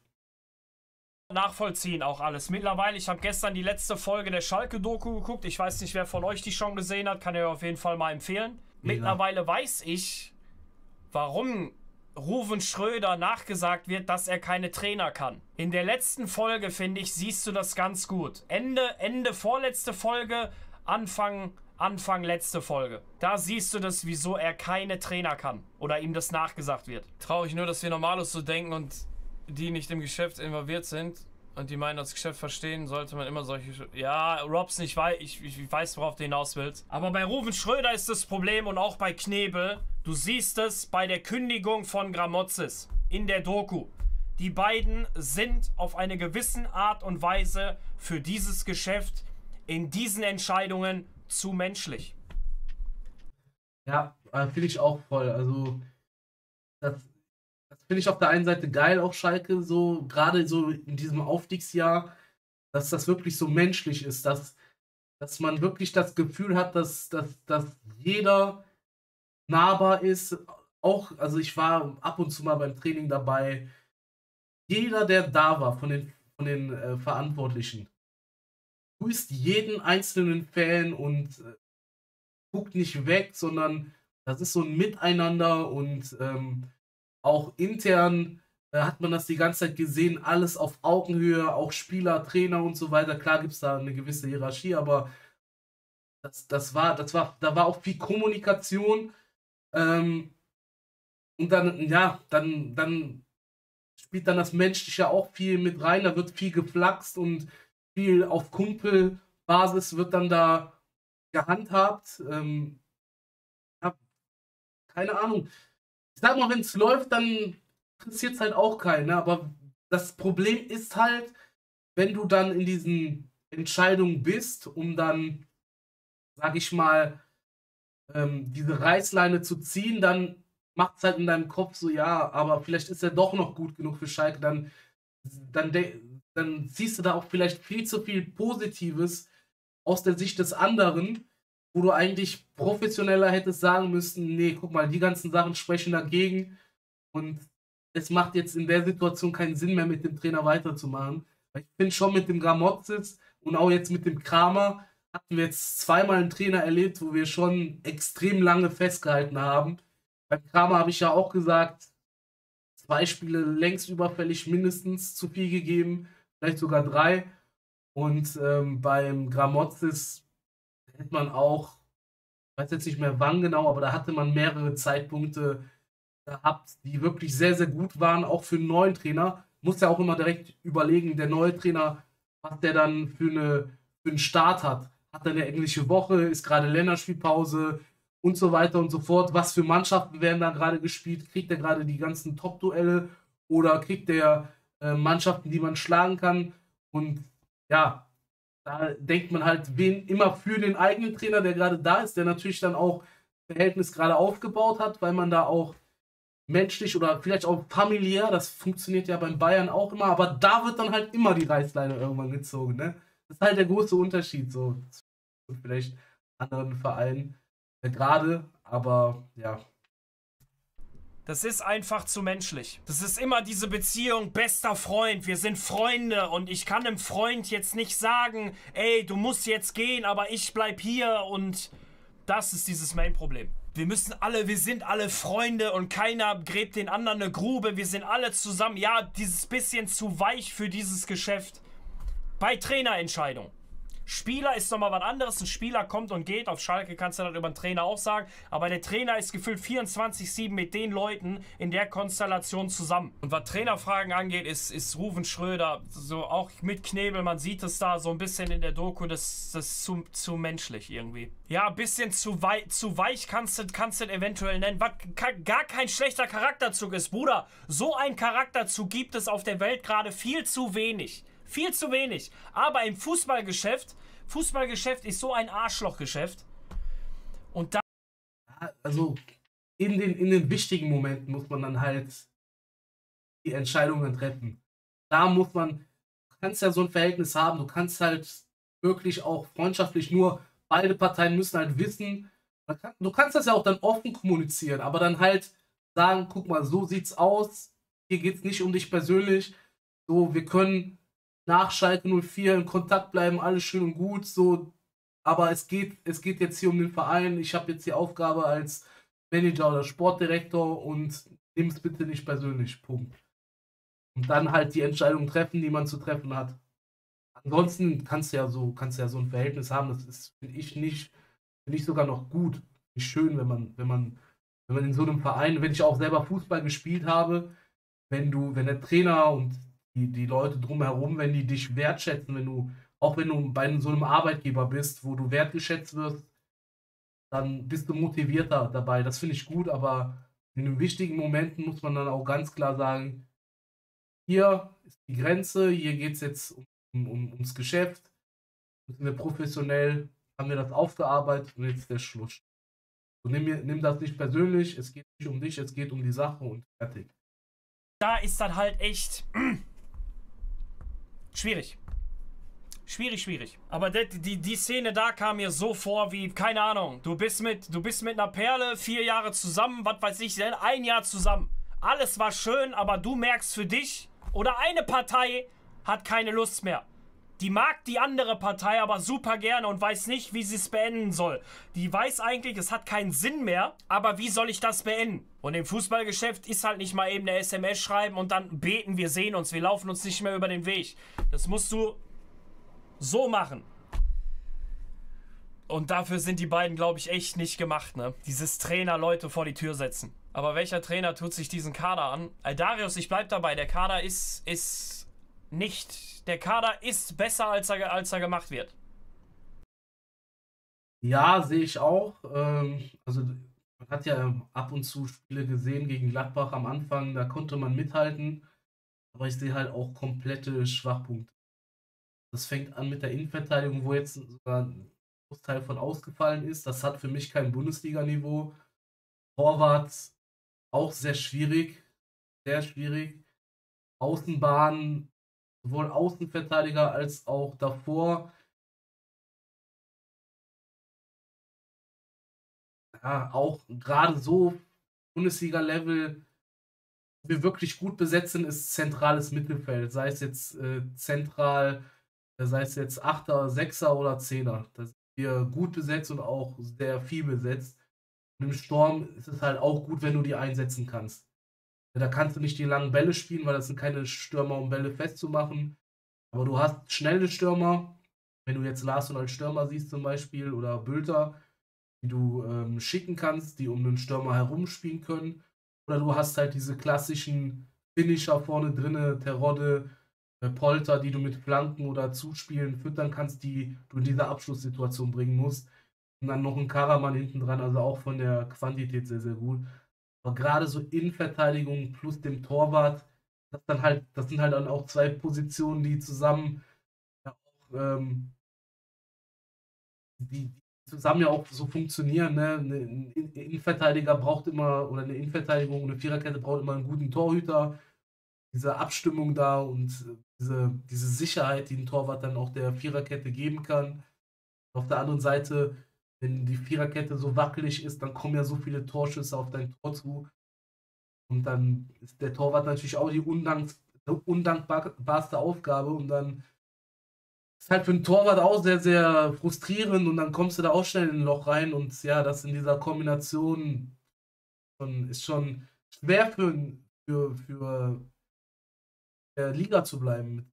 Nachvollziehen auch alles. Mittlerweile, ich habe gestern die letzte Folge der Schalke-Doku geguckt. Ich weiß nicht, wer von euch die schon gesehen hat. Kann ich auf jeden Fall mal empfehlen. Ja. Mittlerweile weiß ich, warum Ruven Schröder nachgesagt wird, dass er keine Trainer kann. In der letzten Folge, finde ich, siehst du das ganz gut. Ende, Ende vorletzte Folge, Anfang, Anfang letzte Folge. Da siehst du das, wieso er keine Trainer kann. Oder ihm das nachgesagt wird. Traurig nur, dass wir Normalos so denken und die nicht im Geschäft involviert sind und die meinen, das Geschäft verstehen, sollte man immer solche... Ja, Robson, ich weiß, ich, ich weiß, worauf du hinaus willst. Aber bei Ruven Schröder ist das Problem und auch bei Knebel. Du siehst es bei der Kündigung von Gramotzes in der Doku. Die beiden sind auf eine gewisse Art und Weise für dieses Geschäft in diesen Entscheidungen zu menschlich. Ja, finde ich auch voll. Also das, das finde ich auf der einen Seite geil, auch Schalke, so, gerade so in diesem Aufstiegsjahr, dass das wirklich so menschlich ist, dass, dass man wirklich das Gefühl hat, dass, dass, dass jeder nahbar ist. Auch, also ich war ab und zu mal beim Training dabei. Jeder, der da war von den, von den äh, Verantwortlichen, grüßt jeden einzelnen Fan und äh, guckt nicht weg, sondern das ist so ein Miteinander und ähm, auch intern äh, hat man das die ganze Zeit gesehen, alles auf Augenhöhe, auch Spieler, Trainer und so weiter. Klar gibt es da eine gewisse Hierarchie, aber das, das war, das war, da war auch viel Kommunikation. Ähm, und dann, ja, dann, dann spielt dann das Menschliche auch viel mit rein. Da wird viel geflaxt und viel auf Kumpelbasis wird dann da gehandhabt. Ähm, ja, keine Ahnung. Ich sag mal, wenn es läuft, dann interessiert es halt auch keinen. Ne? Aber das Problem ist halt, wenn du dann in diesen Entscheidungen bist, um dann, sag ich mal, ähm, diese Reißleine zu ziehen, dann macht es halt in deinem Kopf so, ja, aber vielleicht ist er doch noch gut genug für Schalke, dann, dann, dann siehst du da auch vielleicht viel zu viel Positives aus der Sicht des anderen, wo du eigentlich professioneller hättest sagen müssen, nee, guck mal, die ganzen Sachen sprechen dagegen und es macht jetzt in der Situation keinen Sinn mehr, mit dem Trainer weiterzumachen. Ich finde schon mit dem Gramotzes und auch jetzt mit dem Kramer hatten wir jetzt zweimal einen Trainer erlebt, wo wir schon extrem lange festgehalten haben. Beim Kramer habe ich ja auch gesagt, zwei Spiele längst überfällig, mindestens zu viel gegeben, vielleicht sogar drei. Und ähm, beim Gramotzes hätte man auch, ich weiß jetzt nicht mehr wann genau, aber da hatte man mehrere Zeitpunkte gehabt, die wirklich sehr, sehr gut waren, auch für einen neuen Trainer. Muss ja auch immer direkt überlegen, der neue Trainer, was der dann für, eine, für einen Start hat. Hat er eine englische Woche, ist gerade Länderspielpause und so weiter und so fort. Was für Mannschaften werden da gerade gespielt? Kriegt er gerade die ganzen Top-Duelle oder kriegt er äh, Mannschaften, die man schlagen kann? Und ja, da denkt man halt wen immer für den eigenen Trainer, der gerade da ist, der natürlich dann auch Verhältnis gerade aufgebaut hat, weil man da auch menschlich oder vielleicht auch familiär, das funktioniert ja beim Bayern auch immer, aber da wird dann halt immer die Reißleine irgendwann gezogen, ne? Das ist halt der große Unterschied so zu vielleicht anderen Vereinen äh, gerade, aber ja. Das ist einfach zu menschlich. Das ist immer diese Beziehung, bester Freund, wir sind Freunde und ich kann einem Freund jetzt nicht sagen, ey, du musst jetzt gehen, aber ich bleib hier und das ist dieses Main-Problem. Wir müssen alle, wir sind alle Freunde und keiner gräbt den anderen eine Grube, wir sind alle zusammen. Ja, dieses bisschen zu weich für dieses Geschäft. Bei Trainerentscheidung. Spieler ist nochmal was anderes. Ein Spieler kommt und geht. Auf Schalke kannst du das über den Trainer auch sagen. Aber der Trainer ist gefühlt vierundzwanzig sieben mit den Leuten in der Konstellation zusammen. Und was Trainerfragen angeht, ist, ist Ruven Schröder so auch mit Knebel. Man sieht es da so ein bisschen in der Doku. Das, das ist zu, zu menschlich irgendwie. Ja, ein bisschen zu, wei zu weich kannst du kannst du eventuell nennen. Was gar kein schlechter Charakterzug ist. Bruder, so ein Charakterzug gibt es auf der Welt gerade viel zu wenig. Viel zu wenig. Aber im Fußballgeschäft, Fußballgeschäft ist so ein Arschlochgeschäft. Und da... Also in den, in den wichtigen Momenten muss man dann halt die Entscheidungen treffen. Da muss man, du kannst ja so ein Verhältnis haben, du kannst halt wirklich auch freundschaftlich, nur beide Parteien müssen halt wissen, du kannst das ja auch dann offen kommunizieren, aber dann halt sagen, guck mal, so sieht's aus, hier geht's nicht um dich persönlich, so, wir können nach Schalke null vier in Kontakt bleiben, alles schön und gut, so, aber es geht, es geht jetzt hier um den Verein, ich habe jetzt die Aufgabe als Manager oder Sportdirektor und nimm es bitte nicht persönlich, Punkt. Und dann halt die Entscheidung treffen, die man zu treffen hat. Ansonsten kannst du ja so, kannst du ja so ein Verhältnis haben, das ist, finde ich nicht, finde ich sogar noch gut, nicht schön, wenn man, wenn man, wenn man in so einem Verein, wenn ich auch selber Fußball gespielt habe, wenn du, wenn der Trainer und die, die Leute drumherum, wenn die dich wertschätzen, wenn du, auch wenn du bei so einem Arbeitgeber bist, wo du wertgeschätzt wirst, dann bist du motivierter dabei. Das finde ich gut, aber in den wichtigen Momenten muss man dann auch ganz klar sagen, hier ist die Grenze, hier geht es jetzt um, um, ums Geschäft, müssen wir professionell, haben wir das aufgearbeitet und jetzt ist der Schluss. Und nimm, mir- nimm das nicht persönlich, es geht nicht um dich, es geht um die Sache und fertig. Da ist dann halt echt schwierig. Schwierig, schwierig. Aber die, die, die Szene da kam mir so vor wie, keine Ahnung, du bist mit, du bist mit einer Perle vier Jahre zusammen, was weiß ich, ein Jahr zusammen. Alles war schön, aber du merkst für dich, oder eine Partei hat keine Lust mehr. Die mag die andere Partei aber super gerne und weiß nicht, wie sie es beenden soll. Die weiß eigentlich, es hat keinen Sinn mehr, aber wie soll ich das beenden? Und im Fußballgeschäft ist halt nicht mal eben eine S M S schreiben und dann beten, wir sehen uns, wir laufen uns nicht mehr über den Weg. Das musst du so machen. Und dafür sind die beiden, glaube ich, echt nicht gemacht, ne? Dieses Trainer Leute vor die Tür setzen. Aber welcher Trainer tut sich diesen Kader an? Äh, Darius, ich bleib dabei, der Kader ist, ist nicht... Der Kader ist besser, als er, als er gemacht wird. Ja, sehe ich auch. Ähm, also man hat ja ab und zu Spiele gesehen gegen Gladbach am Anfang, da konnte man mithalten, aber ich sehe halt auch komplette Schwachpunkte. Das fängt an mit der Innenverteidigung, wo jetzt sogar ein Großteil von ausgefallen ist. Das hat für mich kein Bundesliga-Niveau. Torwart auch sehr schwierig, sehr schwierig. Außenbahn, sowohl Außenverteidiger als auch davor. Ja, auch gerade so Bundesliga-Level, wo wir wirklich gut besetzt sind, ist zentrales Mittelfeld. Sei es jetzt äh, zentral, äh, sei es jetzt Achter, Sechser oder Zehner. Da sind wir gut besetzt und auch sehr viel besetzt. Und im Sturm ist es halt auch gut, wenn du die einsetzen kannst. Da kannst du nicht die langen Bälle spielen, weil das sind keine Stürmer, um Bälle festzumachen. Aber du hast schnelle Stürmer. Wenn du jetzt Larsson als Stürmer siehst zum Beispiel oder Bülter, die du ähm, schicken kannst, die um den Stürmer herumspielen können. Oder du hast halt diese klassischen Finisher vorne drinne, Terodde, äh, Polter, die du mit Flanken oder Zuspielen füttern kannst, die du in diese Abschlusssituation bringen musst. Und dann noch ein Karaman hinten dran, also auch von der Quantität sehr, sehr gut. Aber gerade so Innenverteidigung plus dem Torwart, das, dann halt, das sind halt dann auch zwei Positionen, die zusammen ja auch, ähm, die, die zusammen ja auch so funktionieren. Ne? Ein Innenverteidiger braucht immer, oder eine Innenverteidigung, eine Viererkette braucht immer einen guten Torhüter. Diese Abstimmung da und diese, diese Sicherheit, die ein Torwart dann auch der Viererkette geben kann. Auf der anderen Seite, wenn die Viererkette so wackelig ist, dann kommen ja so viele Torschüsse auf dein Tor zu. Und dann ist der Torwart natürlich auch die undank undankbarste Aufgabe. Und dann ist halt für einen Torwart auch sehr, sehr frustrierend. Und dann kommst du da auch schnell in ein Loch rein. Und ja, das in dieser Kombination schon, ist schon schwer für, für, für der Liga zu bleiben. Mit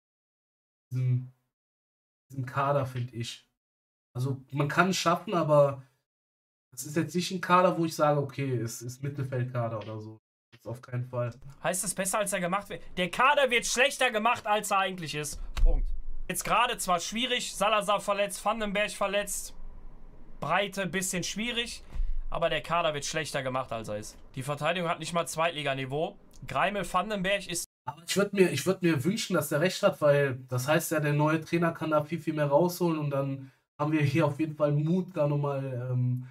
diesem, diesem Kader, finde ich. Also man kann es schaffen, aber das ist jetzt nicht ein Kader, wo ich sage, okay, es ist Mittelfeldkader oder so. Das ist auf keinen Fall. Heißt es besser, als er gemacht wird? Der Kader wird schlechter gemacht, als er eigentlich ist. Punkt. Jetzt gerade zwar schwierig, Salazar verletzt, Vandenberg verletzt, Breite bisschen schwierig, aber der Kader wird schlechter gemacht, als er ist. Die Verteidigung hat nicht mal Zweitliganiveau. Greimel, Vandenberg ist... Aber ich würde mir, würd mir wünschen, dass der recht hat, weil das heißt ja, der neue Trainer kann da viel, viel mehr rausholen und dann haben wir hier auf jeden Fall Mut, da nochmal ähm,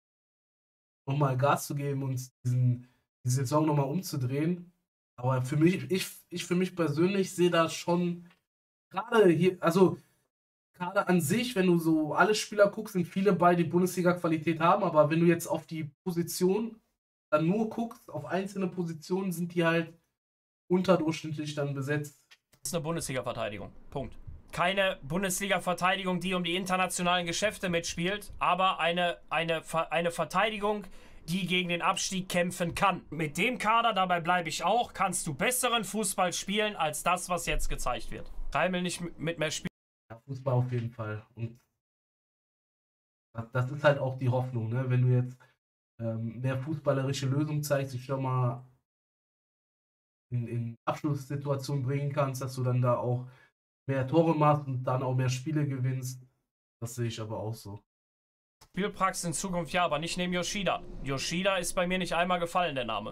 noch mal Gas zu geben und diesen, die Saison nochmal umzudrehen. Aber für mich, ich, ich für mich persönlich sehe da schon gerade hier, also gerade an sich, wenn du so alle Spieler guckst, sind viele bei, die Bundesliga-Qualität haben, aber wenn du jetzt auf die Position dann nur guckst, auf einzelne Positionen sind die halt unterdurchschnittlich dann besetzt. Das ist eine Bundesliga-Verteidigung. Punkt. Keine Bundesliga-Verteidigung, die um die internationalen Geschäfte mitspielt, aber eine, eine, eine Verteidigung, die gegen den Abstieg kämpfen kann. Mit dem Kader, dabei bleibe ich auch, kannst du besseren Fußball spielen, als das, was jetzt gezeigt wird. Reimel nicht mit mehr spielen. Ja, Fußball auf jeden Fall. Und das, das ist halt auch die Hoffnung, ne? Wenn du jetzt ähm, mehr fußballerische Lösungen zeigst, dich schon mal in, in Abschlusssituationen bringen kannst, dass du dann da auch mehr Tore machst und dann auch mehr Spiele gewinnst. Das sehe ich aber auch so. Spielpraxis in Zukunft ja, aber nicht neben Yoshida. Yoshida ist bei mir nicht einmal gefallen, der Name.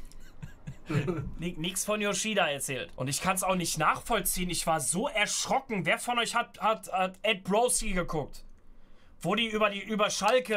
Nichts von Yoshida erzählt. Und ich kann es auch nicht nachvollziehen. Ich war so erschrocken. Wer von euch hat, hat, hat Ed Broski geguckt? Wo die über, die über Schalke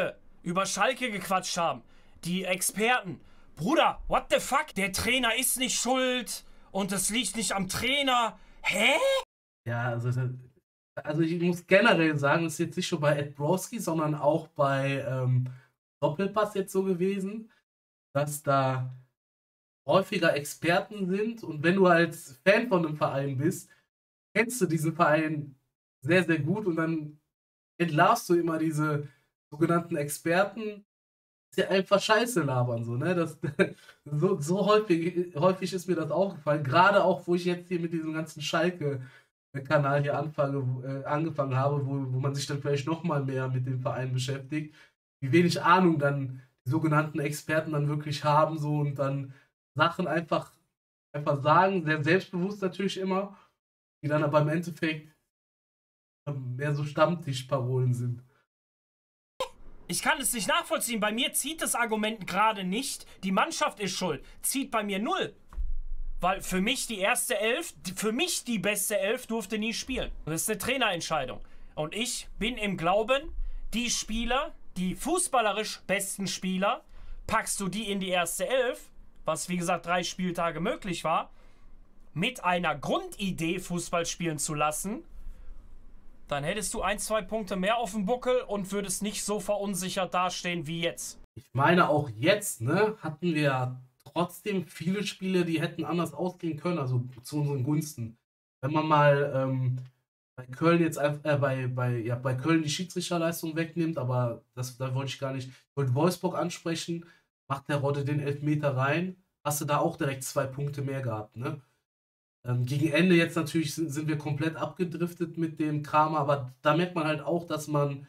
über Schalke gequatscht haben, die Experten, Bruder, what the fuck, der Trainer ist nicht schuld und es liegt nicht am Trainer. Hä? Ja, also, also ich muss generell sagen, das ist jetzt nicht schon bei Ed Broski, sondern auch bei ähm, Doppelpass jetzt so gewesen, dass da häufiger Experten sind und wenn du als Fan von einem Verein bist, kennst du diesen Verein sehr, sehr gut und dann entlarvst du immer diese sogenannten Experten, die einfach Scheiße labern, so, ne? Das, so so häufig, häufig ist mir das aufgefallen, gerade auch, wo ich jetzt hier mit diesem ganzen Schalke-Kanal hier anfange, äh, angefangen habe, wo, wo man sich dann vielleicht nochmal mehr mit dem Verein beschäftigt, wie wenig Ahnung dann die sogenannten Experten dann wirklich haben, so und dann Sachen einfach, einfach sagen, sehr selbstbewusst natürlich immer, die dann aber im Endeffekt mehr so Stammtischparolen sind. Ich kann es nicht nachvollziehen. Bei mir zieht das Argument gerade nicht. Die Mannschaft ist schuld. Zieht bei mir null. Weil für mich die erste Elf, für mich die beste Elf durfte nie spielen. Das ist eine Trainerentscheidung. Und ich bin im Glauben, die Spieler, die fußballerisch besten Spieler, packst du die in die erste Elf, was wie gesagt drei Spieltage möglich war, mit einer Grundidee Fußball spielen zu lassen, dann hättest du ein, zwei Punkte mehr auf dem Buckel und würdest nicht so verunsichert dastehen wie jetzt. Ich meine, auch jetzt, ne, hatten wir ja trotzdem viele Spiele, die hätten anders ausgehen können, also zu unseren Gunsten. Wenn man mal ähm, bei Köln jetzt einfach, äh, bei, bei, ja, bei Köln die Schiedsrichterleistung wegnimmt, aber das, da wollte ich gar nicht, ich wollte Wolfsburg ansprechen, macht der Rodde den Elfmeter rein, hast du da auch direkt zwei Punkte mehr gehabt, ne? Ähm, gegen Ende jetzt natürlich sind, sind wir komplett abgedriftet mit dem Kram, aber da merkt man halt auch, dass man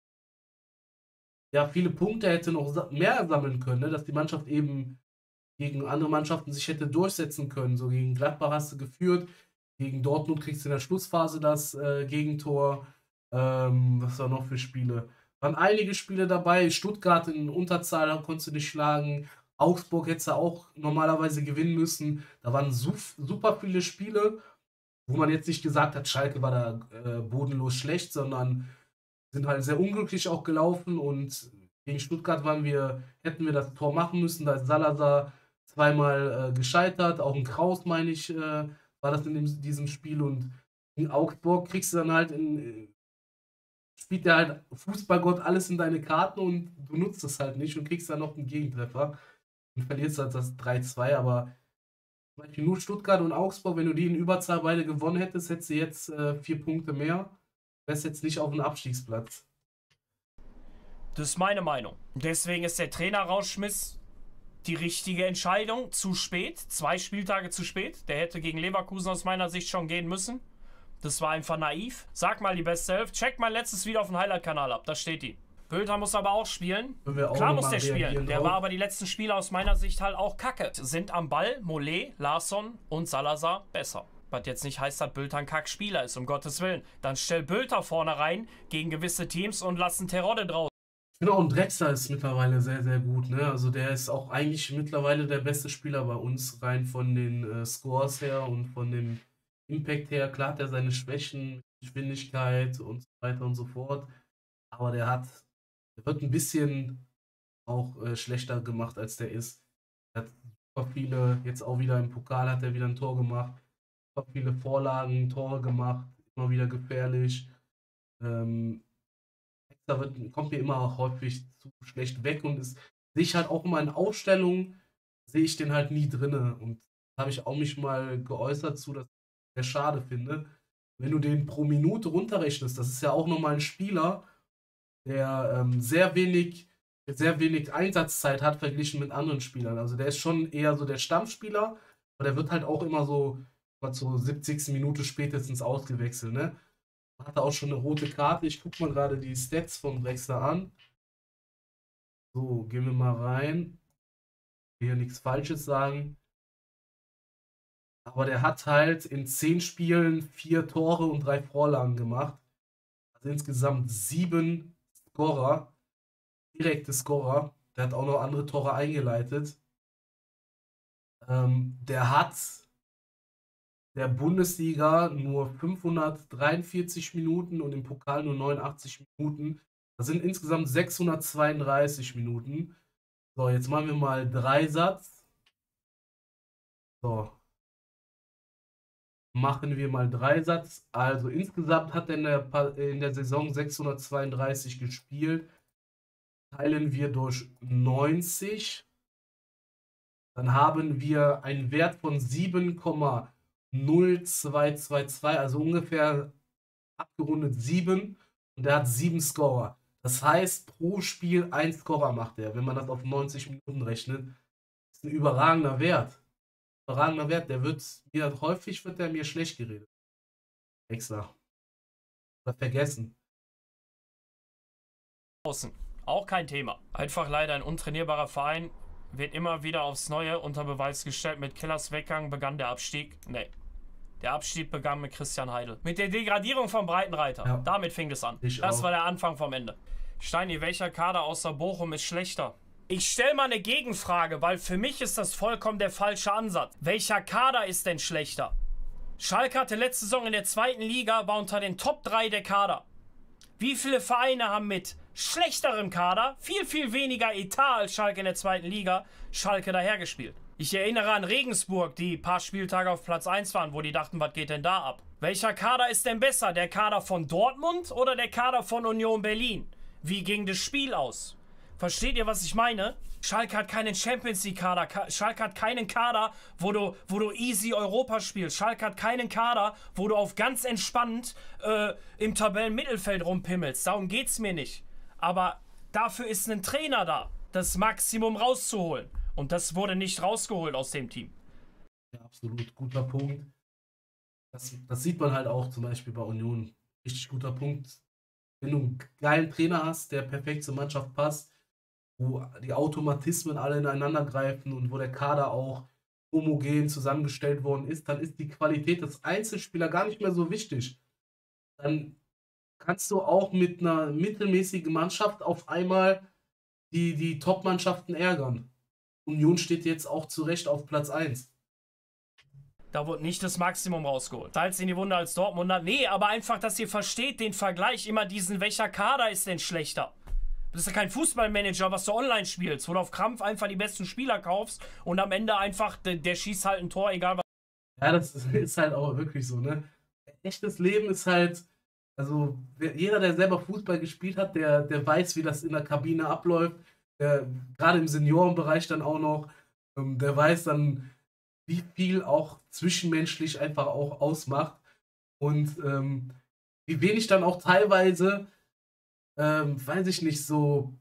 ja viele Punkte hätte noch mehr sammeln können, ne? Dass die Mannschaft eben gegen andere Mannschaften sich hätte durchsetzen können. So gegen Gladbach hast du geführt, gegen Dortmund kriegst du in der Schlussphase das äh, Gegentor. Ähm, was war noch für Spiele? Waren einige Spiele dabei. Stuttgart in Unterzahl konntest du nicht schlagen. Augsburg hätte du auch normalerweise gewinnen müssen. Da waren super viele Spiele, wo man jetzt nicht gesagt hat, Schalke war da äh, bodenlos schlecht, sondern sind halt sehr unglücklich auch gelaufen und gegen Stuttgart waren wir, hätten wir das Tor machen müssen. Da ist Salazar zweimal äh, gescheitert, auch ein Kraus, meine ich, äh, war das in dem, diesem Spiel und in Augsburg kriegst du dann halt in, spielt der halt Fußballgott alles in deine Karten und du nutzt es halt nicht und kriegst dann noch einen Gegentreffer und verlierst halt das drei zwei, aber zum Beispiel nur Stuttgart und Augsburg, wenn du die in Überzahl beide gewonnen hättest, hättest du jetzt äh, vier Punkte mehr, wärst jetzt nicht auf dem Abstiegsplatz. Das ist meine Meinung. Deswegen ist der Trainer-Rausschmiss die richtige Entscheidung. Zu spät, zwei Spieltage zu spät. Der hätte gegen Leverkusen aus meiner Sicht schon gehen müssen. Das war einfach naiv. Sag mal die beste Elf. Check mal letztes Video auf dem Highlight-Kanal ab. Da steht die. Bülter muss aber auch spielen. Auch Klar muss der spielen. Der drauf. war aber die letzten Spiele aus meiner Sicht halt auch kacke. Sind am Ball Mollet, Larsson und Salazar besser. Was jetzt nicht heißt, dass Bülter ein Kack-Spieler ist, um Gottes Willen. Dann stell Bülter vorne rein gegen gewisse Teams und lass einen Terodde draus. Genau, und Drexler ist mittlerweile sehr, sehr gut. Ne? Also der ist auch eigentlich mittlerweile der beste Spieler bei uns, rein von den äh, Scores her und von dem Impact her. Klar hat er seine Schwächen, Geschwindigkeit und so weiter und so fort. Aber der hat, der wird ein bisschen auch äh, schlechter gemacht, als der ist. Er hat super viele, jetzt auch wieder im Pokal hat er wieder ein Tor gemacht. Super viele Vorlagen, Tore gemacht, immer wieder gefährlich. Ähm, Da wird, kommt mir immer häufig zu schlecht weg und ist, sehe ich halt auch immer in Aufstellungen, sehe ich den halt nie drinne. Und da habe ich auch mich mal geäußert zu, dass ich sehr schade finde. Wenn du den pro Minute runterrechnest, das ist ja auch nochmal ein Spieler, der ähm, sehr wenig, sehr wenig Einsatzzeit hat verglichen mit anderen Spielern. Also der ist schon eher so der Stammspieler, aber der wird halt auch immer so zur siebzigsten Minute spätestens ausgewechselt, ne? Hatte auch schon eine rote Karte. Ich gucke mal gerade die Stats vom Drexler an. So, gehen wir mal rein. Ich will hier nichts Falsches sagen. Aber der hat halt in zehn Spielen vier Tore und drei Vorlagen gemacht. Also insgesamt sieben Scorer. Direkte Scorer. Der hat auch noch andere Tore eingeleitet. Ähm, der hat der Bundesliga nur fünfhundertdreiundvierzig Minuten und im Pokal nur neunundachtzig Minuten. Das sind insgesamt sechshundertzweiunddreißig Minuten. So, jetzt machen wir mal Dreisatz. So. Machen wir mal Dreisatz. Also insgesamt hat er in der, in der Saison sechshundertzweiunddreißig gespielt. Teilen wir durch neunzig. Dann haben wir einen Wert von sieben Komma null zwei zwei zwei, also ungefähr abgerundet sieben. Und er hat sieben Scorer. Das heißt, pro Spiel ein Scorer macht er. Wenn man das auf neunzig Minuten rechnet, ist ein überragender Wert. Überragender Wert. Der wird mir häufig wird der mir schlecht geredet. Extra. Oder vergessen. Außen. Auch kein Thema. Einfach leider ein untrainierbarer Verein. Wird immer wieder aufs Neue unter Beweis gestellt. Mit Killers Weggang begann der Abstieg. Nee. Der Abstieg begann mit Christian Heidel. Mit der Degradierung vom Breitenreiter. Ja. Damit fing es an. Ich das auch. War der Anfang vom Ende. Steini, welcher Kader außer Bochum ist schlechter? Ich stelle mal eine Gegenfrage, weil für mich ist das vollkommen der falsche Ansatz. Welcher Kader ist denn schlechter? Schalke hatte letzte Saison in der zweiten Liga, war unter den Top drei der Kader. Wie viele Vereine haben mit schlechterem Kader, viel, viel weniger Etat als Schalke in der zweiten Liga, Schalke dahergespielt? Ich erinnere an Regensburg, die ein paar Spieltage auf Platz eins waren, wo die dachten, was geht denn da ab? Welcher Kader ist denn besser? Der Kader von Dortmund oder der Kader von Union Berlin? Wie ging das Spiel aus? Versteht ihr, was ich meine? Schalke hat keinen Champions League Kader. Schalke hat keinen Kader, wo du, wo du easy Europa spielst. Schalke hat keinen Kader, wo du auf ganz entspannt äh, im Tabellenmittelfeld rumpimmelst. Darum geht's mir nicht. Aber dafür ist ein Trainer da, das Maximum rauszuholen. Und das wurde nicht rausgeholt aus dem Team. Ja, absolut. Guter Punkt. Das, das sieht man halt auch zum Beispiel bei Union. Richtig guter Punkt. Wenn du einen geilen Trainer hast, der perfekt zur Mannschaft passt, wo die Automatismen alle ineinander greifen und wo der Kader auch homogen zusammengestellt worden ist, dann ist die Qualität des Einzelspielers gar nicht mehr so wichtig. Dann kannst du auch mit einer mittelmäßigen Mannschaft auf einmal die, die Top-Mannschaften ärgern. Union steht jetzt auch zu Recht auf Platz eins. Da wurde nicht das Maximum rausgeholt. Salz in die Wunde als Dortmunder. Nee, aber einfach, dass ihr versteht den Vergleich, immer diesen, welcher Kader ist denn schlechter? Das ist ja kein Fußballmanager, was du online spielst, wo du auf Krampf einfach die besten Spieler kaufst und am Ende einfach, der, der schießt halt ein Tor, egal was. Ja, das ist, ist halt auch wirklich so, ne? Echtes Leben ist halt, also jeder, der selber Fußball gespielt hat, der, der weiß, wie das in der Kabine abläuft. Der, gerade im Seniorenbereich dann auch noch, ähm, der weiß dann, wie viel auch zwischenmenschlich einfach auch ausmacht und ähm, wie wenig dann auch teilweise, ähm, weiß ich nicht, so,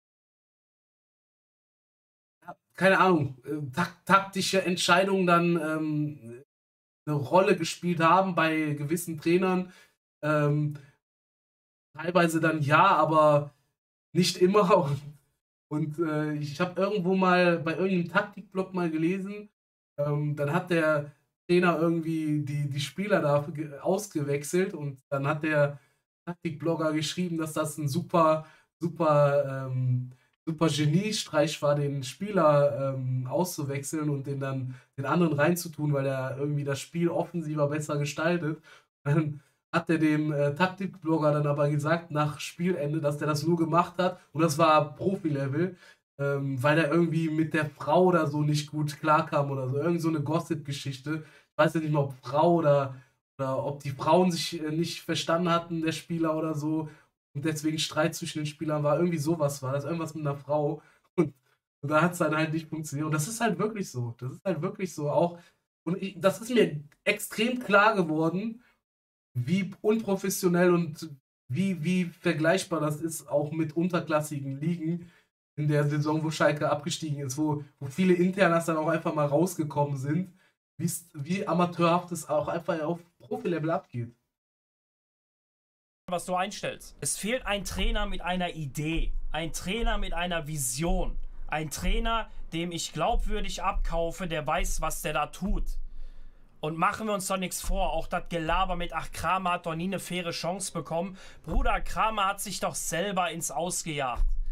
ja, keine Ahnung, äh, tak taktische Entscheidungen dann ähm, eine Rolle gespielt haben bei gewissen Trainern. Ähm, teilweise dann ja, aber nicht immer. Und, und äh, ich habe irgendwo mal bei irgendeinem Taktikblog mal gelesen, ähm, dann hat der Trainer irgendwie die, die Spieler da ausgewechselt und dann hat der Taktikblogger geschrieben, dass das ein super, super, ähm, super Geniestreich war, den Spieler ähm, auszuwechseln und den dann den anderen reinzutun, weil er irgendwie das Spiel offensiver besser gestaltet. Dann hat er dem äh, Taktikblogger dann aber gesagt, nach Spielende, dass der das nur gemacht hat und das war Profi-Level, ähm, weil er irgendwie mit der Frau oder so nicht gut klarkam oder so. Irgend so eine Gossip-Geschichte. Ich weiß ja nicht mehr, ob Frau oder, oder ob die Frauen sich äh, nicht verstanden hatten, der Spieler oder so. Und deswegen Streit zwischen den Spielern war. Irgendwie sowas war das. Irgendwas mit einer Frau. Und, und da hat es dann halt nicht funktioniert. Und das ist halt wirklich so. Das ist halt wirklich so. Auch, und ich, das ist mir extrem klar geworden, wie unprofessionell und wie, wie vergleichbar das ist, auch mit unterklassigen Ligen in der Saison, wo Schalke abgestiegen ist, wo, wo viele Internas dann auch einfach mal rausgekommen sind, wie amateurhaft es auch einfach auf Profilevel abgeht. Was du einstellst. Es fehlt ein Trainer mit einer Idee, ein Trainer mit einer Vision, ein Trainer, dem ich glaubwürdig abkaufe, der weiß, was der da tut. Und machen wir uns doch nichts vor, auch das Gelaber mit, ach, Kramer hat doch nie eine faire Chance bekommen. Bruder, Kramer hat sich doch selber ins Ausgejagt.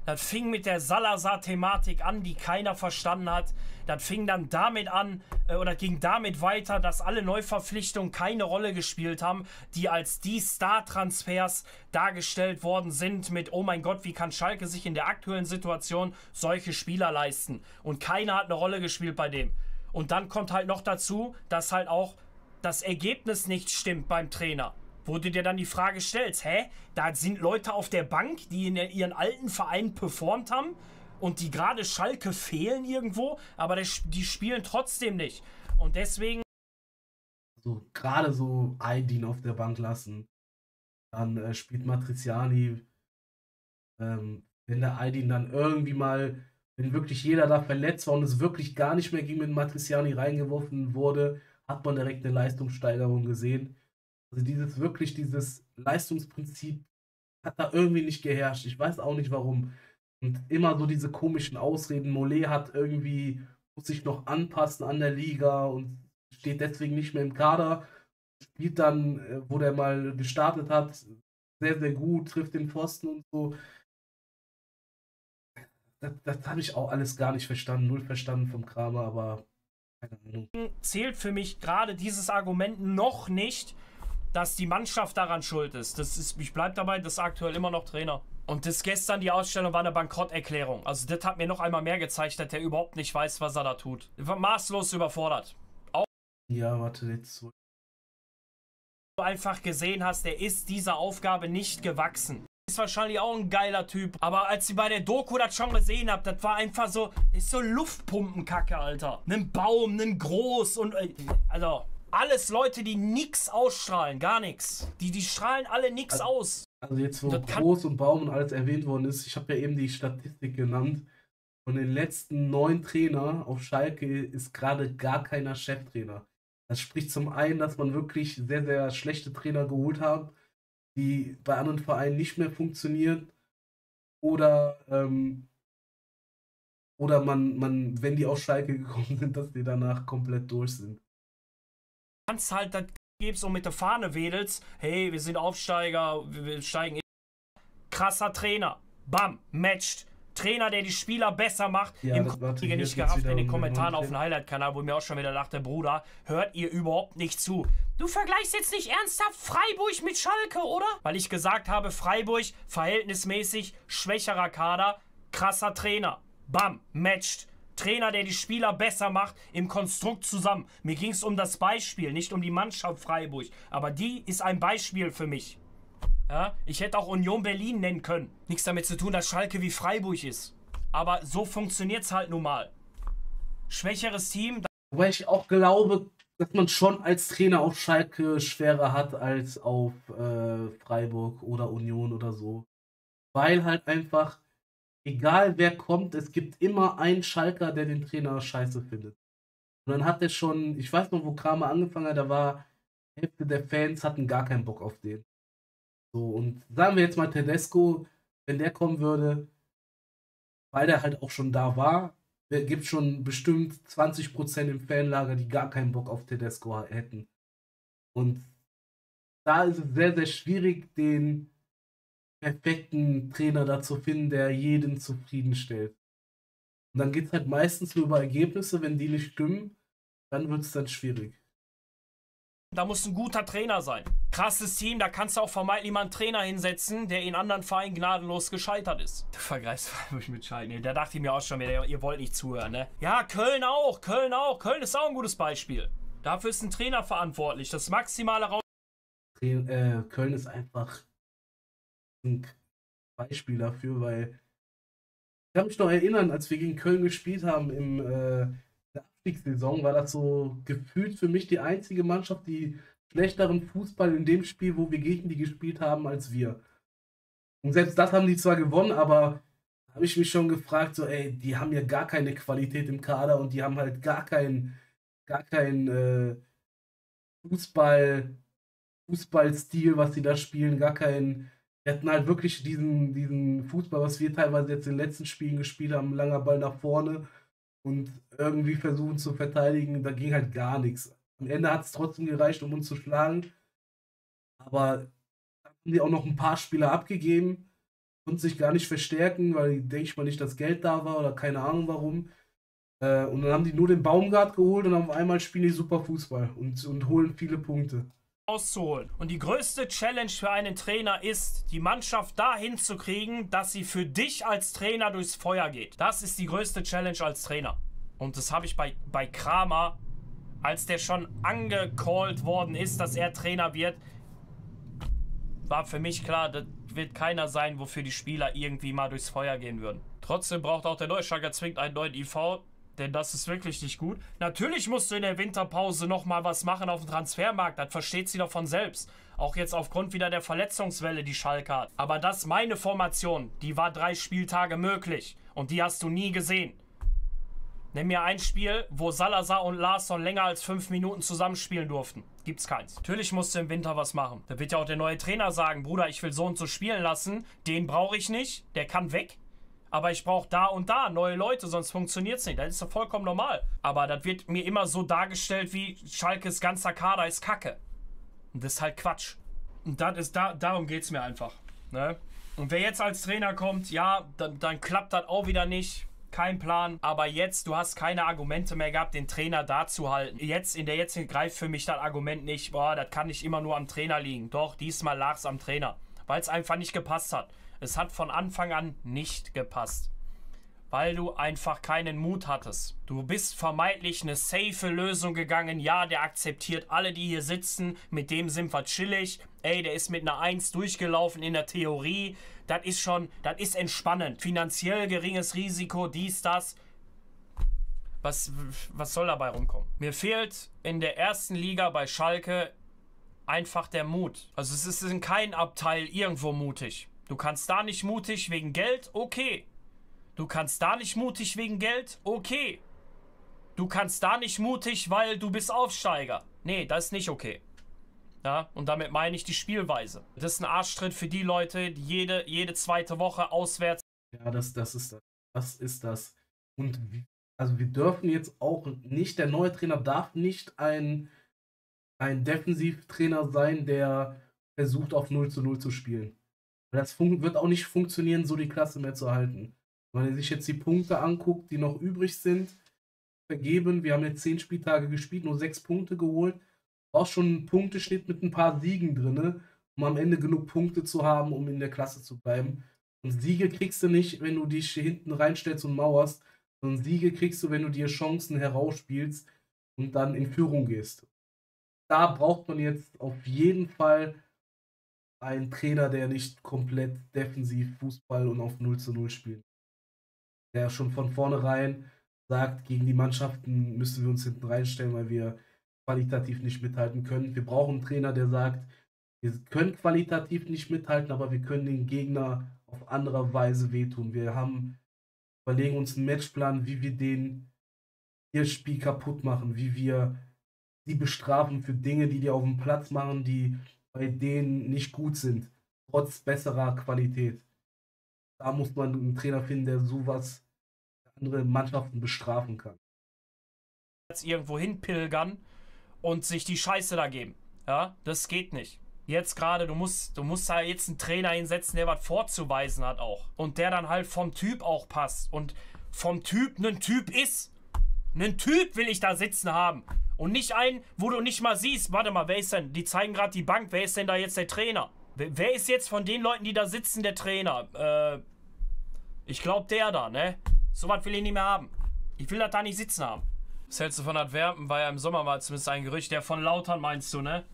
Das fing mit der Salazar-Thematik an, die keiner verstanden hat. Das fing dann damit an, äh, oder ging damit weiter, dass alle Neuverpflichtungen keine Rolle gespielt haben, die als die Star-Transfers dargestellt worden sind mit, oh mein Gott, wie kann Schalke sich in der aktuellen Situation solche Spieler leisten? Und keiner hat eine Rolle gespielt bei dem. Und dann kommt halt noch dazu, dass halt auch das Ergebnis nicht stimmt beim Trainer. Wo du dir dann die Frage stellst, hä, da sind Leute auf der Bank, die in ihren alten Vereinen performt haben und die gerade Schalke fehlen irgendwo, aber die spielen trotzdem nicht. Und deswegen... So, gerade so Aydin auf der Bank lassen. Dann äh, spielt Matriciani. Ähm, wenn der Aydin dann irgendwie mal, wenn wirklich jeder da verletzt war und es wirklich gar nicht mehr ging, mit Matriciani reingeworfen wurde, hat man direkt eine Leistungssteigerung gesehen. Also dieses wirklich, dieses Leistungsprinzip hat da irgendwie nicht geherrscht. Ich weiß auch nicht warum. Und immer so diese komischen Ausreden. Mollet hat irgendwie, muss sich noch anpassen an der Liga und steht deswegen nicht mehr im Kader. Spielt dann, wo der mal gestartet hat, sehr, sehr gut, trifft den Pfosten und so. Das, das habe ich auch alles gar nicht verstanden. Null verstanden vom Kramer, aber keine Ahnung. Zählt für mich gerade dieses Argument noch nicht, dass die Mannschaft daran schuld ist. Das ist, ich bleibe dabei, das ist aktuell immer noch Trainer. Und das gestern, die Ausstellung, war eine Bankrotterklärung. Also das hat mir noch einmal mehr gezeigt, dass der überhaupt nicht weiß, was er da tut. War maßlos überfordert. Auch ja, warte, jetzt so. Du einfach gesehen hast, der ist dieser Aufgabe nicht gewachsen. Ist wahrscheinlich auch ein geiler Typ. Aber als ich bei der Doku das schon gesehen habe, das war einfach so, das ist so Luftpumpenkacke, Alter. Nen Baum, nen Groß und, also... Alles Leute, die nix ausstrahlen, gar nichts. Die, die strahlen alle nix also, aus. Also jetzt, wo Groß und Baum und alles erwähnt worden ist, ich habe ja eben die Statistik genannt. Von den letzten neun Trainer auf Schalke ist gerade gar keiner Cheftrainer. Das spricht zum einen, dass man wirklich sehr, sehr schlechte Trainer geholt hat, die bei anderen Vereinen nicht mehr funktionieren. Oder, ähm, oder man, man, wenn die auf Schalke gekommen sind, dass die danach komplett durch sind. Kannst halt das gibst und mit der Fahne wedelst, hey, wir sind Aufsteiger, wir, wir steigen in. Krasser Trainer, bam, matcht. Trainer, der die Spieler besser macht. Ja, im warte, Kollege nicht gerafft in den Kommentaren auf dem Highlight-Kanal, wo mir auch schon wieder dachte, Bruder, hört ihr überhaupt nicht zu. Du vergleichst jetzt nicht ernsthaft Freiburg mit Schalke, oder? Weil ich gesagt habe, Freiburg, verhältnismäßig schwächerer Kader, krasser Trainer, bam, matcht. Trainer, der die Spieler besser macht, im Konstrukt zusammen. Mir ging es um das Beispiel, nicht um die Mannschaft Freiburg. Aber die ist ein Beispiel für mich. Ja, ich hätte auch Union Berlin nennen können. Nichts damit zu tun, dass Schalke wie Freiburg ist. Aber so funktioniert es halt nun mal. Schwächeres Team. Wobei ich auch glaube, dass man schon als Trainer auf Schalke schwerer hat als auf äh, Freiburg oder Union oder so. Weil halt einfach... Egal wer kommt, es gibt immer einen Schalker, der den Trainer scheiße findet. Und dann hat er schon, ich weiß noch, wo Kramer angefangen hat, da war die Hälfte der Fans hatten gar keinen Bock auf den. So, und sagen wir jetzt mal Tedesco, wenn der kommen würde, weil der halt auch schon da war, gibt es schon bestimmt zwanzig Prozent im Fanlager, die gar keinen Bock auf Tedesco hätten. Und da ist es sehr, sehr schwierig, den perfekten Trainer dazu finden, der jeden zufriedenstellt. Und dann geht es halt meistens nur über Ergebnisse, wenn die nicht stimmen, dann wird es dann schwierig. Da muss ein guter Trainer sein. Krasses Team, da kannst du auch vermeintlich mal einen Trainer hinsetzen, der in anderen Vereinen gnadenlos gescheitert ist. Der Vergleich mit Schalke, da dachte ich mir auch schon wieder, ihr wollt nicht zuhören, ne? Ja, Köln auch, Köln auch. Köln ist auch ein gutes Beispiel. Dafür ist ein Trainer verantwortlich, das maximale Raus... Äh, Köln ist einfach ein Beispiel dafür, weil ich kann mich noch erinnern, als wir gegen Köln gespielt haben im äh, der Abstiegssaison, war das so gefühlt für mich die einzige Mannschaft, die schlechteren Fußball in dem Spiel, wo wir gegen die gespielt haben, als wir. Und selbst das haben die zwar gewonnen, aber habe ich mich schon gefragt, so ey, die haben ja gar keine Qualität im Kader und die haben halt gar keinen gar kein äh, Fußball Fußballstil, was sie da spielen, gar keinen. Wir hatten halt wirklich diesen, diesen Fußball, was wir teilweise jetzt in den letzten Spielen gespielt haben, langer Ball nach vorne und irgendwie versuchen zu verteidigen, da ging halt gar nichts. Am Ende hat es trotzdem gereicht, um uns zu schlagen, aber haben die auch noch ein paar Spieler abgegeben konnten sich gar nicht verstärken, weil, denke ich mal, nicht das Geld da war oder keine Ahnung warum. Äh, und dann haben die nur den Baumgart geholt und auf einmal spielen die super Fußball und, und holen viele Punkte. Auszuholen. Und die größte Challenge für einen Trainer ist, die Mannschaft dahin zu kriegen, dass sie für dich als Trainer durchs Feuer geht. Das ist die größte Challenge als Trainer. Und das habe ich bei, bei Kramer, als der schon angecallt worden ist, dass er Trainer wird, war für mich klar, das wird keiner sein, wofür die Spieler irgendwie mal durchs Feuer gehen würden. Trotzdem braucht auch der Neusteiger zwingend einen neuen I V, denn das ist wirklich nicht gut. Natürlich musst du in der Winterpause nochmal was machen auf dem Transfermarkt. Das versteht sie doch von selbst. Auch jetzt aufgrund wieder der Verletzungswelle, die Schalke hat. Aber das, meine Formation, die war drei Spieltage möglich. Und die hast du nie gesehen. Nimm mir ein Spiel, wo Salazar und Larsson länger als fünf Minuten zusammenspielen durften. Gibt's keins. Natürlich musst du im Winter was machen. Da wird ja auch der neue Trainer sagen, Bruder, ich will so und so spielen lassen. Den brauche ich nicht. Der kann weg. Aber ich brauche da und da neue Leute, sonst funktioniert es nicht. Das ist doch vollkommen normal. Aber das wird mir immer so dargestellt, wie Schalkes ganzer Kader ist Kacke. Und das ist halt Quatsch. Und das ist da, darum geht es mir einfach. Ne? Und wer jetzt als Trainer kommt, ja, dann, dann klappt das auch wieder nicht. Kein Plan. Aber jetzt, du hast keine Argumente mehr gehabt, den Trainer da zu halten. Jetzt, in der jetzigen greift für mich das Argument nicht, boah, das kann nicht immer nur am Trainer liegen. Doch, diesmal lag es am Trainer. Weil es einfach nicht gepasst hat. Es hat von Anfang an nicht gepasst. Weil du einfach keinen Mut hattest. Du bist vermeintlich eine safe Lösung gegangen. Ja, der akzeptiert alle, die hier sitzen. Mit dem sind wir chillig. Ey, der ist mit einer eins durchgelaufen in der Theorie. Das ist schon, das ist entspannend. Finanziell geringes Risiko, dies, das. Was, was soll dabei rumkommen? Mir fehlt in der ersten Liga bei Schalke einfach der Mut. Also es ist in keinem Abteil irgendwo mutig. Du kannst da nicht mutig wegen Geld, okay. Du kannst da nicht mutig wegen Geld, okay. Du kannst da nicht mutig, weil du bist Aufsteiger. Nee, das ist nicht okay. Ja, und damit meine ich die Spielweise. Das ist ein Arschtritt für die Leute, die jede, jede zweite Woche auswärts... Ja, das, das ist das. Das ist das. Und also wir dürfen jetzt auch nicht, der neue Trainer darf nicht ein, ein Defensivtrainer sein, der versucht auf null zu null zu spielen. Das wird auch nicht funktionieren, so die Klasse mehr zu halten. Wenn man sich jetzt die Punkte anguckt, die noch übrig sind, vergeben, wir haben jetzt zehn Spieltage gespielt, nur sechs Punkte geholt. Auch schon einen Punkteschnitt mit ein paar Siegen drin, um am Ende genug Punkte zu haben, um in der Klasse zu bleiben. Und Siege kriegst du nicht, wenn du dich hier hinten reinstellst und mauerst, sondern Siege kriegst du, wenn du dir Chancen herausspielst und dann in Führung gehst. Da braucht man jetzt auf jeden Fall ein Trainer, der nicht komplett defensiv Fußball und auf null zu null spielt. Der schon von vornherein sagt, gegen die Mannschaften müssen wir uns hinten reinstellen, weil wir qualitativ nicht mithalten können. Wir brauchen einen Trainer, der sagt, wir können qualitativ nicht mithalten, aber wir können den Gegner auf andere Weise wehtun. Wir haben, überlegen uns einen Matchplan, wie wir den ihr Spiel kaputt machen, wie wir die bestrafen für Dinge, die die auf dem Platz machen, die bei denen nicht gut sind, trotz besserer Qualität. Da muss man einen Trainer finden, der sowas andere Mannschaften bestrafen kann. Jetzt irgendwo hinpilgern und sich die Scheiße da geben. Ja, das geht nicht. Jetzt gerade, du musst, du musst da jetzt einen Trainer hinsetzen, der was vorzuweisen hat auch. Und der dann halt vom Typ auch passt. Und vom Typ ein Typ ist. Einen Typ will ich da sitzen haben. Und nicht einen, wo du nicht mal siehst, warte mal, wer ist denn? Die zeigen gerade die Bank, wer ist denn da jetzt der Trainer? Wer, wer ist jetzt von den Leuten, die da sitzen, der Trainer? Äh, ich glaube der da, ne? So was will ich nicht mehr haben. Ich will das da nicht sitzen haben. Was hältst du von Antwerpen? War ja im Sommer mal zumindest ein Gerücht. Der von Lautern meinst du, ne?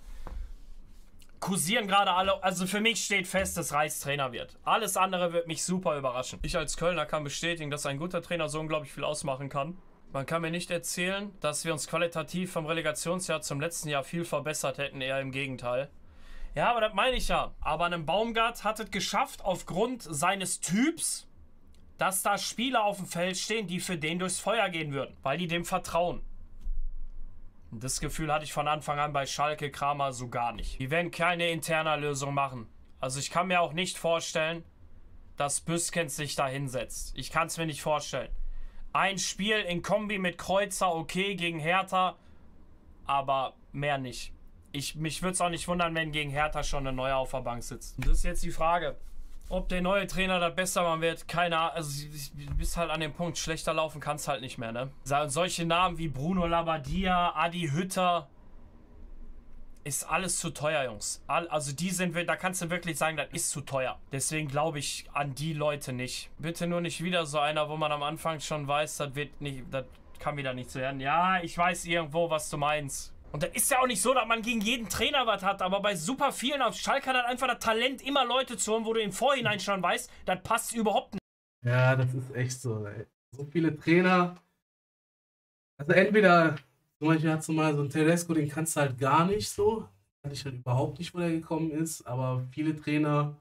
Kursieren gerade alle. Also für mich steht fest, dass Reis Trainer wird. Alles andere wird mich super überraschen. Ich als Kölner kann bestätigen, dass ein guter Trainer so unglaublich viel ausmachen kann. Man kann mir nicht erzählen, dass wir uns qualitativ vom Relegationsjahr zum letzten Jahr viel verbessert hätten, eher im Gegenteil. Ja, aber das meine ich ja. Aber ein Baumgart hat es geschafft, aufgrund seines Typs, dass da Spieler auf dem Feld stehen, die für den durchs Feuer gehen würden, weil die dem vertrauen. Und das Gefühl hatte ich von Anfang an bei Schalke, Kramer so gar nicht. Die werden keine interne Lösung machen. Also ich kann mir auch nicht vorstellen, dass Büskens sich da hinsetzt. Ich kann es mir nicht vorstellen. Ein Spiel in Kombi mit Kreuzer, okay, gegen Hertha, aber mehr nicht. Ich, mich würde es auch nicht wundern, wenn gegen Hertha schon eine neue auf der Bank sitzt. Und das ist jetzt die Frage. Ob der neue Trainer das besser machen wird, keine Ahnung. Also du bist halt an dem Punkt, schlechter laufen kannst halt nicht mehr, ne? Solche Namen wie Bruno Labbadia, Adi Hütter, ist alles zu teuer, Jungs. Also die sind, da kannst du wirklich sagen, das ist zu teuer. Deswegen glaube ich an die Leute nicht. Bitte nur nicht wieder so einer, wo man am Anfang schon weiß, das wird nicht, das kann wieder nicht so werden. Ja, ich weiß irgendwo, was du meinst. Und das ist ja auch nicht so, dass man gegen jeden Trainer was hat, aber bei super vielen auf Schalke hat einfach das Talent, immer Leute zu holen, wo du im Vorhinein schon weißt, das passt überhaupt nicht. Ja, das ist echt so, ey. So viele Trainer. Also entweder, zum Beispiel hast du mal so einen Tedesco, den kannst du halt gar nicht so. Kann ich halt überhaupt nicht, wo der gekommen ist, aber viele Trainer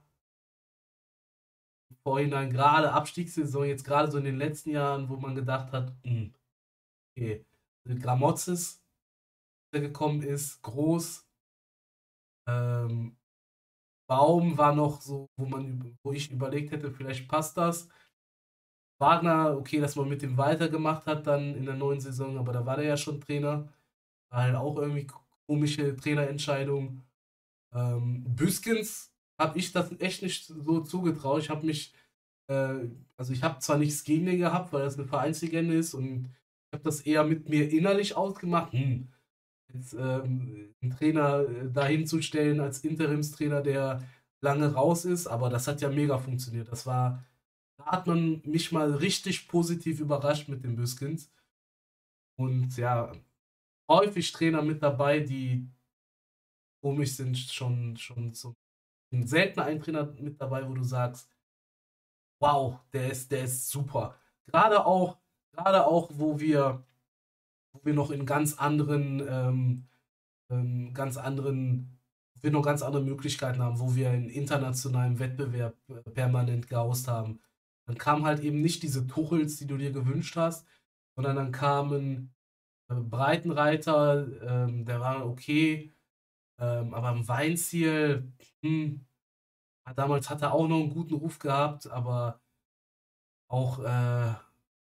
im Vorhinein, gerade Abstiegssaison, jetzt gerade so in den letzten Jahren, wo man gedacht hat, mh, okay, Gramotzes, der gekommen ist, groß. Ähm, Baum war noch so, wo man, wo ich überlegt hätte, vielleicht passt das. Wagner, okay, dass man mit dem weitergemacht hat dann in der neuen Saison, aber da war der ja schon Trainer. War halt auch irgendwie komische Trainerentscheidung. Ähm, Büskens habe ich das echt nicht so zugetraut. Ich habe mich, äh, also ich habe zwar nichts gegen den gehabt, weil das eine Vereinslegende ist und ich habe das eher mit mir innerlich ausgemacht. Hm, jetzt ähm, einen Trainer äh, dahin zu stellen als Interimstrainer, der lange raus ist, aber das hat ja mega funktioniert. Das war, da hat man mich mal richtig positiv überrascht mit den Büskens. Und ja, häufig Trainer mit dabei, die komisch sind, schon, schon so. Selten ein Trainer mit dabei, wo du sagst, wow, der ist, der ist super. Gerade auch, gerade auch, wo wir, wo wir noch in ganz anderen, ähm, ähm, ganz anderen, wir noch ganz andere Möglichkeiten haben, wo wir in internationalem Wettbewerb äh, permanent gehaust haben. Dann kamen halt eben nicht diese Tuchels, die du dir gewünscht hast, sondern dann kamen äh, Breitenreiter, ähm, der war okay, ähm, aber im Weinziel, hm, damals hat er auch noch einen guten Ruf gehabt, aber auch äh,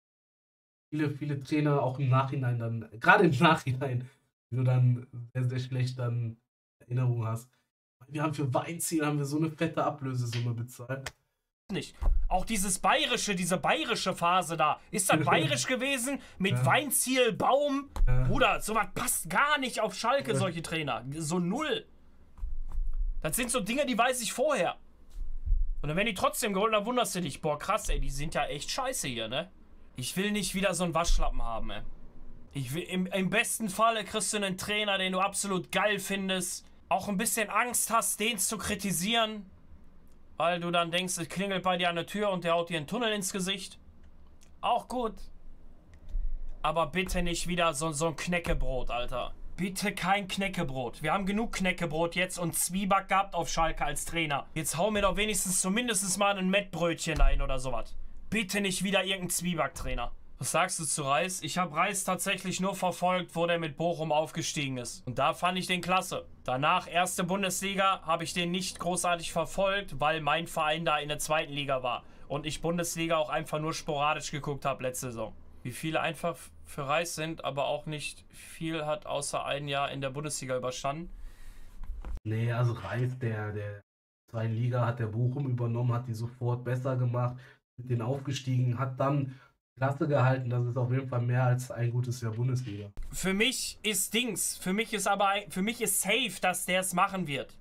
viele, viele Trainer auch im Nachhinein dann, gerade im Nachhinein, wie du dann sehr, sehr schlecht dann Erinnerungen hast. Wir haben für Weinziel haben wir so eine fette Ablösesumme bezahlt. Nicht. Auch dieses bayerische, diese bayerische Phase da. Ist das bayerisch gewesen? Mit ja. Weinziel, Baum? Ja. Bruder, sowas passt gar nicht auf Schalke, ja. solche Trainer. So null. Das sind so Dinge, die weiß ich vorher. Und dann werden die trotzdem geholt, dann wunderst du dich. Boah, krass, ey, die sind ja echt scheiße hier, ne? Ich will nicht wieder so einen Waschlappen haben, ey. Ich will, im, im besten Falle kriegst du einen Trainer, den du absolut geil findest. Auch ein bisschen Angst hast, den zu kritisieren. Weil du dann denkst, es klingelt bei dir an der Tür und der haut dir einen Tunnel ins Gesicht. Auch gut. Aber bitte nicht wieder so, so ein Knäckebrot, Alter. Bitte kein Knäckebrot. Wir haben genug Knäckebrot jetzt und Zwieback gehabt auf Schalke als Trainer. Jetzt hau mir doch wenigstens zumindest mal ein Mettbrötchen ein oder sowas. Bitte nicht wieder irgendein Zwieback-Trainer. Was sagst du zu Reis? Ich habe Reis tatsächlich nur verfolgt, wo der mit Bochum aufgestiegen ist. Und da fand ich den klasse. Danach, erste Bundesliga, habe ich den nicht großartig verfolgt, weil mein Verein da in der zweiten Liga war. Und ich Bundesliga auch einfach nur sporadisch geguckt habe letzte Saison. Wie viele einfach für Reis sind, aber auch nicht viel hat, außer ein Jahr in der Bundesliga überstanden. Nee, also Reis, der, der zweiten Liga hat der Bochum übernommen, hat die sofort besser gemacht, mit denen aufgestiegen, hat dann Klasse gehalten. Das ist auf jeden Fall mehr als ein gutes Jahr Bundesliga. Für mich ist Dings, für mich ist aber, für mich ist safe, dass der es machen wird.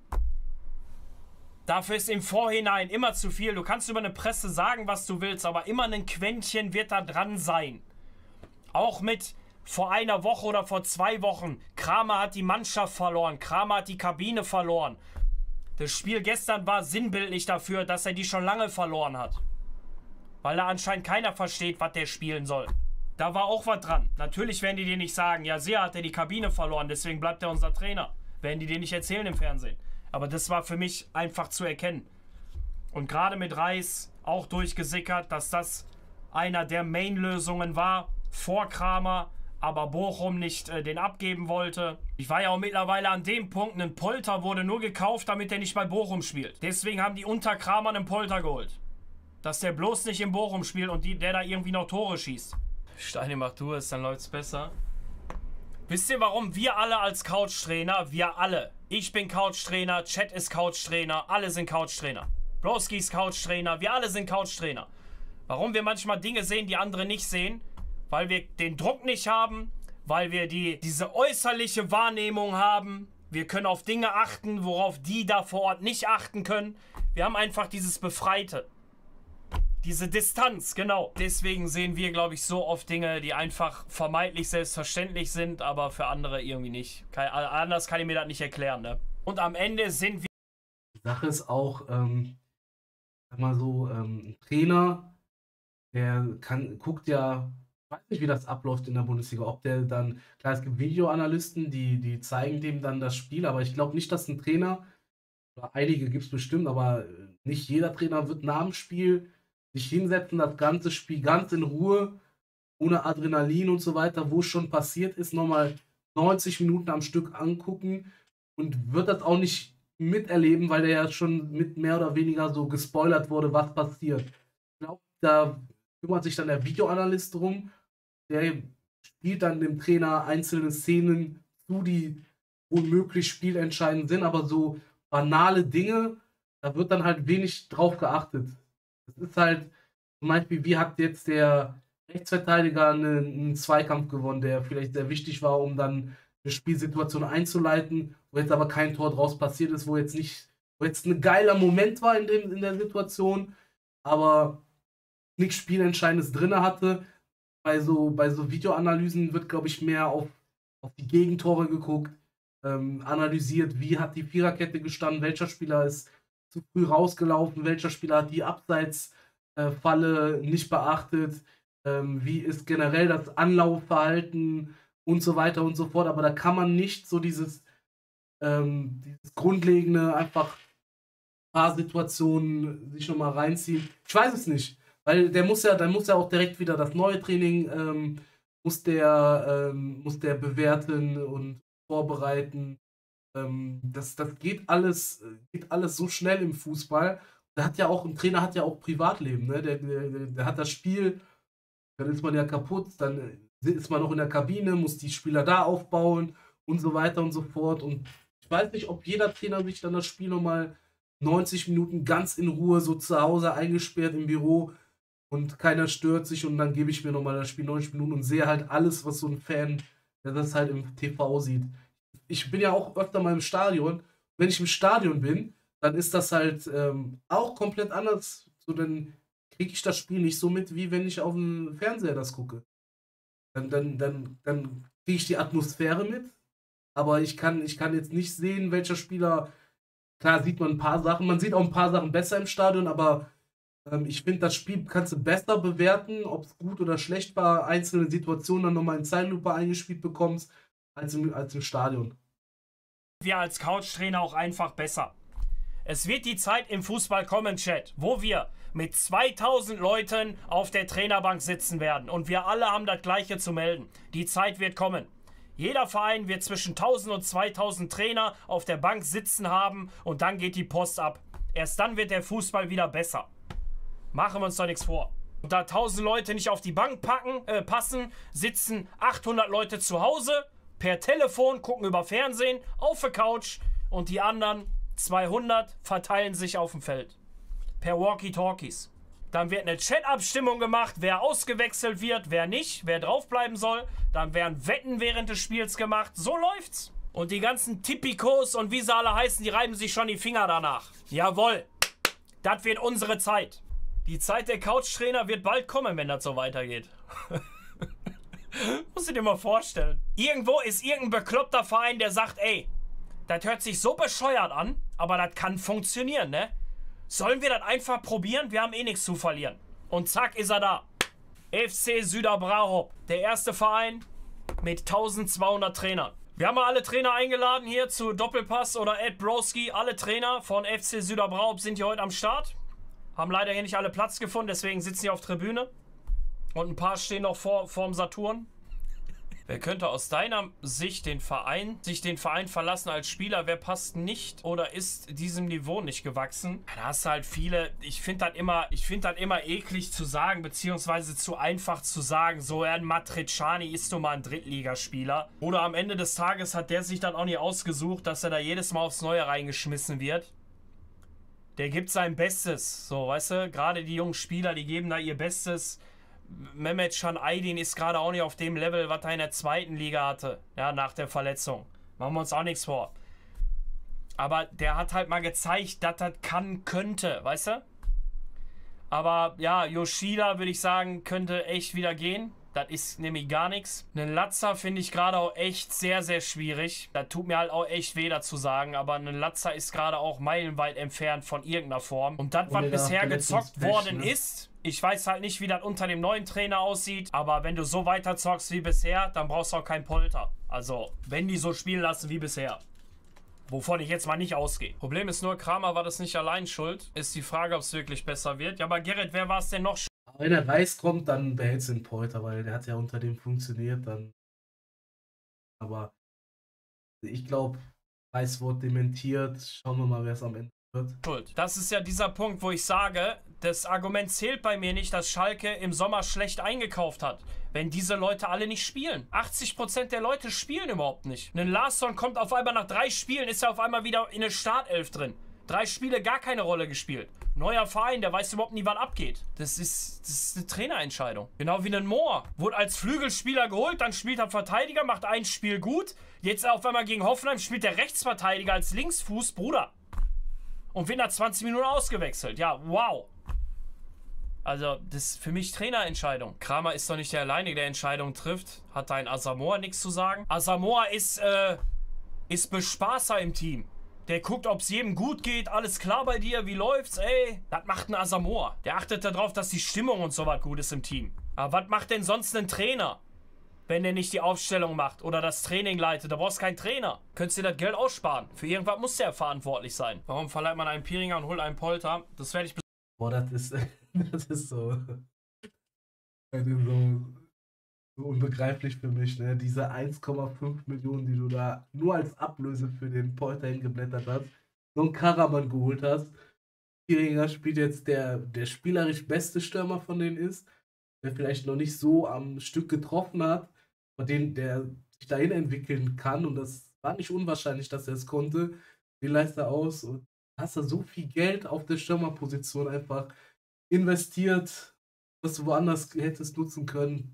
Dafür ist im Vorhinein immer zu viel. Du kannst über eine Presse sagen, was du willst, aber immer ein Quäntchen wird da dran sein. Auch mit vor einer Woche oder vor zwei Wochen. Kramer hat die Mannschaft verloren. Kramer hat die Kabine verloren. Das Spiel gestern war sinnbildlich dafür, dass er die schon lange verloren hat. Weil da anscheinend keiner versteht, was der spielen soll. Da war auch was dran. Natürlich werden die dir nicht sagen, ja, sehr hat er die Kabine verloren, deswegen bleibt er unser Trainer. Werden die dir nicht erzählen im Fernsehen. Aber das war für mich einfach zu erkennen. Und gerade mit Reis auch durchgesickert, dass das einer der Main-Lösungen war, vor Kramer, aber Bochum nicht äh, den abgeben wollte. Ich war ja auch mittlerweile an dem Punkt, ein Polter wurde nur gekauft, damit er nicht bei Bochum spielt. Deswegen haben die unter Kramer einen Polter geholt. Dass der bloß nicht in Bochum spielt und die, der da irgendwie noch Tore schießt. Steini macht du es, dann läuft's besser. Wisst ihr, warum wir alle als Couch-Trainer, wir alle, ich bin Couch-Trainer, Chat ist Couch-Trainer, alle sind Couch-Trainer. Broski ist Couchtrainer, wir alle sind Couchtrainer. Warum wir manchmal Dinge sehen, die andere nicht sehen? Weil wir den Druck nicht haben, weil wir die, diese äußerliche Wahrnehmung haben. Wir können auf Dinge achten, worauf die da vor Ort nicht achten können. Wir haben einfach dieses Befreite. Diese Distanz, genau. Deswegen sehen wir, glaube ich, so oft Dinge, die einfach vermeintlich selbstverständlich sind, aber für andere irgendwie nicht. Kann, anders kann ich mir das nicht erklären, ne? Und am Ende sind wir... Die Sache ist auch, ähm, sag mal so, ähm, ein Trainer, der kann, guckt ja, ich weiß nicht, wie das abläuft in der Bundesliga, ob der dann, klar, es gibt Videoanalysten, die, die zeigen dem dann das Spiel, aber ich glaube nicht, dass ein Trainer, oder einige gibt es bestimmt, aber nicht jeder Trainer wird nach dem Spiel sich hinsetzen, das ganze Spiel ganz in Ruhe, ohne Adrenalin und so weiter, wo es schon passiert ist, nochmal neunzig Minuten am Stück angucken und wird das auch nicht miterleben, weil der ja schon mit mehr oder weniger so gespoilert wurde, was passiert. Ich glaube, da kümmert sich dann der Videoanalyst drum, der spielt dann dem Trainer einzelne Szenen zu, die unmöglich spielentscheidend sind, aber so banale Dinge, da wird dann halt wenig drauf geachtet. Das ist halt, zum Beispiel, wie hat jetzt der Rechtsverteidiger einen, einen Zweikampf gewonnen, der vielleicht sehr wichtig war, um dann eine Spielsituation einzuleiten, wo jetzt aber kein Tor draus passiert ist, wo jetzt nicht, wo jetzt ein geiler Moment war in, dem, in der Situation, aber nichts Spielentscheidendes drin hatte. Bei so, bei so Videoanalysen wird, glaube ich, mehr auf, auf die Gegentore geguckt, ähm, analysiert, wie hat die Viererkette gestanden, welcher Spieler ist zu früh rausgelaufen, welcher Spieler hat die Abseitsfalle äh, nicht beachtet, ähm, wie ist generell das Anlaufverhalten und so weiter und so fort. Aber da kann man nicht so dieses, ähm, dieses grundlegende, einfach ein paar Situationen sich nochmal reinziehen. Ich weiß es nicht, weil der muss ja, dann muss ja auch direkt wieder das neue Training, ähm, muss der, ähm, muss der bewerten und vorbereiten. Ähm, das, das geht alles, geht alles so schnell im Fußball. Der hat ja auch, ein Trainer hat ja auch Privatleben, ne? Der, der, der hat das Spiel, dann ist man ja kaputt, dann ist man noch in der Kabine, muss die Spieler da aufbauen und so weiter und so fort. Und ich weiß nicht, ob jeder Trainer sich dann das Spiel nochmal neunzig Minuten ganz in Ruhe so zu Hause eingesperrt im Büro und keiner stört sich und dann gebe ich mir nochmal das Spiel neunzig Minuten und sehe halt alles, was so ein Fan, der das halt im T V sieht. Ich bin ja auch öfter mal im Stadion. Wenn ich im Stadion bin, dann ist das halt ähm, auch komplett anders. So, dann kriege ich das Spiel nicht so mit, wie wenn ich auf dem Fernseher das gucke. Dann, dann, dann, dann kriege ich die Atmosphäre mit, aber ich kann, ich kann jetzt nicht sehen, welcher Spieler. Klar sieht man ein paar Sachen, man sieht auch ein paar Sachen besser im Stadion, aber ähm, ich finde, das Spiel kannst du besser bewerten, ob es gut oder schlecht war, einzelne Situationen dann nochmal in Zeitlupe eingespielt bekommst, als im, als im Stadion. Wir als Couchtrainer auch einfach besser. Es wird die Zeit im Fußball kommen, Chat, wo wir mit zweitausend Leuten auf der Trainerbank sitzen werden und wir alle haben das Gleiche zu melden. Die Zeit wird kommen. Jeder Verein wird zwischen tausend und zweitausend Trainer auf der Bank sitzen haben und dann geht die Post ab. Erst dann wird der Fußball wieder besser. Machen wir uns doch nichts vor. Und da tausend Leute nicht auf die Bank packen, äh, passen, sitzen achthundert Leute zu Hause, per Telefon, gucken über Fernsehen, auf der Couch und die anderen zweihundert verteilen sich auf dem Feld. Per Walkie-Talkies. Dann wird eine Chat-Abstimmung gemacht, wer ausgewechselt wird, wer nicht, wer draufbleiben soll. Dann werden Wetten während des Spiels gemacht. So läuft's. Und die ganzen Tippikos und wie sie alle heißen, die reiben sich schon die Finger danach. Jawohl. Das wird unsere Zeit. Die Zeit der Couchtrainer wird bald kommen, wenn das so weitergeht. Musst du dir mal vorstellen. Irgendwo ist irgendein bekloppter Verein, der sagt, ey, das hört sich so bescheuert an, aber das kann funktionieren, ne? Sollen wir das einfach probieren? Wir haben eh nichts zu verlieren. Und zack ist er da. F C Süderbrauch, der erste Verein mit eintausendzweihundert Trainern. Wir haben mal alle Trainer eingeladen hier zu Doppelpass oder Ed Broski. Alle Trainer von F C Süderbrauch sind hier heute am Start. Haben leider hier nicht alle Platz gefunden, deswegen sitzen sie auf Tribüne. Und ein paar stehen noch vor vorm Saturn. Wer könnte aus deiner Sicht den Verein, sich den Verein verlassen als Spieler? Wer passt nicht oder ist diesem Niveau nicht gewachsen? Da hast du halt viele, ich finde das immer, ich finde das immer eklig zu sagen, beziehungsweise zu einfach zu sagen, so ein Matriciani ist doch mal ein Drittligaspieler. Oder am Ende des Tages hat der sich dann auch nicht ausgesucht, dass er da jedes Mal aufs Neue reingeschmissen wird. Der gibt sein Bestes. So, weißt du, gerade die jungen Spieler, die geben da ihr Bestes. Mehmet Can Aydin ist gerade auch nicht auf dem Level, was er in der zweiten Liga hatte. Ja, nach der Verletzung. Machen wir uns auch nichts vor. Aber der hat halt mal gezeigt, dass das kann, könnte, weißt du? Aber ja, Yoshida, würde ich sagen, könnte echt wieder gehen. Das ist nämlich gar nichts. Einen Latza finde ich gerade auch echt sehr, sehr schwierig. Das tut mir halt auch echt weh, dazu sagen. Aber ein Latza ist gerade auch meilenweit entfernt von irgendeiner Form. Und das, was bisher gezockt worden ist, ich weiß halt nicht, wie das unter dem neuen Trainer aussieht. Aber wenn du so weiter zockst wie bisher, dann brauchst du auch keinen Polter. Also, wenn die so spielen lassen wie bisher. Wovon ich jetzt mal nicht ausgehe. Problem ist nur, Kramer war das nicht allein schuld. Ist die Frage, ob es wirklich besser wird. Ja, aber Gerrit, wer war es denn noch schuld? Wenn der Reis kommt, dann behält den Polter, weil der hat ja unter dem funktioniert. Dann. Aber ich glaube, Reis wurde dementiert. Schauen wir mal, wer es am Ende wird. Schuld. Das ist ja dieser Punkt, wo ich sage, das Argument zählt bei mir nicht, dass Schalke im Sommer schlecht eingekauft hat. Wenn diese Leute alle nicht spielen. achtzig Prozent der Leute spielen überhaupt nicht. Ein Larsson kommt auf einmal nach drei Spielen, ist er auf einmal wieder in der Startelf drin. Drei Spiele, gar keine Rolle gespielt. Neuer Verein, der weiß überhaupt nie, was abgeht. Das ist, das ist eine Trainerentscheidung. Genau wie ein Mohr. Wurde als Flügelspieler geholt, dann spielt er Verteidiger, macht ein Spiel gut. Jetzt auf einmal gegen Hoffenheim spielt der Rechtsverteidiger als Linksfuß, Bruder. Und wird nach zwanzig Minuten ausgewechselt. Ja, wow. Also, das ist für mich Trainerentscheidung. Kramer ist doch nicht der Alleinige, der Entscheidungen trifft. Hat da ein Asamoah nichts zu sagen? Asamoah ist, äh, ist Bespaßer im Team. Der guckt, ob es jedem gut geht. Alles klar bei dir? Wie läuft's? Ey, das macht ein Asamoah. Der achtet darauf, dass die Stimmung und so was gut ist im Team. Aber was macht denn sonst ein Trainer, wenn der nicht die Aufstellung macht oder das Training leitet? Da brauchst du keinen Trainer. Könntest du dir das Geld aussparen. Für irgendwas muss der verantwortlich sein. Warum verleiht man einen Piringer und holt einen Polter? Das werde ich... Boah, das ist, das ist so, das ist so, so unbegreiflich für mich, ne? Diese eins Komma fünf Millionen, die du da nur als Ablöse für den Polter hingeblättert hast, so einen Karaman geholt hast. Piringer spielt jetzt der, der spielerisch beste Stürmer von denen ist, der vielleicht noch nicht so am Stück getroffen hat, aber den, der sich dahin entwickeln kann, und das war nicht unwahrscheinlich, dass er es konnte. Den leistet er aus und hast du so viel Geld auf der Stürmerposition einfach investiert, was du woanders hättest nutzen können.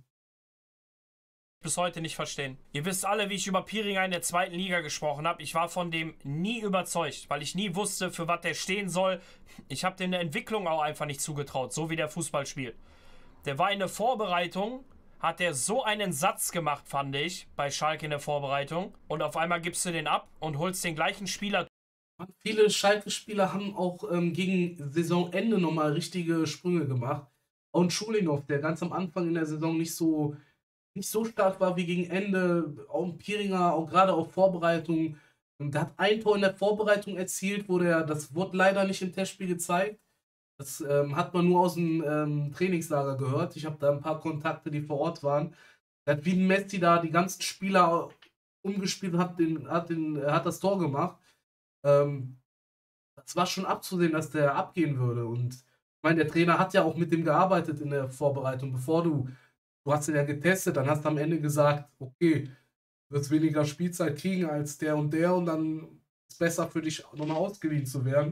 Bis heute nicht verstehen. Ihr wisst alle, wie ich über Piringer in der zweiten Liga gesprochen habe. Ich war von dem nie überzeugt, weil ich nie wusste, für was der stehen soll. Ich habe dem eine Entwicklung auch einfach nicht zugetraut, so wie der Fußball spielt. Der war in der Vorbereitung, hat der so einen Satz gemacht, fand ich, bei Schalke in der Vorbereitung. Und auf einmal gibst du den ab und holst den gleichen Spieler. Viele Schalke-Spieler haben auch ähm, gegen Saisonende nochmal richtige Sprünge gemacht. Und Schulinghoff, der ganz am Anfang in der Saison nicht so, nicht so stark war wie gegen Ende. Auch Piringer, auch gerade auf Vorbereitung. Und der hat ein Tor in der Vorbereitung erzielt, wo der, das wurde leider nicht im Testspiel gezeigt. Das ähm, hat man nur aus dem ähm, Trainingslager gehört. Ich habe da ein paar Kontakte, die vor Ort waren. Der hat wie ein Messi da die ganzen Spieler umgespielt und hat, den, hat, den, hat das Tor gemacht. Ähm, das war schon abzusehen, dass der abgehen würde. Und ich meine, der Trainer hat ja auch mit dem gearbeitet in der Vorbereitung. Bevor du, du hast ihn ja getestet, dann hast du am Ende gesagt, okay, du wirst weniger Spielzeit kriegen als der und der und dann ist es besser für dich nochmal ausgeliehen zu werden.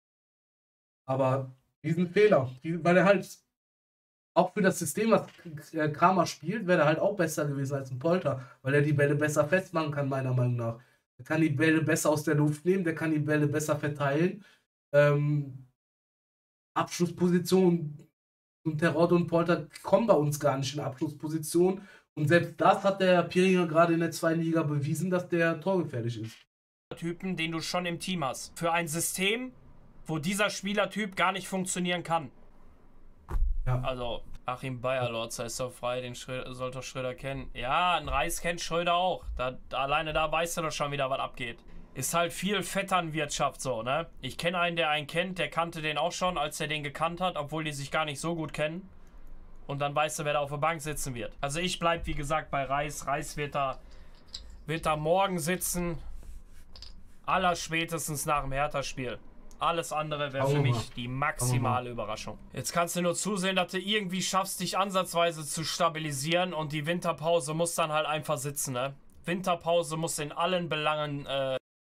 Aber diesen Fehler, weil er halt auch für das System, was Kramer spielt, wäre er halt auch besser gewesen als ein Polter, weil er die Bälle besser festmachen kann, meiner Meinung nach. Der kann die Bälle besser aus der Luft nehmen, der kann die Bälle besser verteilen. Ähm, Abschlussposition und Terodde und Polter kommen bei uns gar nicht in Abschlussposition. Und selbst das hat der Piringer gerade in der zweiten Liga bewiesen, dass der torgefährlich ist. Typen, den du schon im Team hast. Für ein System, wo dieser Spielertyp gar nicht funktionieren kann. Ja. Also, Achim Bayerlotzer ist doch frei, den Schröder, soll doch Schröder kennen. Ja, ein Reis kennt Schröder auch. Da, alleine da weißt du doch schon wieder, was abgeht. Ist halt viel Vetternwirtschaft so, ne? Ich kenne einen, der einen kennt, der kannte den auch schon, als er den gekannt hat, obwohl die sich gar nicht so gut kennen. Und dann weißt du, wer da auf der Bank sitzen wird. Also ich bleib, wie gesagt, bei Reis. Reis wird da, wird da morgen sitzen. Allerspätestens nach dem Hertha-Spiel. Alles andere wäre für mich die maximale Überraschung. Jetzt kannst du nur zusehen, dass du irgendwie schaffst, dich ansatzweise zu stabilisieren, und die Winterpause muss dann halt einfach sitzen, ne? Winterpause muss in allen Belangen äh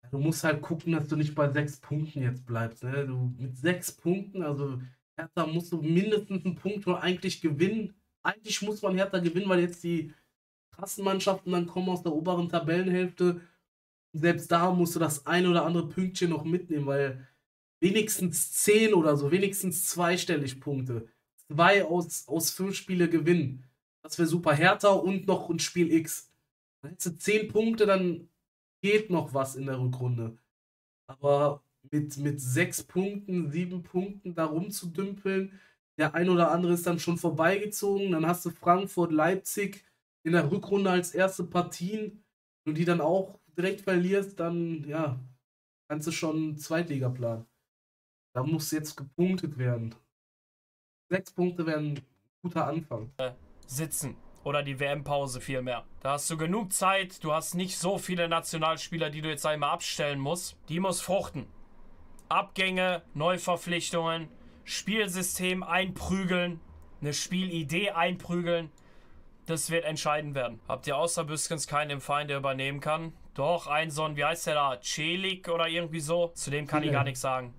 Du musst halt gucken, dass du nicht bei sechs Punkten jetzt bleibst. Ne? Du, mit sechs Punkten, also Hertha musst du mindestens einen Punkt oder eigentlich gewinnen. Eigentlich muss man Hertha gewinnen, weil jetzt die krassen Mannschaften dann kommen aus der oberen Tabellenhälfte. Selbst da musst du das ein oder andere Pünktchen noch mitnehmen, weil wenigstens zehn oder so, wenigstens zweistellig Punkte. Zwei aus, aus fünf Spiele gewinnen. Das wäre super. Hertha und noch ein Spiel X. Dann hättest du zehn Punkte, dann geht noch was in der Rückrunde. Aber mit, mit sechs Punkten, sieben Punkten da rumzudümpeln, der ein oder andere ist dann schon vorbeigezogen. Dann hast du Frankfurt, Leipzig in der Rückrunde als erste Partien. Und die dann auch direkt verlierst, dann ja, kannst du schon Zweitligaplan. Da muss jetzt gepunktet werden. Sechs Punkte wären ein guter Anfang. Sitzen. Oder die W M-Pause vielmehr. Da hast du genug Zeit. Du hast nicht so viele Nationalspieler, die du jetzt einmal abstellen musst. Die muss fruchten. Abgänge, Neuverpflichtungen, Spielsystem einprügeln, eine Spielidee einprügeln. Das wird entscheidend werden. Habt ihr außer Büskens keinen im Verein, der übernehmen kann? Doch, ein so ein, wie heißt der da? Celik oder irgendwie so? Zu dem kann ich gar nichts sagen.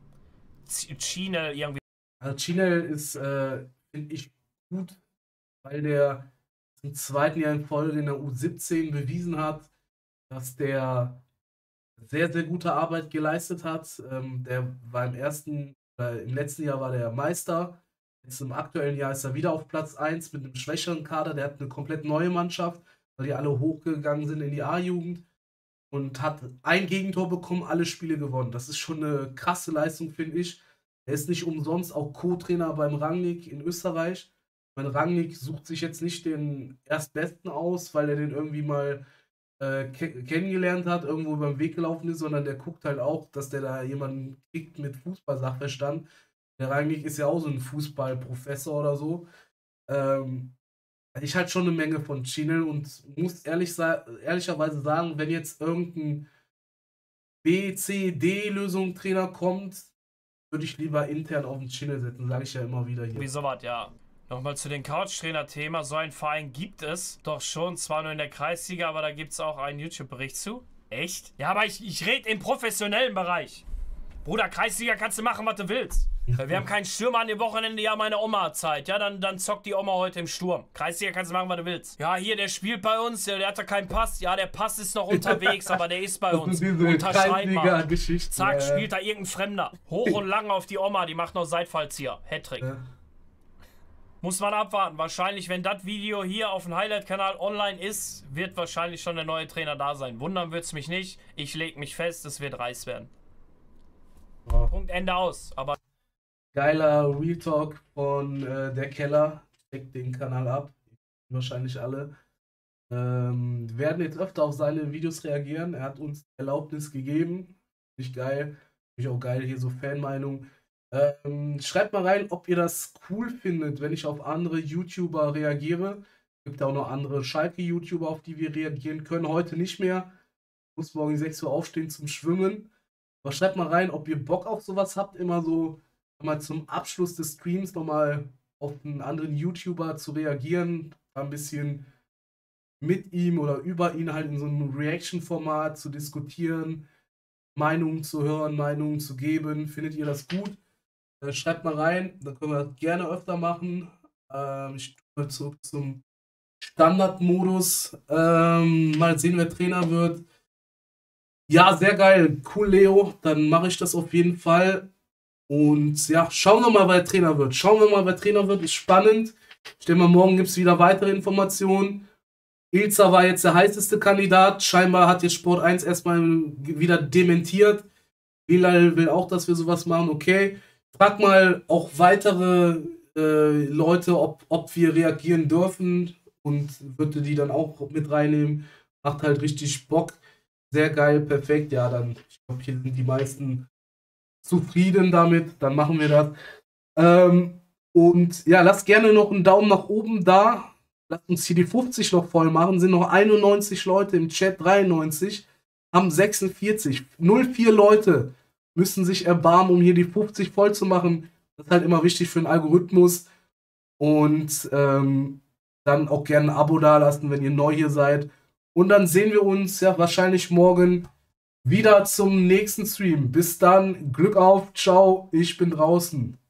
Chinel irgendwie. Also Chinel ist, äh, finde ich, gut, weil der im zweiten Jahr in Folge in der U siebzehn bewiesen hat, dass der sehr, sehr gute Arbeit geleistet hat. Ähm, der war im ersten, äh, im letzten Jahr war der Meister. Jetzt im aktuellen Jahr ist er wieder auf Platz eins mit einem schwächeren Kader. Der hat eine komplett neue Mannschaft, weil die alle hochgegangen sind in die A-Jugend und hat ein Gegentor bekommen, alle Spiele gewonnen. Das ist schon eine krasse Leistung, finde ich. Er ist nicht umsonst auch Co-Trainer beim Rangnick in Österreich. Mein Rangnick sucht sich jetzt nicht den Erstbesten aus, weil er den irgendwie mal äh, ke kennengelernt hat, irgendwo über den Weg gelaufen ist, sondern der guckt halt auch, dass der da jemanden kriegt mit Fußball-Sachverstand. Der Rangnick ist ja auch so ein Fußballprofessor oder so. Ähm, ich halte schon eine Menge von Chinel und muss ehrlich sa ehrlicherweise sagen, wenn jetzt irgendein B, C, D-Lösung-Trainer kommt, würde ich lieber intern auf den Chinel setzen, sage ich ja immer wieder hier. Wie sowas, ja. Nochmal zu den Couch-Trainer-Thema. So einen Verein gibt es doch schon, zwar nur in der Kreisliga, aber da gibt es auch einen YouTube-Bericht zu. Echt? Ja, aber ich, ich rede im professionellen Bereich. Bruder, Kreisliga kannst du machen, was du willst. Wir haben keinen Stürmer an dem Wochenende, ja, meine Oma hat Zeit. Ja, dann, dann zockt die Oma heute im Sturm. Kreisliga kannst du machen, was du willst. Ja, hier, der spielt bei uns, der, der hat da keinen Pass. Ja, der Pass ist noch unterwegs, aber der ist bei uns. Unterschreib mal. Zack, spielt da irgendein Fremder. Hoch und lang auf die Oma, die macht noch Seitfallzieher. Hattrick. Ja. Muss man abwarten. Wahrscheinlich, wenn das Video hier auf dem Highlight-Kanal online ist, wird wahrscheinlich schon der neue Trainer da sein. Wundern wird es mich nicht. Ich lege mich fest, es wird Reis werden. Ja. Punkt, Ende aus. Aber geiler Real Talk von äh, der Keller. Checkt den Kanal ab. Wahrscheinlich alle. Ähm, wir werden jetzt öfter auf seine Videos reagieren. Er hat uns Erlaubnis gegeben. Nicht geil. Finde ich auch geil, hier so Fanmeinung. Ähm, schreibt mal rein, ob ihr das cool findet, wenn ich auf andere YouTuber reagiere. Es gibt auch noch andere Schalke-YouTuber, auf die wir reagieren können. Heute nicht mehr. Ich muss morgen sechs Uhr aufstehen zum Schwimmen. Aber schreibt mal rein, ob ihr Bock auf sowas habt, immer so mal zum Abschluss des Streams nochmal auf einen anderen YouTuber zu reagieren. Ein bisschen mit ihm oder über ihn halt in so einem Reaction-Format zu diskutieren, Meinungen zu hören, Meinungen zu geben. Findet ihr das gut? Schreibt mal rein, dann können wir das gerne öfter machen. Ähm, ich tue zurück zum Standardmodus. Ähm, mal sehen, wer Trainer wird. Ja, sehr geil. Cool, Leo. Dann mache ich das auf jeden Fall. Und ja, schauen wir mal, wer Trainer wird. Schauen wir mal, wer Trainer wird. Ist spannend. Ich denke mal, morgen gibt es wieder weitere Informationen. Ilza war jetzt der heißeste Kandidat. Scheinbar hat jetzt Sport eins erstmal wieder dementiert. Bilal will auch, dass wir sowas machen. Okay. Frag mal auch weitere äh, Leute, ob, ob wir reagieren dürfen und würde die dann auch mit reinnehmen. Macht halt richtig Bock. Sehr geil, perfekt. Ja, dann, ich glaube, hier sind die meisten zufrieden damit. Dann machen wir das. Ähm, und ja, lasst gerne noch einen Daumen nach oben da. Lasst uns hier die fünfzig noch voll machen. Sind noch einundneunzig Leute im Chat, dreiundneunzig. Haben sechsundvierzig. null Komma vier Leute müssen sich erbarmen, um hier die fünfzig voll zu machen. Das ist halt immer wichtig für den Algorithmus. Und ähm, dann auch gerne ein Abo dalassen, wenn ihr neu hier seid. Und dann sehen wir uns ja wahrscheinlich morgen wieder zum nächsten Stream. Bis dann, Glück auf, ciao, ich bin draußen.